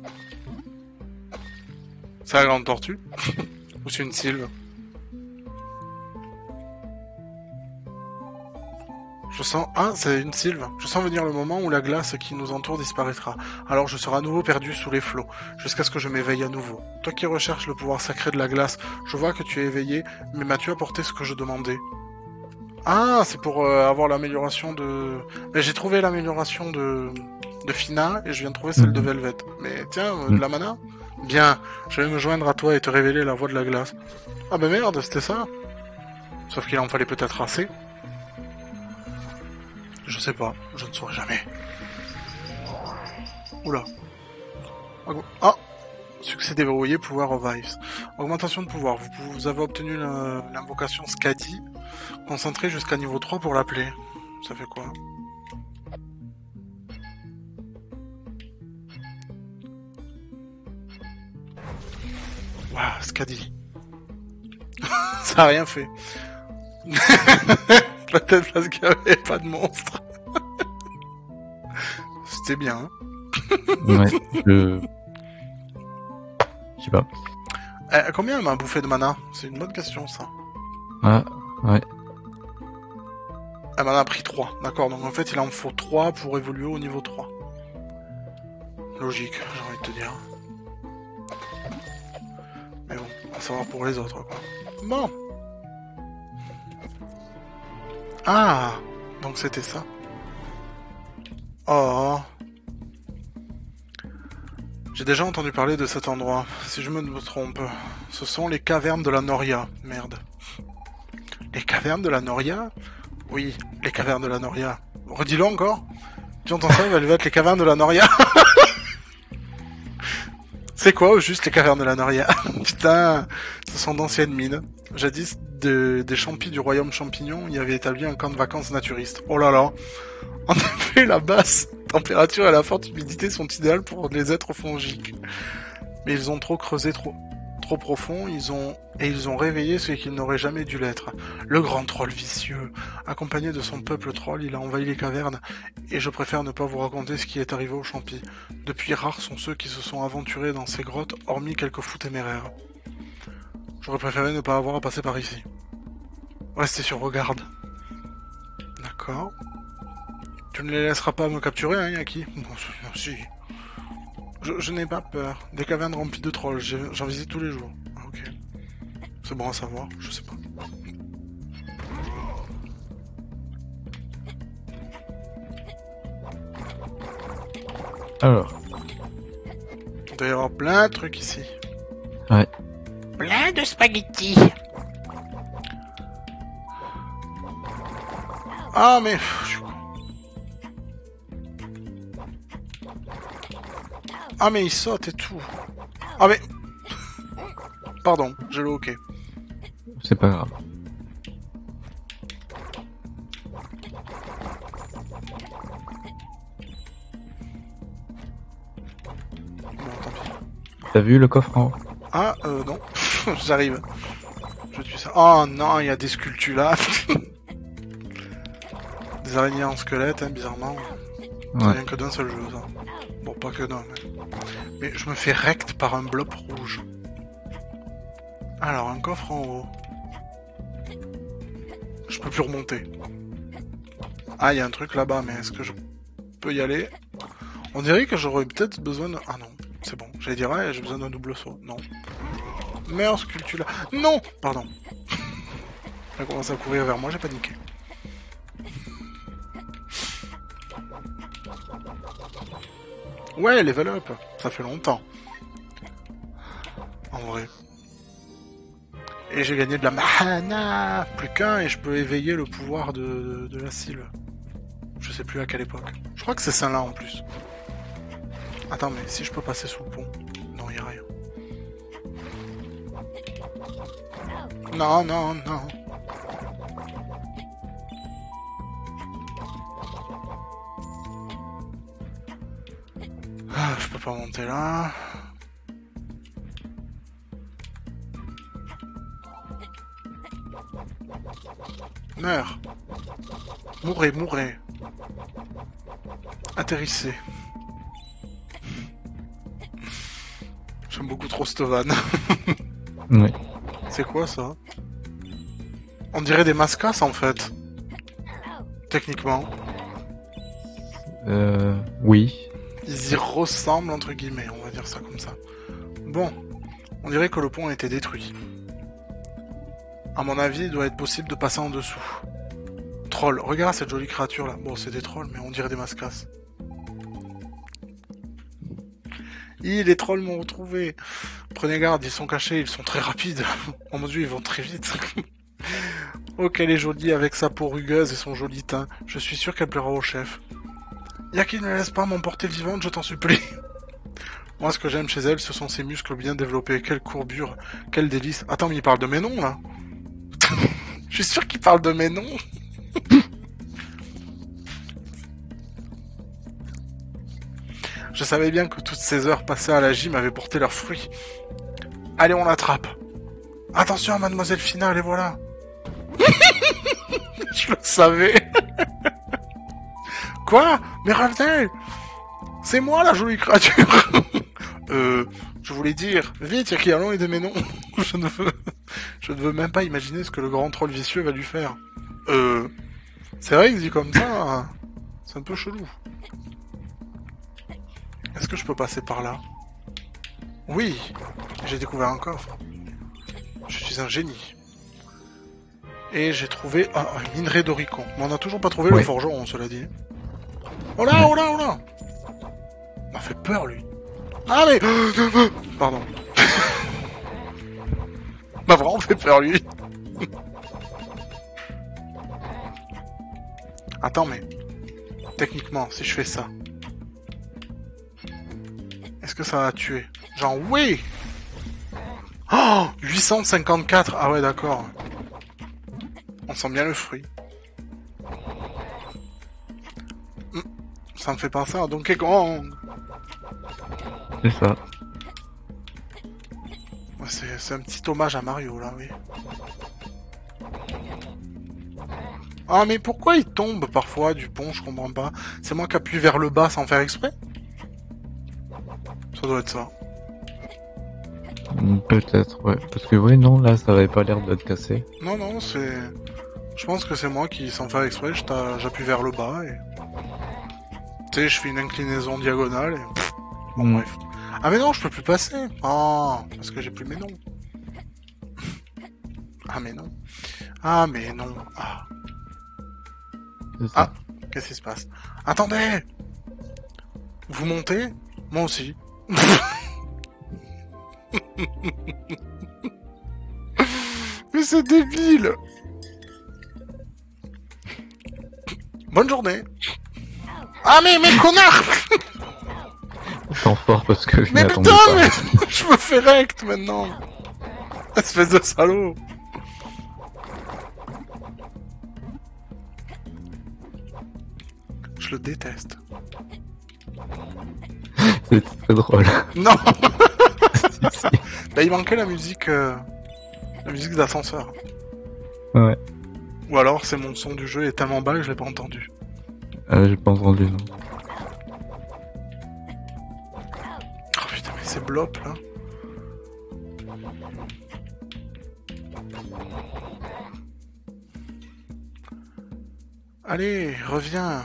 C'est la grande tortue? Ou c'est une sylve? Je sens... Ah, c'est une sylve. Je sens venir le moment où la glace qui nous entoure disparaîtra. Alors je serai à nouveau perdu sous les flots, jusqu'à ce que je m'éveille à nouveau. Toi qui recherches le pouvoir sacré de la glace, je vois que tu es éveillé, mais m'as-tu apporté ce que je demandais? Ah, c'est pour avoir l'amélioration de... Mais j'ai trouvé l'amélioration de Fina, et je viens de trouver celle de Velvet. Mais tiens, de la mana? Bien, je vais me joindre à toi et te révéler la voie de la glace. Ah bah merde, c'était ça. Sauf qu'il en fallait peut-être assez. Je sais pas, je ne saurai jamais. Oula. Ah! Succès déverrouillé, pouvoir revives. Augmentation de pouvoir. Vous avez obtenu l'invocation Skadi. Concentré jusqu'à niveau 3 pour l'appeler. Ça fait quoi? Waouh, Skadi. Ça a rien fait. Peut-être parce qu'il n'y avait pas de monstre. C'était bien, hein. Ouais, Je sais pas. Combien elle m'a bouffé de mana? C'est une bonne question, ça. Ah, ouais. Elle m'en a pris 3, d'accord. Donc en fait, il en faut 3 pour évoluer au niveau 3. Logique, j'ai envie de te dire. Mais bon, à savoir pour les autres, quoi. Bon. Ah, donc c'était ça. Oh. J'ai déjà entendu parler de cet endroit, si je me trompe. Ce sont les cavernes de la Noria. Merde. Les cavernes de la Noria? Oui, les cavernes de la Noria. Redis-le encore. Tu entends ça, elles vont être les cavernes de la Noria. C'est quoi au juste les cavernes de la Noria? Putain, ce sont d'anciennes mines. Jadis, des champis du royaume champignon, il y avait établi un camp de vacances naturiste. Oh là là. En effet, la basse température et la forte humidité sont idéales pour les êtres fongiques. Mais ils ont trop creusé trop profond, ils ont réveillé ce qu'ils n'auraient jamais dû l'être. Le grand troll vicieux, accompagné de son peuple troll, il a envahi les cavernes, et je préfère ne pas vous raconter ce qui est arrivé aux champis. Depuis, rares sont ceux qui se sont aventurés dans ces grottes, hormis quelques fous téméraires. J'aurais préféré ne pas avoir à passer par ici. Restez sur regarde. D'accord. Tu ne les laisseras pas me capturer, hein, Yaki? Bon, si. Je n'ai pas peur. Des cavernes remplies de trolls, j'en visite tous les jours. Ah, ok. C'est bon à savoir, je sais pas. Alors. Il doit y avoir plein de trucs ici. Ouais. Plein de spaghettis. Ah, mais... je suis con. Ah, mais il saute et tout. Ah, mais... Pardon, j'ai le hockey. C'est pas grave. Bon, tant pis. T'as vu le coffre en haut? Ah, non. J'arrive. Je tue ça. Oh non, il y a des sculptures là. Des araignées en squelette, hein, bizarrement. Ça Ouais. vient que d'un seul jeu, ça. Bon, pas que d'un, mais je me fais rect par un blob rouge. Alors, un coffre en haut. Je peux plus remonter. Ah, il y a un truc là-bas, mais est-ce que je peux y aller? On dirait que j'aurais peut-être besoin de... Ah non, c'est bon. J'allais dire, ouais, j'ai besoin d'un double saut. Non. Merde, sculpture là. Non! Pardon. Elle commence à courir vers moi, j'ai paniqué. Ouais, level up. Ça fait longtemps. En vrai. Et j'ai gagné de la mana. Plus qu'un et je peux éveiller le pouvoir de la Sylve. Je sais plus à quelle époque. Je crois que c'est celle-là en plus. Attends, mais si je peux passer sous le pont. Non, y a rien. Non, non, non. Ah, je peux pas monter là. Meurs. Mourrez, mourrez. Atterrissez. J'aime beaucoup trop cette vanne. Ouais. C'est quoi ça? On dirait des mascasses en fait. Techniquement. Oui. Ils y ressemblent entre guillemets, on va dire ça comme ça. Bon. On dirait que le pont a été détruit. À mon avis, il doit être possible de passer en dessous. Troll, regarde cette jolie créature là. Bon, c'est des trolls, mais on dirait des mascasses. Les trolls m'ont retrouvé. Prenez garde, ils sont cachés, ils sont très rapides. Oh mon dieu, ils vont très vite. Oh, qu'elle est jolie avec sa peau rugueuse et son joli teint. Je suis sûr qu'elle plaira au chef. Yaki, ne laisse pas m'emporter vivante, je t'en supplie. Moi, ce que j'aime chez elle, ce sont ses muscles bien développés. Quelle courbure, quel délice. Attends, mais il parle de mes noms, là. Je suis sûr qu'il parle de mes noms. Je savais bien que toutes ces heures passées à la gym avaient porté leurs fruits. Allez, on l'attrape. Attention, mademoiselle Finale, et voilà. Je le savais. Quoi? Mais revenez! C'est moi la jolie créature! Je Je voulais dire, vite, il y a Kialon et des ménons. je ne veux même pas imaginer ce que le grand troll vicieux va lui faire. C'est vrai que dit comme ça, hein, c'est un peu chelou. Est-ce que je peux passer par là? Oui, j'ai découvert un coffre. Je suis un génie. Et j'ai trouvé un minerai d'Oricon. Mais on n'a toujours pas trouvé le forgeron, cela dit. Oh là, oh là, oh là! Il m'a fait peur, lui. Ah mais... Pardon. Il m'a vraiment fait peur, lui. Attends, mais... Techniquement, si je fais ça... Est-ce que ça va tuer? Genre, oui! Oh 854! Ah ouais, d'accord. On sent bien le fruit. Ça me fait penser à Donkey Kong. C'est ça. Ouais, c'est un petit hommage à Mario, là, oui. Ah, mais pourquoi il tombe parfois du pont? Je comprends pas. C'est moi qui appuie vers le bas sans faire exprès? Ça doit être ça. Peut-être, ouais. Parce que, ouais, non, là, ça avait pas l'air d'être cassé. Non, non, c'est... Je pense que c'est moi qui, sans faire exprès, j'appuie vers le bas et... Tu sais, je fais une inclinaison diagonale et... Bon, bref. Ah mais non, je peux plus passer. Ah, parce que j'ai plus mes noms. Ah mais non. Ah mais non. Ah. Ah, qu'est-ce qui se passe? Attendez! Vous montez? Moi aussi. Mais c'est débile! Bonne journée! Ah mais connard! Tant fort parce que je mais m'attendais putain, pas. mais je me fais rect maintenant! Espèce de salaud! Je le déteste. C'est très drôle. Non! Si. Bah il manquait la musique d'ascenseur. Ouais. Ou alors c'est mon son du jeu est tellement bas que je l'ai pas entendu. J'ai pas entendu, non. Oh putain mais c'est blop là. Allez, reviens.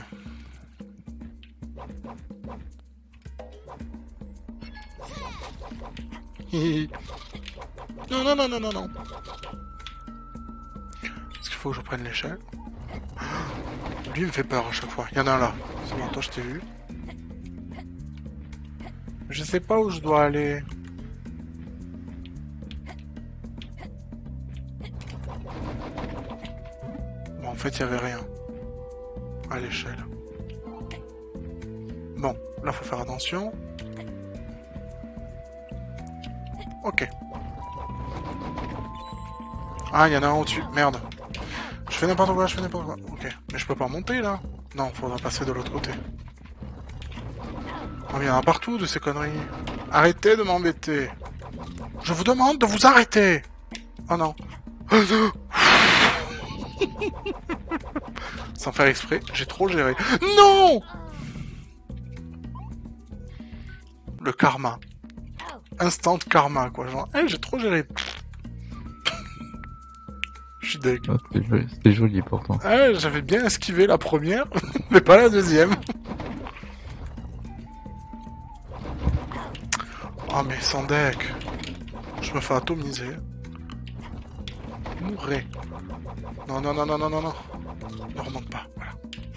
Non, non, non, non, non, non. Est-ce qu'il faut que je prenne l'échelle? Lui, il me fait peur à chaque fois. Il y en a un là. C'est bon, toi, je t'ai vu. Je sais pas où je dois aller. Bon, en fait, il y avait rien. À l'échelle. Bon, là, faut faire attention. Ok. Ah, il y en a un au-dessus. Merde. Je fais n'importe quoi, je fais n'importe quoi. Ok. Mais je peux pas monter, là? Non, faudra passer de l'autre côté. Oh, il y en a partout de ces conneries. Arrêtez de m'embêter. Je vous demande de vous arrêter. Oh non. Sans faire exprès, j'ai trop géré. Non! Le karma. Instant karma, quoi. Genre, hey, j'ai trop géré. Je suis deg. Oh, c'était joli pourtant. Ah, j'avais bien esquivé la première, mais pas la deuxième. Oh, mais sans deck. Je me fais atomiser. Mourrez. Non, non, non, non, non, non, non. Ne remonte pas, voilà.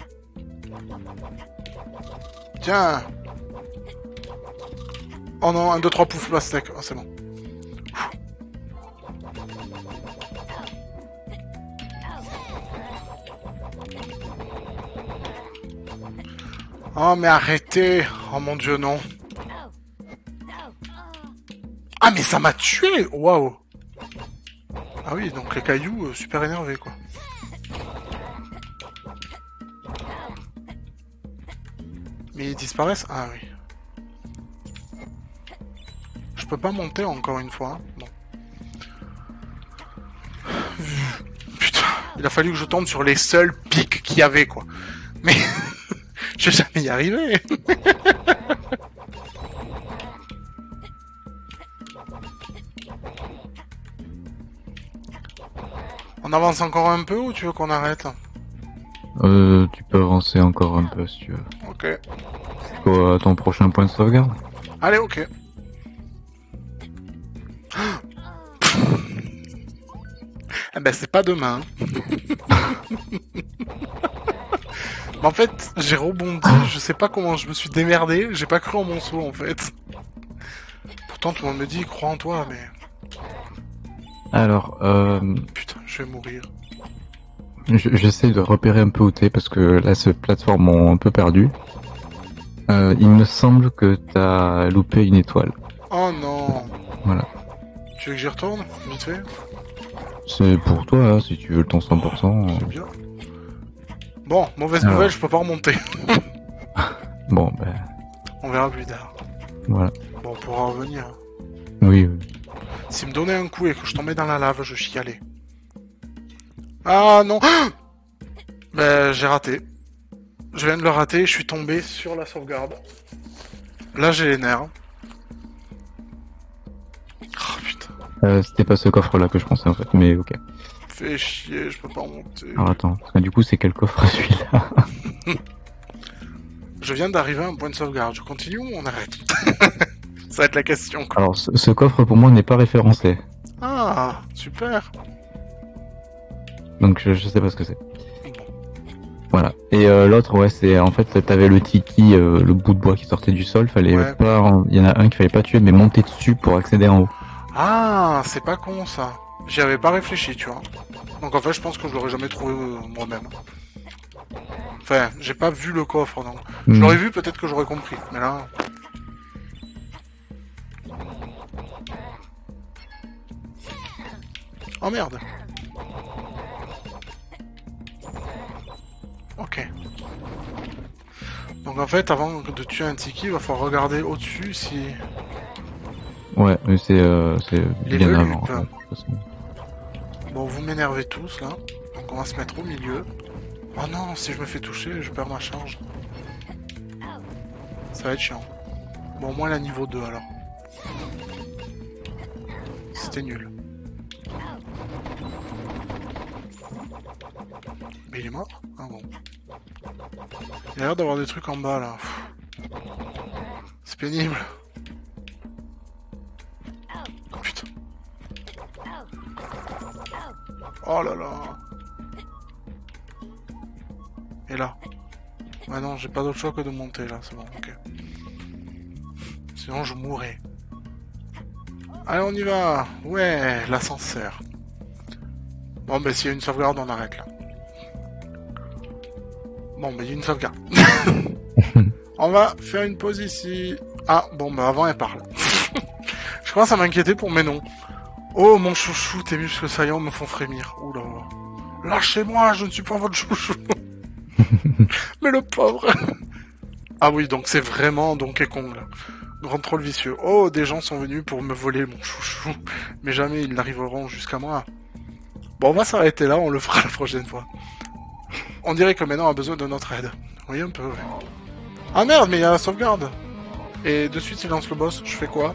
Tiens. Oh non, 1, 2, 3, pouf, pastèque. Oh, c'est bon. Oh, mais arrêtez. Oh mon dieu, non. Ah, mais ça m'a tué. Waouh. Ah oui, donc les cailloux, super énervés, quoi. Mais ils disparaissent? Ah oui. Je peux pas monter encore une fois. Hein. Bon. Putain, il a fallu que je tombe sur les seuls pics qu'il y avait, quoi. Mais je vais jamais y arriver. On avance encore un peu ou tu veux qu'on arrête? Tu peux avancer encore un peu si tu veux. Ok. À ton prochain point de sauvegarde. Allez, ok. Eh ben, c'est pas demain. Mais en fait, j'ai rebondi, je sais pas comment je me suis démerdé, j'ai pas cru en mon saut en fait. Pourtant, tout le monde me dit, crois en toi, mais... Alors, Putain, je vais mourir. j'essaie de repérer un peu où t'es parce que là, ces plateformes m'ont un peu perdu. Il me semble que t'as loupé une étoile. Oh non. Voilà. Tu veux que j'y retourne, vite fait? C'est pour toi, hein, si tu veux le ton 100%. C'est bien. Bon, mauvaise Alors. nouvelle, je peux pas remonter. Bon, ben, On verra plus tard. voilà. Bon, on pourra revenir. Oui, oui. S'il me donnait un coup et que je tombais dans la lave, je chialais. Ah non. Ben, j'ai raté. Je viens de le rater, je suis tombé sur la sauvegarde. Là, j'ai les nerfs. Oh putain. C'était pas ce coffre-là que je pensais en fait, mais ok. Fais chier, je peux pas remonter. Alors attends, parce que du coup, c'est quel coffre celui-là? Je viens d'arriver à un point de sauvegarde. Je continue ou on arrête? Ça va être la question, quoi. Alors, ce coffre pour moi n'est pas référencé. Ah, super. Donc je sais pas ce que c'est. Bon. Voilà. Et l'autre, ouais, c'est en fait, t'avais le tiki, le bout de bois qui sortait du sol. Fallait Ouais. pas, il y en a un qu'il fallait pas tuer, mais monter dessus pour accéder en haut. Ah, c'est pas con, ça. J'y avais pas réfléchi, tu vois. Donc en fait, je pense que je l'aurais jamais trouvé moi-même. Enfin, j'ai pas vu le coffre, donc... Je Hmm. l'aurais vu, peut-être que j'aurais compris. Mais là... Oh merde. Ok. Donc en fait, avant de tuer un tiki, il va falloir regarder au-dessus si... Ouais, mais c'est Les bien volupes. avant. Ouais, de toute façon. Bon, vous m'énervez tous, là. Donc on va se mettre au milieu. Oh non, si je me fais toucher, je perds ma charge. Ça va être chiant. Bon, au moins la niveau 2, alors. C'était nul. Mais il est mort? Ah bon. Il a l'air d'avoir des trucs en bas, là. C'est pénible. Oh, putain. Oh là là. Et là. Ouais non, j'ai pas d'autre choix que de monter là, c'est bon, ok. Sinon je mourrais. Allez, on y va. Ouais, l'ascenseur. Bon, bah s'il y a une sauvegarde, on arrête là. Bon, bah il y a une sauvegarde. On va faire une pause ici. Ah, bon, bah avant elle parle. Je commence à m'inquiéter pour mes noms. Oh mon chouchou, tes muscles saillants me font frémir. Oula. Lâchez-moi, je ne suis pas votre chouchou. Mais le pauvre. Ah oui, donc c'est vraiment Donkey Kong là. Grand troll vicieux. Oh, des gens sont venus pour me voler mon chouchou. Mais jamais ils n'arriveront jusqu'à moi. Bon, on va s'arrêter là, on le fera la prochaine fois. On dirait que maintenant on a besoin de notre aide. Oui, un peu, ouais. Ah merde, mais il y a la sauvegarde. Et de suite il lance le boss, je fais quoi?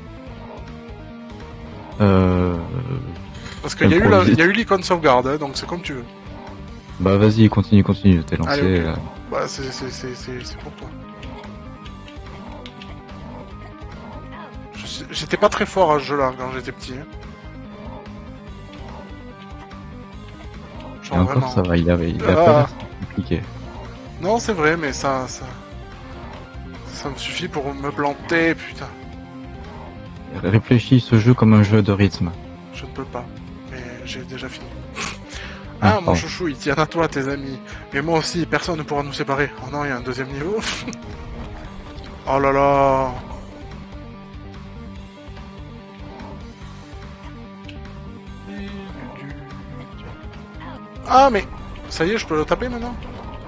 Parce qu'il y a eu l'icône sauvegarde, hein, donc c'est comme tu veux. Bah vas-y, continue, t'es lancé. Allez, ok. Bah c'est pour toi. J'étais pas très fort à ce jeu-là quand j'étais petit. Hein. Et Genre encore vraiment. ça va, il a Ah. pas l'air compliqué. Non, c'est vrai, mais ça me suffit pour me planter, putain. Réfléchis ce jeu comme un jeu de rythme. Je ne peux pas, mais j'ai déjà fini. Ah, Ah, mon pardon. chouchou, il tient à toi, tes amis. Mais moi aussi, personne ne pourra nous séparer. Oh non, il y a un deuxième niveau. Oh là là. Ah, mais ça y est, je peux le taper maintenant?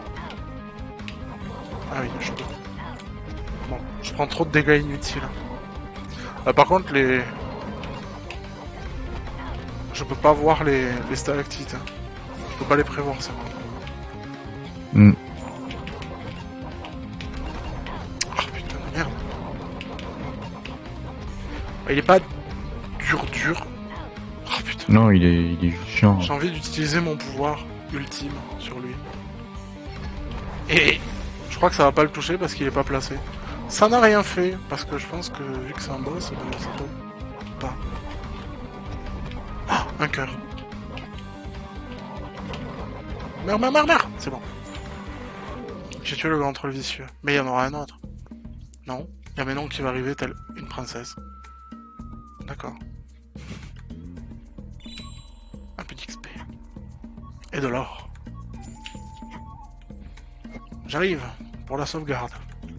Ah oui, je peux. Bon, je prends trop de dégâts inutiles. Par contre, je peux pas voir les stalactites. Hein. Je peux pas les prévoir, ça. Hmm. Oh putain de merde. Il est pas dur, Non, il est juste chiant. J'ai envie d'utiliser mon pouvoir ultime sur lui. Et je crois que ça va pas le toucher parce qu'il est pas placé. Ça n'a rien fait, parce que je pense que vu que c'est un boss, ça peut pas. Ah, un cœur. Meurs, c'est bon. J'ai tué le grand troll vicieux. Mais il y en aura un autre. Non, il y a Ménon qui va arriver telle une princesse. D'accord. Un peu d'XP. Et de l'or. J'arrive pour la sauvegarde.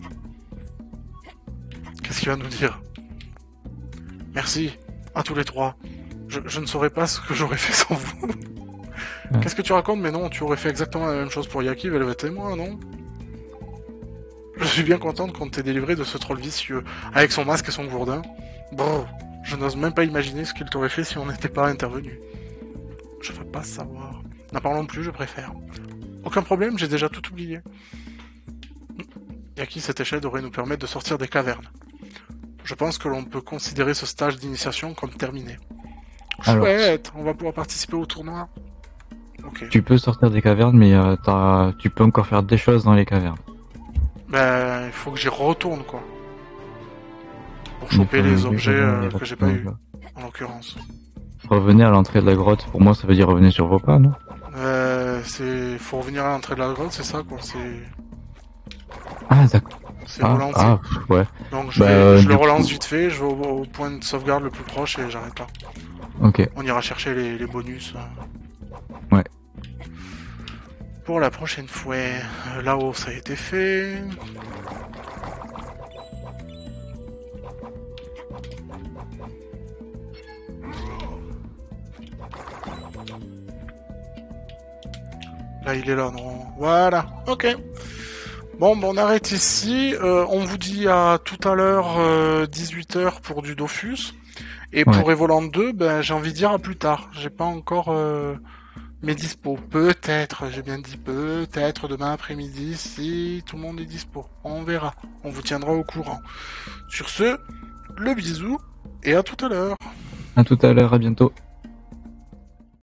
Qu'est-ce qu'il va nous dire? Merci à tous les trois. Je ne saurais pas ce que j'aurais fait sans vous. Ouais. Qu'est-ce que tu racontes? Mais non, tu aurais fait exactement la même chose pour Yaki, Velvet et moi, non? Je suis bien contente qu'on t'ait délivré de ce troll vicieux, avec son masque et son gourdin. Brrr, je n'ose même pas imaginer ce qu'il t'aurait fait si on n'était pas intervenu. Je veux pas savoir. N'en parlons plus, je préfère. Aucun problème, j'ai déjà tout oublié. Yaki, cette échelle devrait nous permettre de sortir des cavernes. Je pense que l'on peut considérer ce stage d'initiation comme terminé. Alors, Chouette, on va pouvoir participer au tournoi. Ok. tu peux sortir des cavernes, mais tu peux encore faire des choses dans les cavernes. Ben, il faut que j'y retourne, quoi. Pour choper les objets que j'ai pas eu, en l'occurrence. Revenez à l'entrée de la grotte, pour moi ça veut dire revenez sur vos pas, non? Faut revenir à l'entrée de la grotte, c'est ça, quoi. Ah, d'accord. C'est ralenti. Ouais. Donc Bah, je le du relance coup- vite fait, je vais au point de sauvegarde le plus proche et j'arrête là. Ok. On ira chercher les bonus. Ouais. Pour la prochaine fois. Là-haut, ça a été fait. Là, il est là, non? Voilà, ok. Bon, on arrête ici. On vous dit à tout à l'heure, 18h pour du Dofus. Et Ouais. pour Evoland 2, ben, j'ai envie de dire à plus tard. J'ai pas encore mes dispos. Peut-être, j'ai bien dit peut-être demain après-midi si tout le monde est dispo. On verra. On vous tiendra au courant. Sur ce, le bisou et à tout à l'heure. À tout à l'heure, à bientôt.